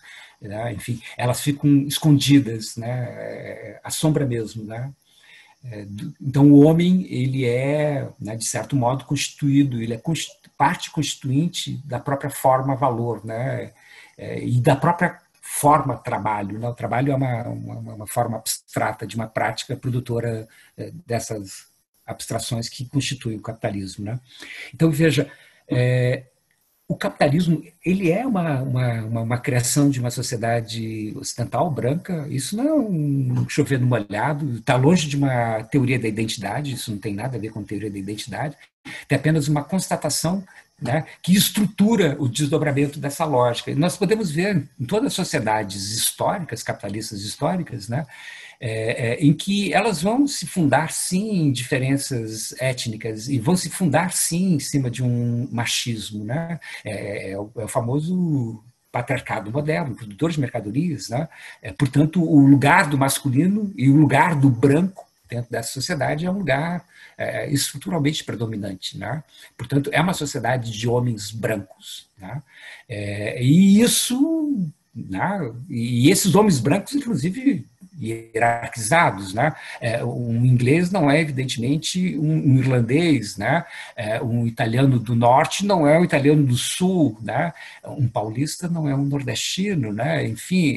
né? Enfim, elas ficam escondidas, né? À sombra mesmo, né? Então, o homem, ele é, né, de certo modo, constituído, ele é parte constituinte da própria forma-valor, né? E da própria forma-trabalho. Né? O trabalho é uma forma abstrata de uma prática produtora dessas abstrações que constituem o capitalismo. Né? Então, veja, o capitalismo, ele é uma criação de uma sociedade ocidental branca. Isso não é um chover no molhado, está longe de uma teoria da identidade, isso não tem nada a ver com teoria da identidade, é apenas uma constatação, né, que estrutura o desdobramento dessa lógica. E nós podemos ver em todas as sociedades históricas, capitalistas históricas, né, em que elas vão se fundar, sim, em diferenças étnicas e vão se fundar, sim, em cima de um machismo. Né? É o famoso patriarcado moderno, produtor de mercadorias. Né? Portanto, o lugar do masculino e o lugar do branco dentro dessa sociedade é um lugar estruturalmente predominante. Né? Portanto, é uma sociedade de homens brancos. Né? E isso... Né? E esses homens brancos, inclusive, hierarquizados, né? Um inglês não é evidentemente um irlandês, né? Um italiano do norte não é um italiano do sul, né? Um paulista não é um nordestino, né? Enfim,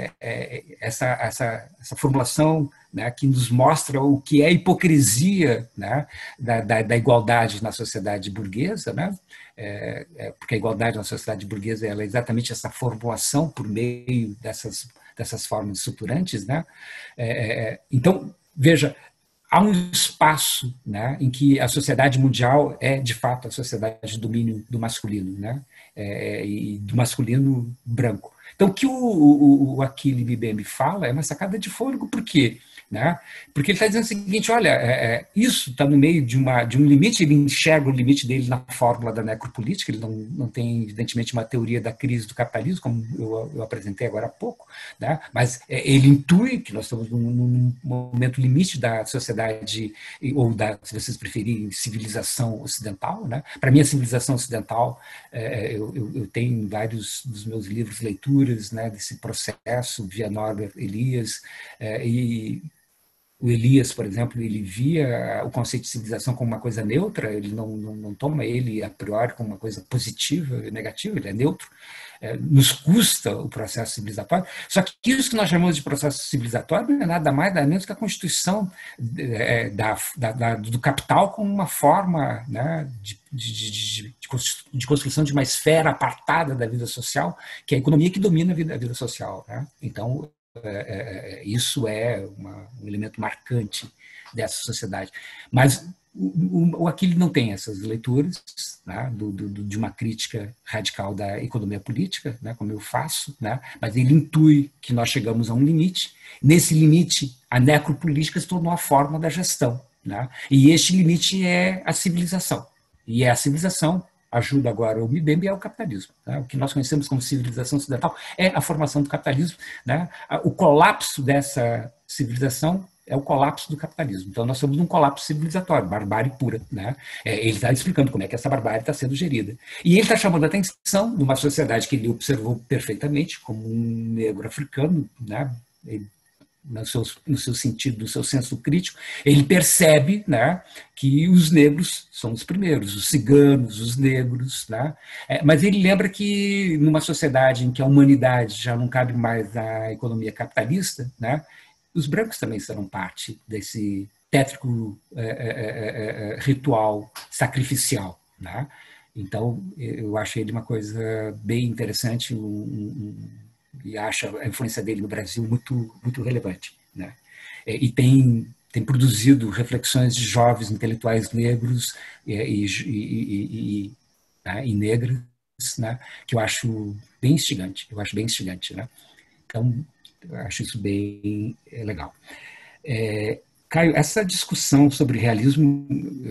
essa formulação, né, que nos mostra o que é a hipocrisia, né, da igualdade na sociedade burguesa, né? Porque a igualdade na sociedade burguesa ela é exatamente essa formulação por meio dessas formas estruturantes. Né? Então, veja, há um espaço, né, em que a sociedade mundial é, de fato, a sociedade de domínio do masculino, né, e do masculino branco. Então, o que o Achille Mbembe fala é uma sacada de fôlego, por quê? Né? Porque ele está dizendo o seguinte, olha, isso está no meio de um limite, ele enxerga o limite dele na fórmula da necropolítica, ele não tem, evidentemente, uma teoria da crise do capitalismo, como eu apresentei agora há pouco, né? Mas ele intui que nós estamos num momento limite da sociedade, ou se vocês preferirem, civilização ocidental. Né? Para mim, a civilização ocidental, eu tenho em vários dos meus livros leituras, né, desse processo, via Norbert Elias, e o Elias, por exemplo, ele via o conceito de civilização como uma coisa neutra, ele não toma ele a priori como uma coisa positiva e negativa, ele é neutro. Nos custa o processo civilizatório, só que isso que nós chamamos de processo civilizatório não é nada mais, nada menos que a constituição do capital como uma forma, né, de construção de uma esfera apartada da vida social, que é a economia que domina a vida social. Né? Então, isso é um elemento marcante dessa sociedade. Mas o Achille não tem essas leituras, né, de uma crítica radical da economia política, né, como eu faço, né, mas ele intui que nós chegamos a um limite. Nesse limite, a necropolítica se tornou a forma da gestão. Né, e este limite é a civilização. E é a civilização, ajuda agora o Mbembe, é o capitalismo. Né? O que nós conhecemos como civilização ocidental é a formação do capitalismo. Né? O colapso dessa civilização é o colapso do capitalismo. Então, nós somos num colapso civilizatório, barbárie pura. Né? Ele está explicando como é que essa barbárie está sendo gerida. E ele está chamando a atenção de uma sociedade que ele observou perfeitamente, como um negro africano, né? Ele, no seu sentido, no seu senso crítico, ele percebe, né, que os negros são os primeiros, os ciganos, os negros. Né? Mas ele lembra que numa sociedade em que a humanidade já não cabe mais na economia capitalista, né, os brancos também serão parte desse tétrico ritual sacrificial. Né? Então, eu achei ele uma coisa bem interessante, e acho a influência dele no Brasil muito, muito relevante. Né? E tem produzido reflexões de jovens intelectuais negros e negras, né? Que eu acho bem instigante. Né? Então, eu acho isso bem legal. Caio, essa discussão sobre realismo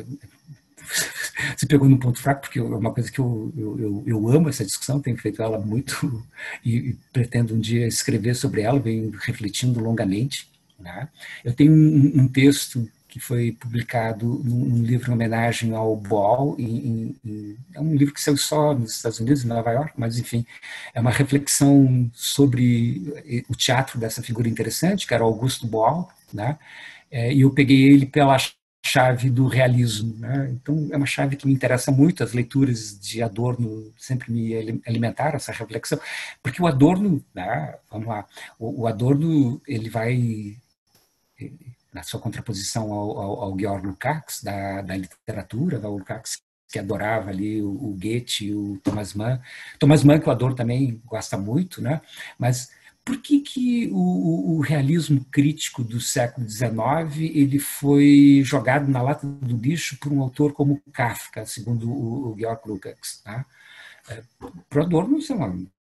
se pegou num ponto fraco, porque é uma coisa que eu amo essa discussão, tenho feito ela muito e pretendo um dia escrever sobre ela, venho refletindo longamente. Né? Eu tenho um texto que foi publicado num livro em homenagem ao Boal, é um livro que saiu só nos Estados Unidos, em Nova York, mas, enfim, é uma reflexão sobre o teatro dessa figura interessante, que era Augusto Boal, né? E eu peguei ele pela chave do realismo, né? Então, é uma chave que me interessa muito, as leituras de Adorno sempre me alimentaram essa reflexão, porque o Adorno, né, vamos lá, o Adorno, ele vai, na sua contraposição ao Georg Lukács, da literatura, o Lukács que adorava ali o Goethe, o Thomas Mann, que o Adorno também gosta muito, né? Mas por que o realismo crítico do século XIX ele foi jogado na lata do lixo por um autor como Kafka, segundo o Georg Lukács? Né? Para o Adorno, isso é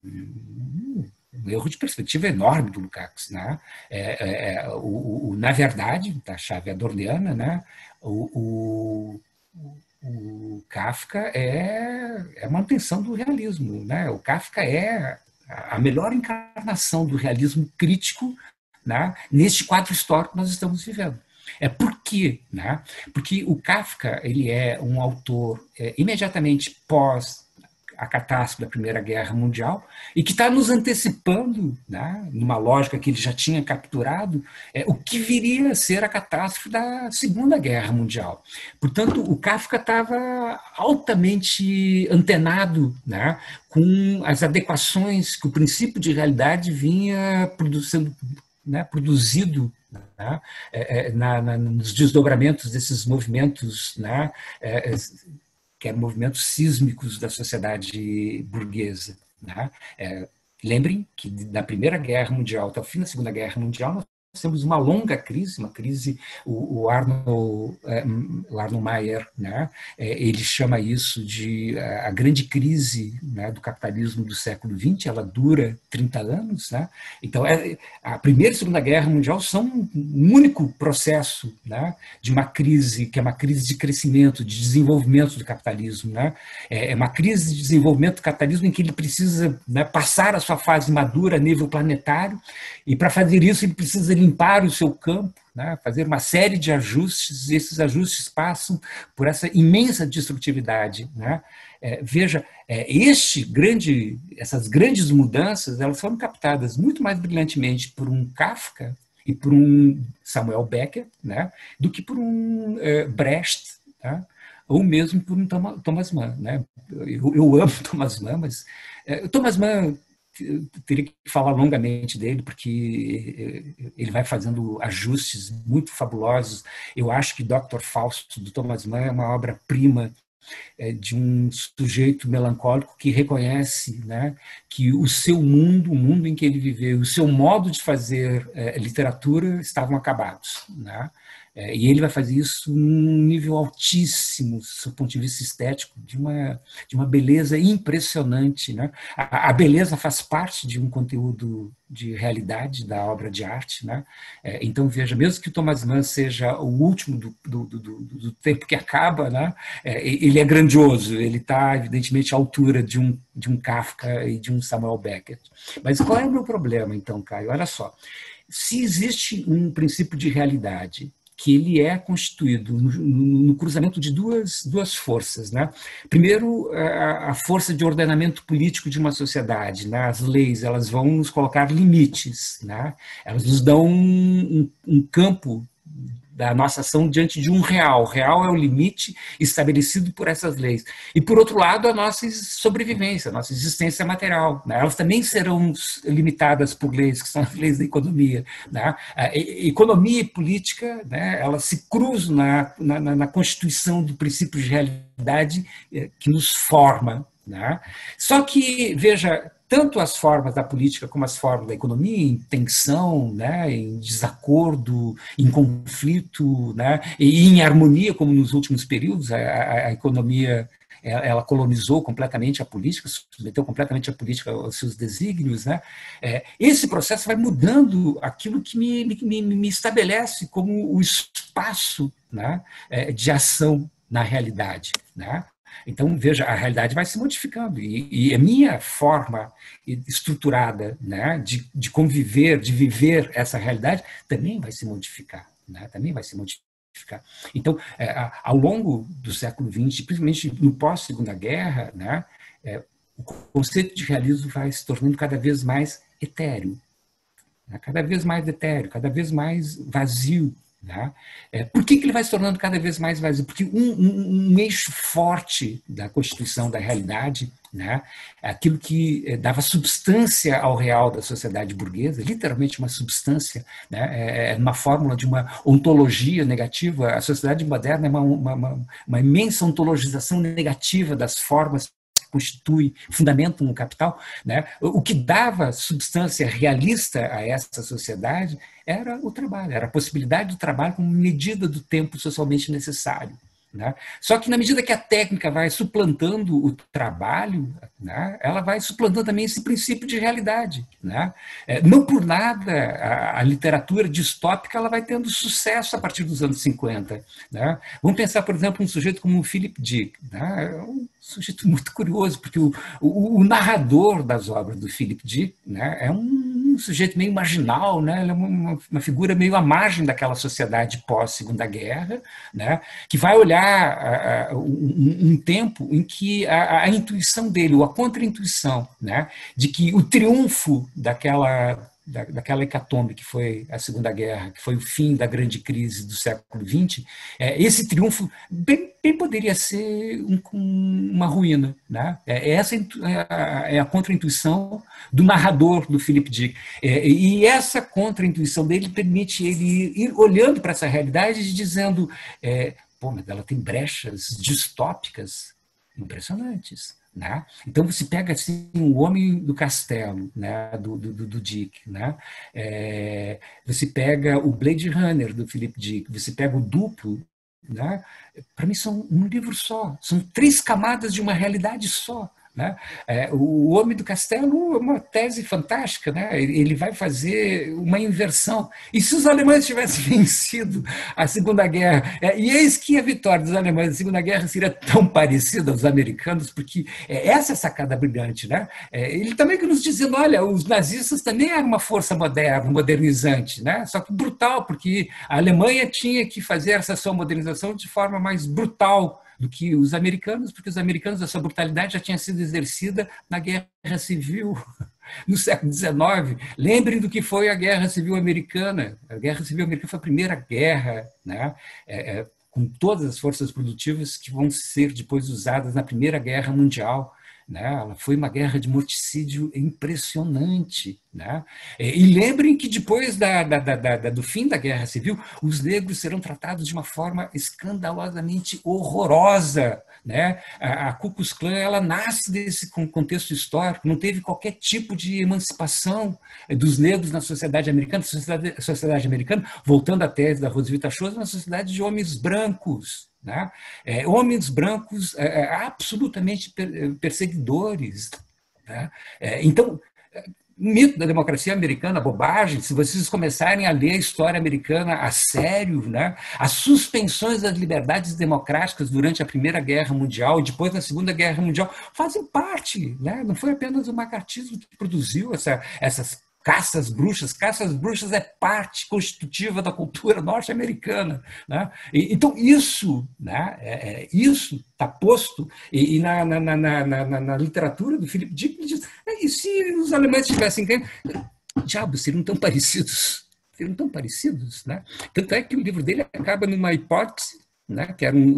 um erro de perspectiva enorme do Lukács. Né? Na verdade, da chave adorniana, né? o Kafka é a manutenção do realismo. Né? O Kafka é a melhor encarnação do realismo crítico, né, neste quadro histórico que nós estamos vivendo. Por quê? Né? Porque o Kafka ele é um autor imediatamente pós a catástrofe da Primeira Guerra Mundial e que está nos antecipando, né, numa lógica que ele já tinha capturado, o que viria a ser a catástrofe da Segunda Guerra Mundial. Portanto, o Kafka estava altamente antenado, né, com as adequações que o princípio de realidade vinha produzindo, né, produzido, né, nos desdobramentos desses movimentos, né, que eram movimentos sísmicos da sociedade burguesa. Né? Lembrem que da Primeira Guerra Mundial até o fim da Segunda Guerra Mundial, nós temos uma longa crise, o Arnold Mayer, né, ele chama isso de a grande crise, né, do capitalismo do século XX, ela dura 30 anos. Né? Então, a Primeira e a Segunda Guerra Mundial são um único processo, né, de uma crise, que é uma crise de crescimento, de desenvolvimento do capitalismo. Né? É uma crise de desenvolvimento do capitalismo em que ele precisa, né, passar a sua fase madura a nível planetário, e para fazer isso ele precisa limpar o seu campo, né, fazer uma série de ajustes, e esses ajustes passam por essa imensa destrutividade. Né? Veja, essas grandes mudanças, elas foram captadas muito mais brilhantemente por um Kafka e por um Samuel Beckett, né, do que por um Brecht, tá? Ou mesmo por um Thomas Mann. Né? Eu amo Thomas Mann, mas Thomas Mann, teria que falar longamente dele, porque ele vai fazendo ajustes muito fabulosos. Eu acho que Dr. Fausto, do Thomas Mann, é uma obra-prima de um sujeito melancólico que reconhece, né, que o seu mundo, o mundo em que ele viveu, o seu modo de fazer literatura estavam acabados. Né? E ele vai fazer isso num nível altíssimo, do ponto de vista estético, de uma beleza impressionante. Né? A beleza faz parte de um conteúdo de realidade da obra de arte. Né? Então, veja, mesmo que o Thomas Mann seja o último do tempo que acaba, né? Ele é grandioso, ele está, evidentemente, à altura de um Kafka e de um Samuel Beckett. Mas qual é o meu problema, então, Caio? Olha só, se existe um princípio de realidade que ele é constituído no cruzamento de duas forças. Né? Primeiro, a força de ordenamento político de uma sociedade. Né? As leis, elas vão nos colocar limites. Né? Elas nos dão um campo da nossa ação diante de um real. O real é o limite estabelecido por essas leis. E, por outro lado, a nossa sobrevivência, a nossa existência material. Né? Elas também serão limitadas por leis, que são as leis da economia. Né? A economia e política, né, elas se cruzam na constituição do princípio de realidade que nos forma. Né? Só que, veja, tanto as formas da política como as formas da economia em tensão, né, em desacordo, em conflito, né, e em harmonia, como nos últimos períodos, a economia ela colonizou completamente a política, submeteu completamente a política aos seus desígnios. Né? Esse processo vai mudando aquilo que me estabelece como o espaço, né, de ação na realidade. Né? Então, veja, a realidade vai se modificando e a minha forma estruturada, né, de conviver, de viver essa realidade também vai se modificar. Né, também vai se modificar. identificar. Então, ao longo do século XX, principalmente no pós-Segunda Guerra, né, o conceito de realismo vai se tornando cada vez mais etéreo, né, cada vez mais etéreo, cada vez mais vazio. Né? Por que ele vai se tornando cada vez mais vazio? Porque um eixo forte da constituição da realidade, né, aquilo que dava substância ao real da sociedade burguesa, literalmente uma substância, né, uma fórmula de uma ontologia negativa. A sociedade moderna é uma imensa ontologização negativa das formas que constitui, fundamentam o capital, né? O que dava substância realista a essa sociedade era o trabalho, era a possibilidade do trabalho como medida do tempo socialmente necessário. Né? Só que na medida que a técnica vai suplantando o trabalho, né, ela vai suplantando também esse princípio de realidade. Né? Não por nada a literatura distópica ela vai tendo sucesso a partir dos anos 50. Né? Vamos pensar, por exemplo, um sujeito como o Philip Dick. Né? É um sujeito muito curioso, porque o narrador das obras do Philip Dick, né, é um sujeito meio marginal, né? Ele é uma figura meio à margem daquela sociedade pós-Segunda Guerra, né? Que vai olhar um tempo em que a intuição dele, ou a contra-intuição, né? De que o triunfo daquela hecatombe que foi a Segunda Guerra, que foi o fim da grande crise do século XX, esse triunfo bem poderia ser uma ruína. Né? Essa é a contra-intuição do narrador do Philip Dick. E essa contra-intuição dele permite ele ir olhando para essa realidade e dizendo, mas ela tem brechas distópicas impressionantes. Né? Então você pega assim, o Homem do Castelo, né? do Dick, né? Você pega o Blade Runner do Philip Dick, você pega o Duplo, né? Para mim são um livro só, são 3 camadas de uma realidade só. Né? O Homem do Castelo é uma tese fantástica, né? Ele vai fazer uma inversão. E se os alemães tivessem vencido a Segunda Guerra? E eis que a vitória dos alemães na Segunda Guerra seria tão parecida aos americanos, porque essa é a sacada brilhante. Né? Ele também nos dizendo, olha, os nazistas também eram uma força moderna, modernizante, né? Só que brutal, porque a Alemanha tinha que fazer essa sua modernização de forma mais brutal do que os americanos, porque os americanos, essa brutalidade já tinha sido exercida na Guerra Civil, no século XIX. Lembrem do que foi a Guerra Civil Americana. A Guerra Civil Americana foi a primeira guerra, né, com todas as forças produtivas que vão ser depois usadas na Primeira Guerra Mundial. Né? Ela foi uma guerra de morticídio impressionante. Né? E lembrem que depois do fim da Guerra Civil, os negros serão tratados de uma forma escandalosamente horrorosa. Né? A Ku Klux Klan ela nasce desse contexto histórico, não teve qualquer tipo de emancipação dos negros na sociedade americana. A sociedade americana, voltando à tese da Roswitha Schultz, é uma sociedade de homens brancos. Né? Homens brancos absolutamente perseguidores. Né? Então, mito da democracia americana, bobagem, se vocês começarem a ler a história americana a sério, né? As suspensões das liberdades democráticas durante a Primeira Guerra Mundial e depois da Segunda Guerra Mundial fazem parte. Né? Não foi apenas o macartismo que produziu essas caças bruxas é parte constitutiva da cultura norte-americana. Né? Então, isso isso está posto, e na literatura do Philip Dick, ele diz, e se os alemães tivessem ganho? Diabo, seriam tão parecidos. Né? Tanto é que o livro dele acaba numa hipótese, né, que eram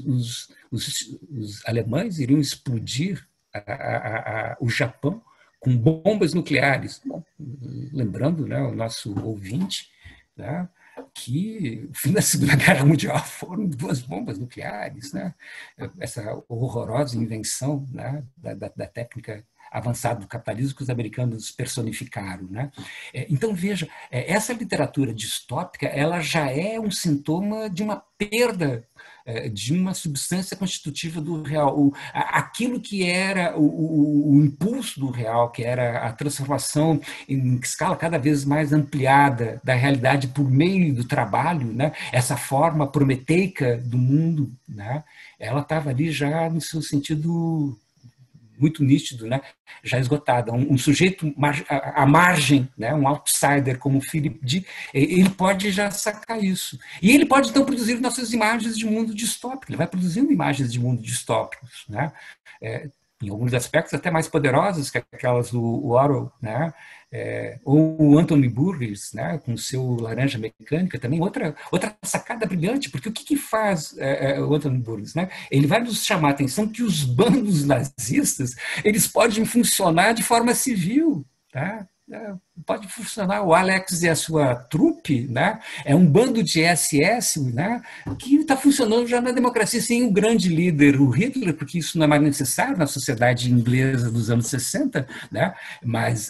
os alemães iriam explodir o Japão com bombas nucleares. Bom, lembrando, né, o nosso ouvinte, né, que no fim da Segunda Guerra Mundial foram 2 bombas nucleares. Né? Essa horrorosa invenção, né, da técnica avançada do capitalismo que os americanos personificaram. Né? Então, veja, essa literatura distópica ela já é um sintoma de uma perda de uma substância constitutiva do real. Aquilo que era o impulso do real, que era a transformação em escala cada vez mais ampliada da realidade por meio do trabalho, né? Essa forma prometeica do mundo, né? Ela estava ali já no seu sentido muito nítido, né, já esgotado. Um sujeito à margem, né, um outsider como o Philip Dick, ele pode já sacar isso. E ele pode, então, produzir nossas imagens de mundo distópico. Ele vai produzindo imagens de mundo distópicos, né? Em alguns aspectos até mais poderosas que aquelas do Orwell, né? Ou o Anthony Burgess, né? Com o seu Laranja Mecânica, também outra sacada brilhante, porque o que faz o Anthony Burgess, né? Ele vai nos chamar a atenção que os bandos nazistas, eles podem funcionar de forma civil, tá? Pode funcionar. O Alex e a sua trupe, né? É um bando de SS, né? Que está funcionando já na democracia sem um grande líder, o Hitler, porque isso não é mais necessário na sociedade inglesa dos anos 60, né? Mas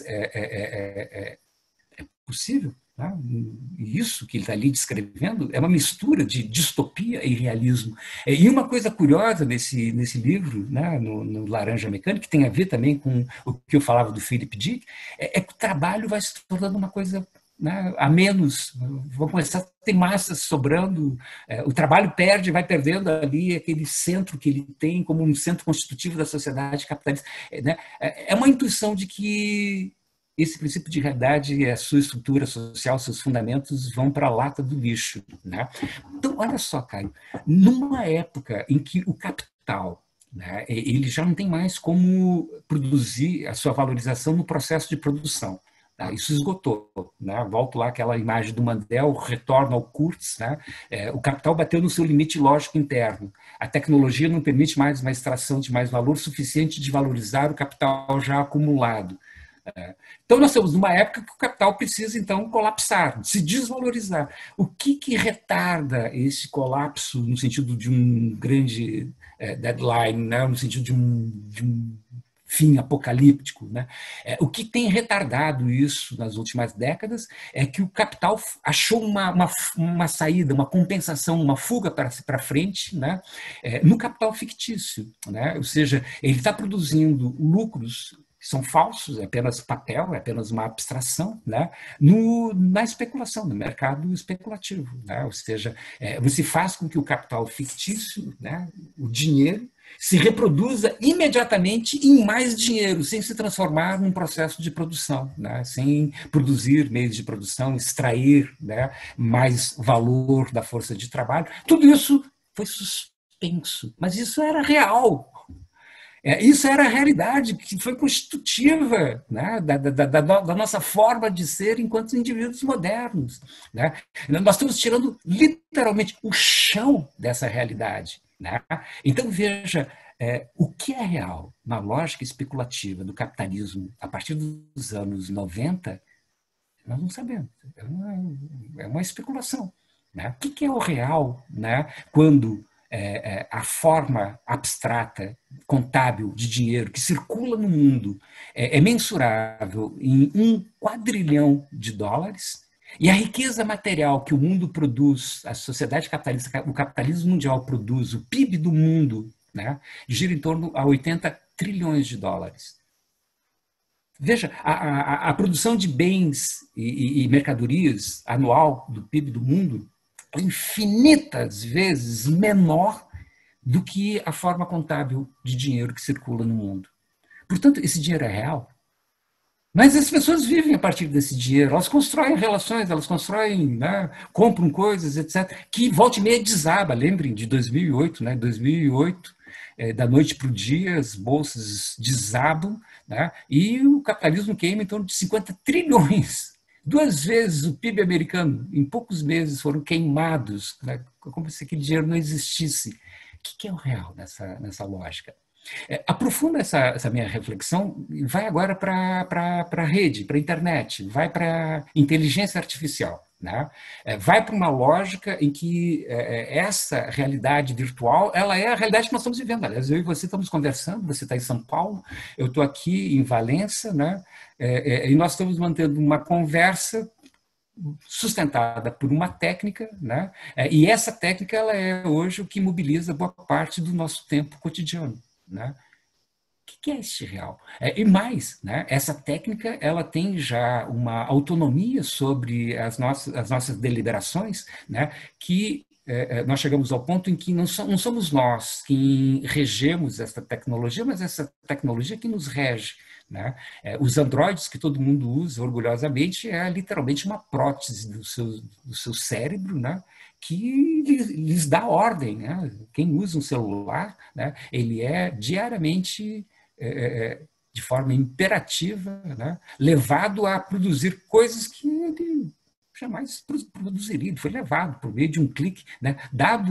é possível. Né? E isso que ele está ali descrevendo é uma mistura de distopia e realismo. E uma coisa curiosa nesse livro, né, no Laranja Mecânica, que tem a ver também com o que eu falava do Philip Dick, é que o trabalho vai se tornando uma coisa, né, a menos. Vão começar a ter massas sobrando, o trabalho vai perdendo ali aquele centro que ele tem como um centro constitutivo da sociedade capitalista. Né? É uma intuição de que esse princípio de realidade, a sua estrutura social, seus fundamentos vão para a lata do lixo. Né? Então, olha só, Caio, numa época em que o capital, né, ele já não tem mais como produzir a sua valorização no processo de produção. Tá? Isso esgotou. Né? Volto lá àquela imagem do Mandel, retorno ao Kurtz. Né? O capital bateu no seu limite lógico interno. A tecnologia não permite mais uma extração de mais valor suficiente de valorizar o capital já acumulado. Então, nós estamos numa época que o capital precisa, então, colapsar, se desvalorizar. O que retarda esse colapso no sentido de um grande deadline, né? No sentido de um fim apocalíptico? Né? O que tem retardado isso nas últimas décadas é que o capital achou uma saída, uma compensação, uma fuga para frente, né? No capital fictício. Né? Ou seja, ele está produzindo lucros que são falsos, é apenas papel, é apenas uma abstração, né? Na especulação, no mercado especulativo. Né? Ou seja, você faz com que o capital fictício, né, o dinheiro, se reproduza imediatamente em mais dinheiro, sem se transformar num processo de produção, né? Sem produzir meios de produção, extrair, né, mais valor da força de trabalho. Tudo isso foi suspenso, mas isso era real. Isso era a realidade que foi constitutiva, né, da nossa forma de ser enquanto indivíduos modernos. Né? Nós estamos tirando literalmente o chão dessa realidade. Né? Então, veja, o que é real na lógica especulativa do capitalismo a partir dos anos 90, nós não sabemos. É uma especulação. Né? O que é o real, né, quando a forma abstrata, contábil de dinheiro que circula no mundo é mensurável em $1 quadrilhão, e a riqueza material que o mundo produz, a sociedade capitalista, o capitalismo mundial produz, o PIB do mundo, né, gira em torno a $80 trilhões. Veja, a produção de bens e mercadorias anual do PIB do mundo é infinitas vezes menor do que a forma contábil de dinheiro que circula no mundo. Portanto, esse dinheiro é real. Mas as pessoas vivem a partir desse dinheiro, elas constroem relações, elas constroem, né, compram coisas, etc., que volta e meia desaba. Lembrem de 2008, né? 2008, da noite para o dia, as bolsas desabam, né, e o capitalismo queima em torno de 50 trilhões. 2 vezes o PIB americano, em poucos meses, foram queimados, né, como se aquele dinheiro não existisse. O que é o real nessa lógica? Aprofunda essa minha reflexão e vai agora para a rede, para a internet, vai para a inteligência artificial. Né? Vai para uma lógica em que essa realidade virtual ela é a realidade que nós estamos vivendo. Aliás, eu e você estamos conversando, você está em São Paulo, eu estou aqui em Valença, né? E nós estamos mantendo uma conversa sustentada por uma técnica, né? E essa técnica ela é hoje o que mobiliza boa parte do nosso tempo cotidiano. Né? O que é este real? E mais, né, essa técnica ela tem já uma autonomia sobre as nossas deliberações, né, que nós chegamos ao ponto em que não somos nós que regemos essa tecnologia, mas essa tecnologia que nos rege, né? Os androides que todo mundo usa orgulhosamente é literalmente uma prótese do seu cérebro, né? Que lhes dá ordem, né? Quem usa um celular, né? Ele é diariamente, de forma imperativa, né? Levado a produzir coisas que ele jamais produziria. Ele foi levado por meio de um clique, né? Dado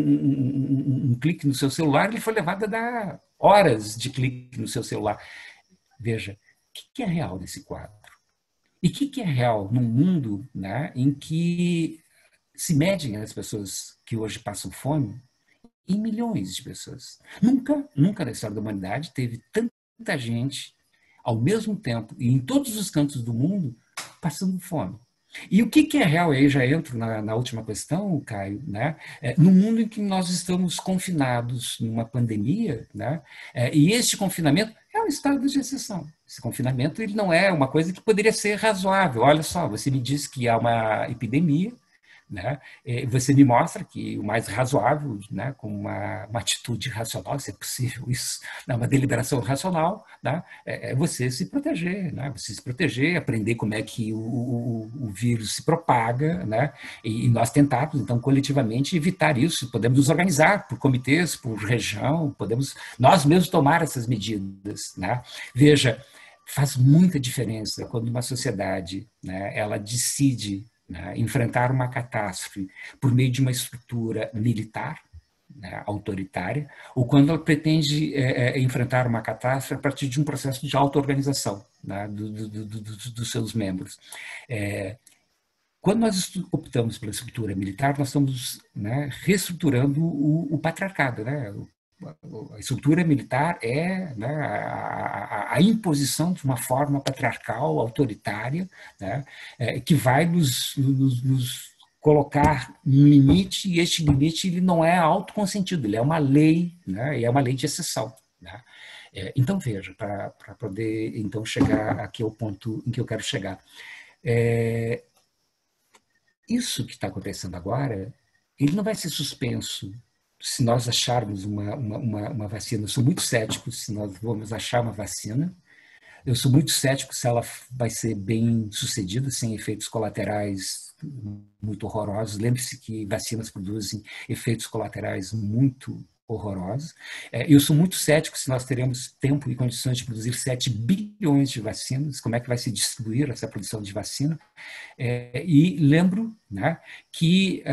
um clique no seu celular, ele foi levado a dar horas de clique no seu celular. Veja, o que é real nesse quadro? E o que é real num mundo, né, em que se medem as pessoas que hoje passam fome em milhões de pessoas? Nunca na história da humanidade teve tanta gente ao mesmo tempo e em todos os cantos do mundo passando fome. E o que é real, aí já entro na última questão, Caio, né? No mundo em que nós estamos confinados numa pandemia, né? E este confinamento é um estado de exceção. Esse confinamento ele não é uma coisa que poderia ser razoável. Olha só, você me disse que há uma epidemia, né? Você me mostra que o mais razoável, né, com uma atitude racional, se é possível isso, né, uma deliberação racional, né, é você se proteger, né, você se proteger, aprender como é que o vírus se propaga, né, e nós tentarmos, então, coletivamente evitar isso. Podemos nos organizar por comitês, por região, podemos nós mesmos tomar essas medidas, né. Veja, faz muita diferença quando uma sociedade, né, ela decide, né, enfrentar uma catástrofe por meio de uma estrutura militar, né, autoritária, ou quando ela pretende enfrentar uma catástrofe a partir de um processo de auto-organização, né, dos seus membros. Quando nós optamos pela estrutura militar, nós estamos, né, reestruturando o patriarcado, né? A estrutura militar é, né, a imposição de uma forma patriarcal, autoritária, né, que vai nos colocar um limite, e este limite ele não é autoconsentido, ele é uma lei, né, e é uma lei de exceção. Né? Então, veja, para poder então chegar aqui ao ponto em que eu quero chegar. Isso que está acontecendo agora, ele não vai ser suspenso se nós acharmos uma vacina. Eu sou muito cético se nós vamos achar uma vacina. Eu sou muito cético se ela vai ser bem sucedida, sem efeitos colaterais muito horrorosos. Lembre-se que vacinas produzem efeitos colaterais muito horrorosos. Eu sou muito cético se nós teremos tempo e condições de produzir 7 bilhões de vacinas, como é que vai se distribuir essa produção de vacina. E lembro, né, que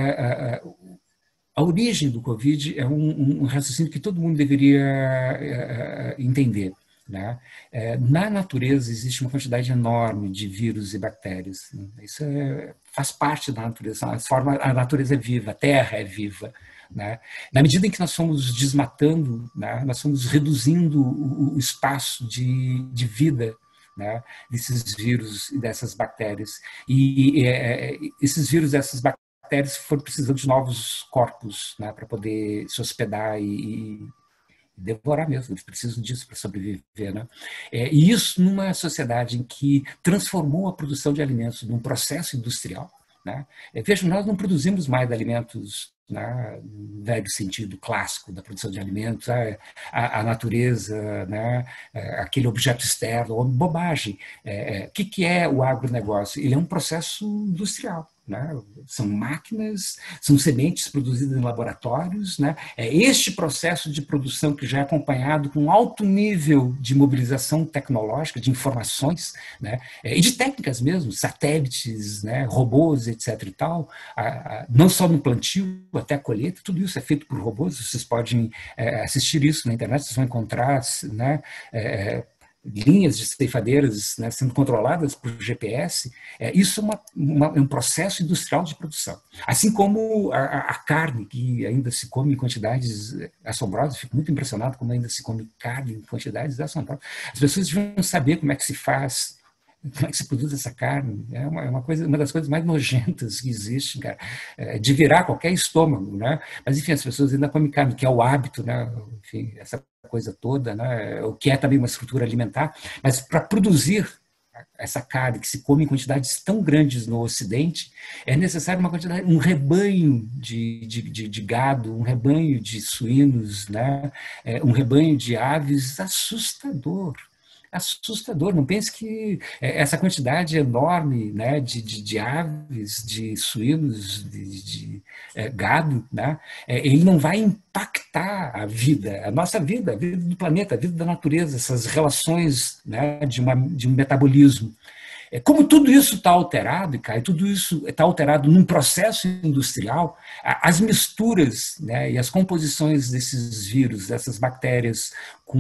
a origem do Covid é um raciocínio que todo mundo deveria entender. Né? Na natureza existe uma quantidade enorme de vírus e bactérias. Né? Isso faz parte da natureza. A natureza é viva, a Terra é viva. Né? Na medida em que nós fomos desmatando, né, nós fomos reduzindo o espaço de vida, né, desses vírus e dessas bactérias. E esses vírus e essas bactérias foram precisando de novos corpos, né, para poder se hospedar e devorar mesmo, eles precisam disso para sobreviver. Né? E isso numa sociedade em que transformou a produção de alimentos num processo industrial. Né? Veja, nós não produzimos mais alimentos, né, no velho sentido clássico da produção de alimentos, a natureza, né, aquele objeto externo, bobagem. O que é o agronegócio? Ele é um processo industrial. Né? São máquinas, são sementes produzidas em laboratórios. Né? É este processo de produção que já é acompanhado com um alto nível de mobilização tecnológica, de informações, né? E de técnicas mesmo, satélites, né? Robôs, etc. e tal, não só no plantio, até a colheita, tudo isso é feito por robôs. Vocês podem assistir isso na internet, vocês vão encontrar, né, linhas de ceifadeiras, né, sendo controladas por GPS. Isso é um processo industrial de produção. Assim como a carne, que ainda se come em quantidades assombrosas, fico muito impressionado como ainda se come carne em quantidades assombrosas. As pessoas deviam saber como é que se faz, como é que se produz essa carne. É uma das coisas mais nojentas que existe, cara, de virar qualquer estômago, né? Mas, enfim, as pessoas ainda comem carne, que é o hábito, né? Enfim, essa coisa toda, né? O que é também uma estrutura alimentar, mas para produzir essa carne que se come em quantidades tão grandes no Ocidente, é necessário um rebanho de gado, um rebanho de suínos, né? Um rebanho de aves assustador. Assustador. Não pense que essa quantidade enorme, né, de aves, de suínos, de gado, né, ele não vai impactar a vida, a nossa vida, a vida do planeta, a vida da natureza, essas relações, né, de um metabolismo. Como tudo isso está alterado, Caio, tudo isso está alterado num processo industrial, as misturas, né, e as composições desses vírus, dessas bactérias,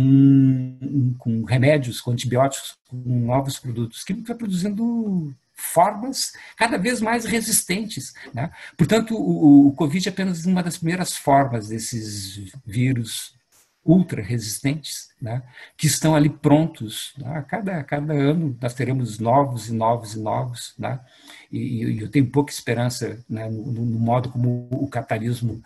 com remédios, com antibióticos, com novos produtos, que vai produzindo formas cada vez mais resistentes, né? Portanto, o Covid é apenas uma das primeiras formas desses vírus ultra resistentes, né, que estão ali prontos. Né? A cada ano nós teremos novos e novos e novos. Né? E eu tenho pouca esperança, né, no modo como o capitalismo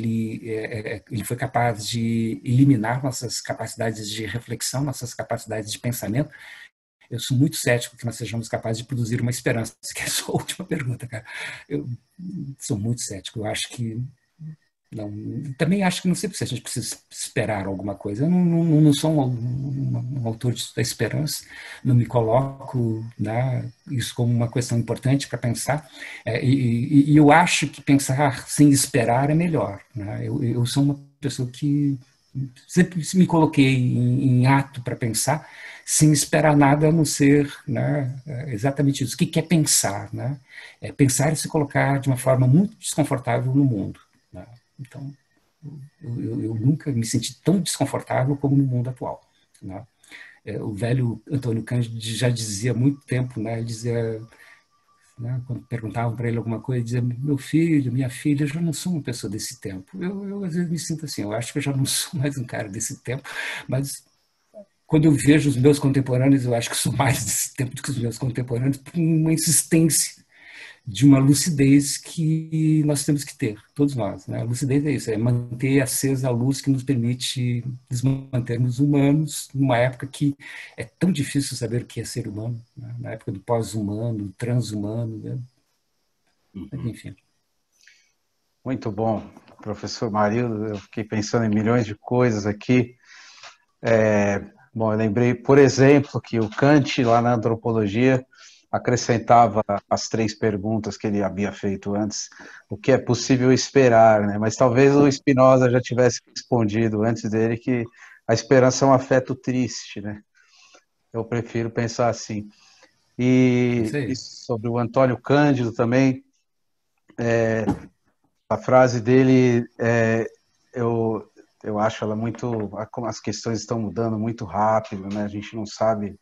ele foi capaz de eliminar nossas capacidades de reflexão, nossas capacidades de pensamento. Eu sou muito cético que nós sejamos capazes de produzir uma esperança, que é a sua última pergunta, cara. Eu sou muito cético. Eu acho que não, também acho que não sei se a gente precisa esperar alguma coisa. Eu não sou um autor da esperança, não me coloco, né, isso como uma questão importante para pensar, e eu acho que pensar sem esperar é melhor. Né? Eu sou uma pessoa que sempre me coloquei em ato para pensar, sem esperar nada a não ser, né, exatamente isso. O que é pensar? Né? Pensar e se colocar de uma forma muito desconfortável no mundo. Né? Então, eu nunca me senti tão desconfortável como no mundo atual. Né? O velho Antônio Cândido já dizia há muito tempo, né, ele dizia, né, quando perguntavam para ele alguma coisa, ele dizia: meu filho, minha filha, eu já não sou uma pessoa desse tempo. Eu às vezes me sinto assim, eu acho que eu já não sou mais um cara desse tempo, mas quando eu vejo os meus contemporâneos, eu acho que sou mais desse tempo do que os meus contemporâneos, por uma insistência de uma lucidez que nós temos que ter, todos nós. Né? A lucidez é isso, é manter acesa a luz que nos permite nos mantermos humanos numa época que é tão difícil saber o que é ser humano, né? Na época do pós-humano, do transhumano, né? Enfim. Muito bom, professor Marildo. Eu fiquei pensando em milhões de coisas aqui. Bom, eu lembrei, por exemplo, que o Kant, lá na antropologia, acrescentava as 3 perguntas que ele havia feito antes, o que é possível esperar, né? Mas talvez o Spinoza já tivesse respondido antes dele que a esperança é um afeto triste, né? Eu prefiro pensar assim. E sobre o Antônio Cândido também, a frase dele, eu acho ela muito, como as questões estão mudando muito rápido, né? A gente não sabe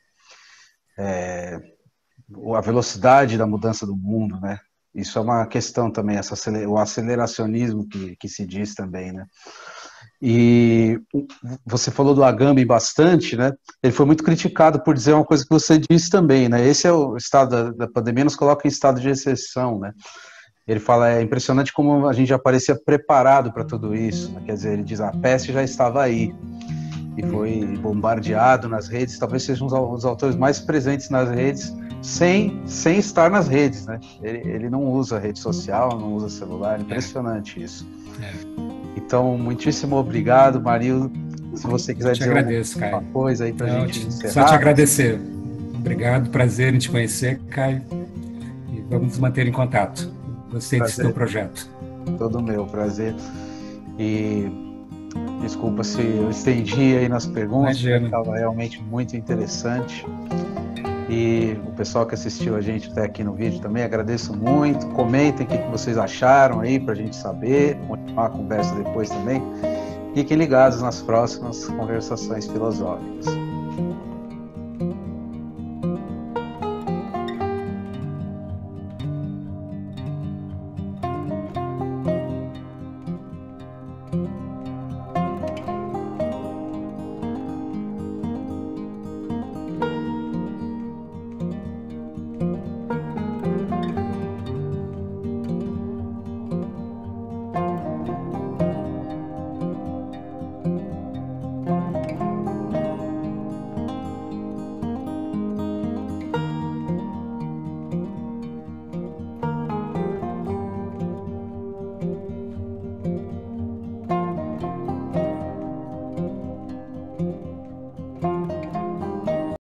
a velocidade da mudança do mundo, né? Isso é uma questão também, o aceleracionismo que se diz também, né? E você falou do Agamben bastante, né? Ele foi muito criticado por dizer uma coisa que você disse também, né? Esse é o estado da pandemia, nos coloca em estado de exceção, né? Ele fala, é impressionante como a gente já parecia preparado para tudo isso, né? Quer dizer, ele diz, a peste já estava aí, e foi bombardeado nas redes, talvez seja um dos autores mais presentes nas redes, sem estar nas redes, né? Ele não usa rede social, não usa celular, impressionante isso. Então, muitíssimo obrigado, Marildo. Se você quiser dizer alguma coisa aí para a gente encerrar. Só te agradecer. Obrigado, prazer em te conhecer, Caio. E vamos nos manter em contato. Gostei desse teu projeto. Todo meu, prazer. E desculpa se eu estendi aí nas perguntas, estava realmente muito interessante. E o pessoal que assistiu a gente até aqui no vídeo também, agradeço muito. Comentem o que vocês acharam aí para a gente saber, continuar a conversa depois também. Fiquem ligados nas próximas conversações filosóficas.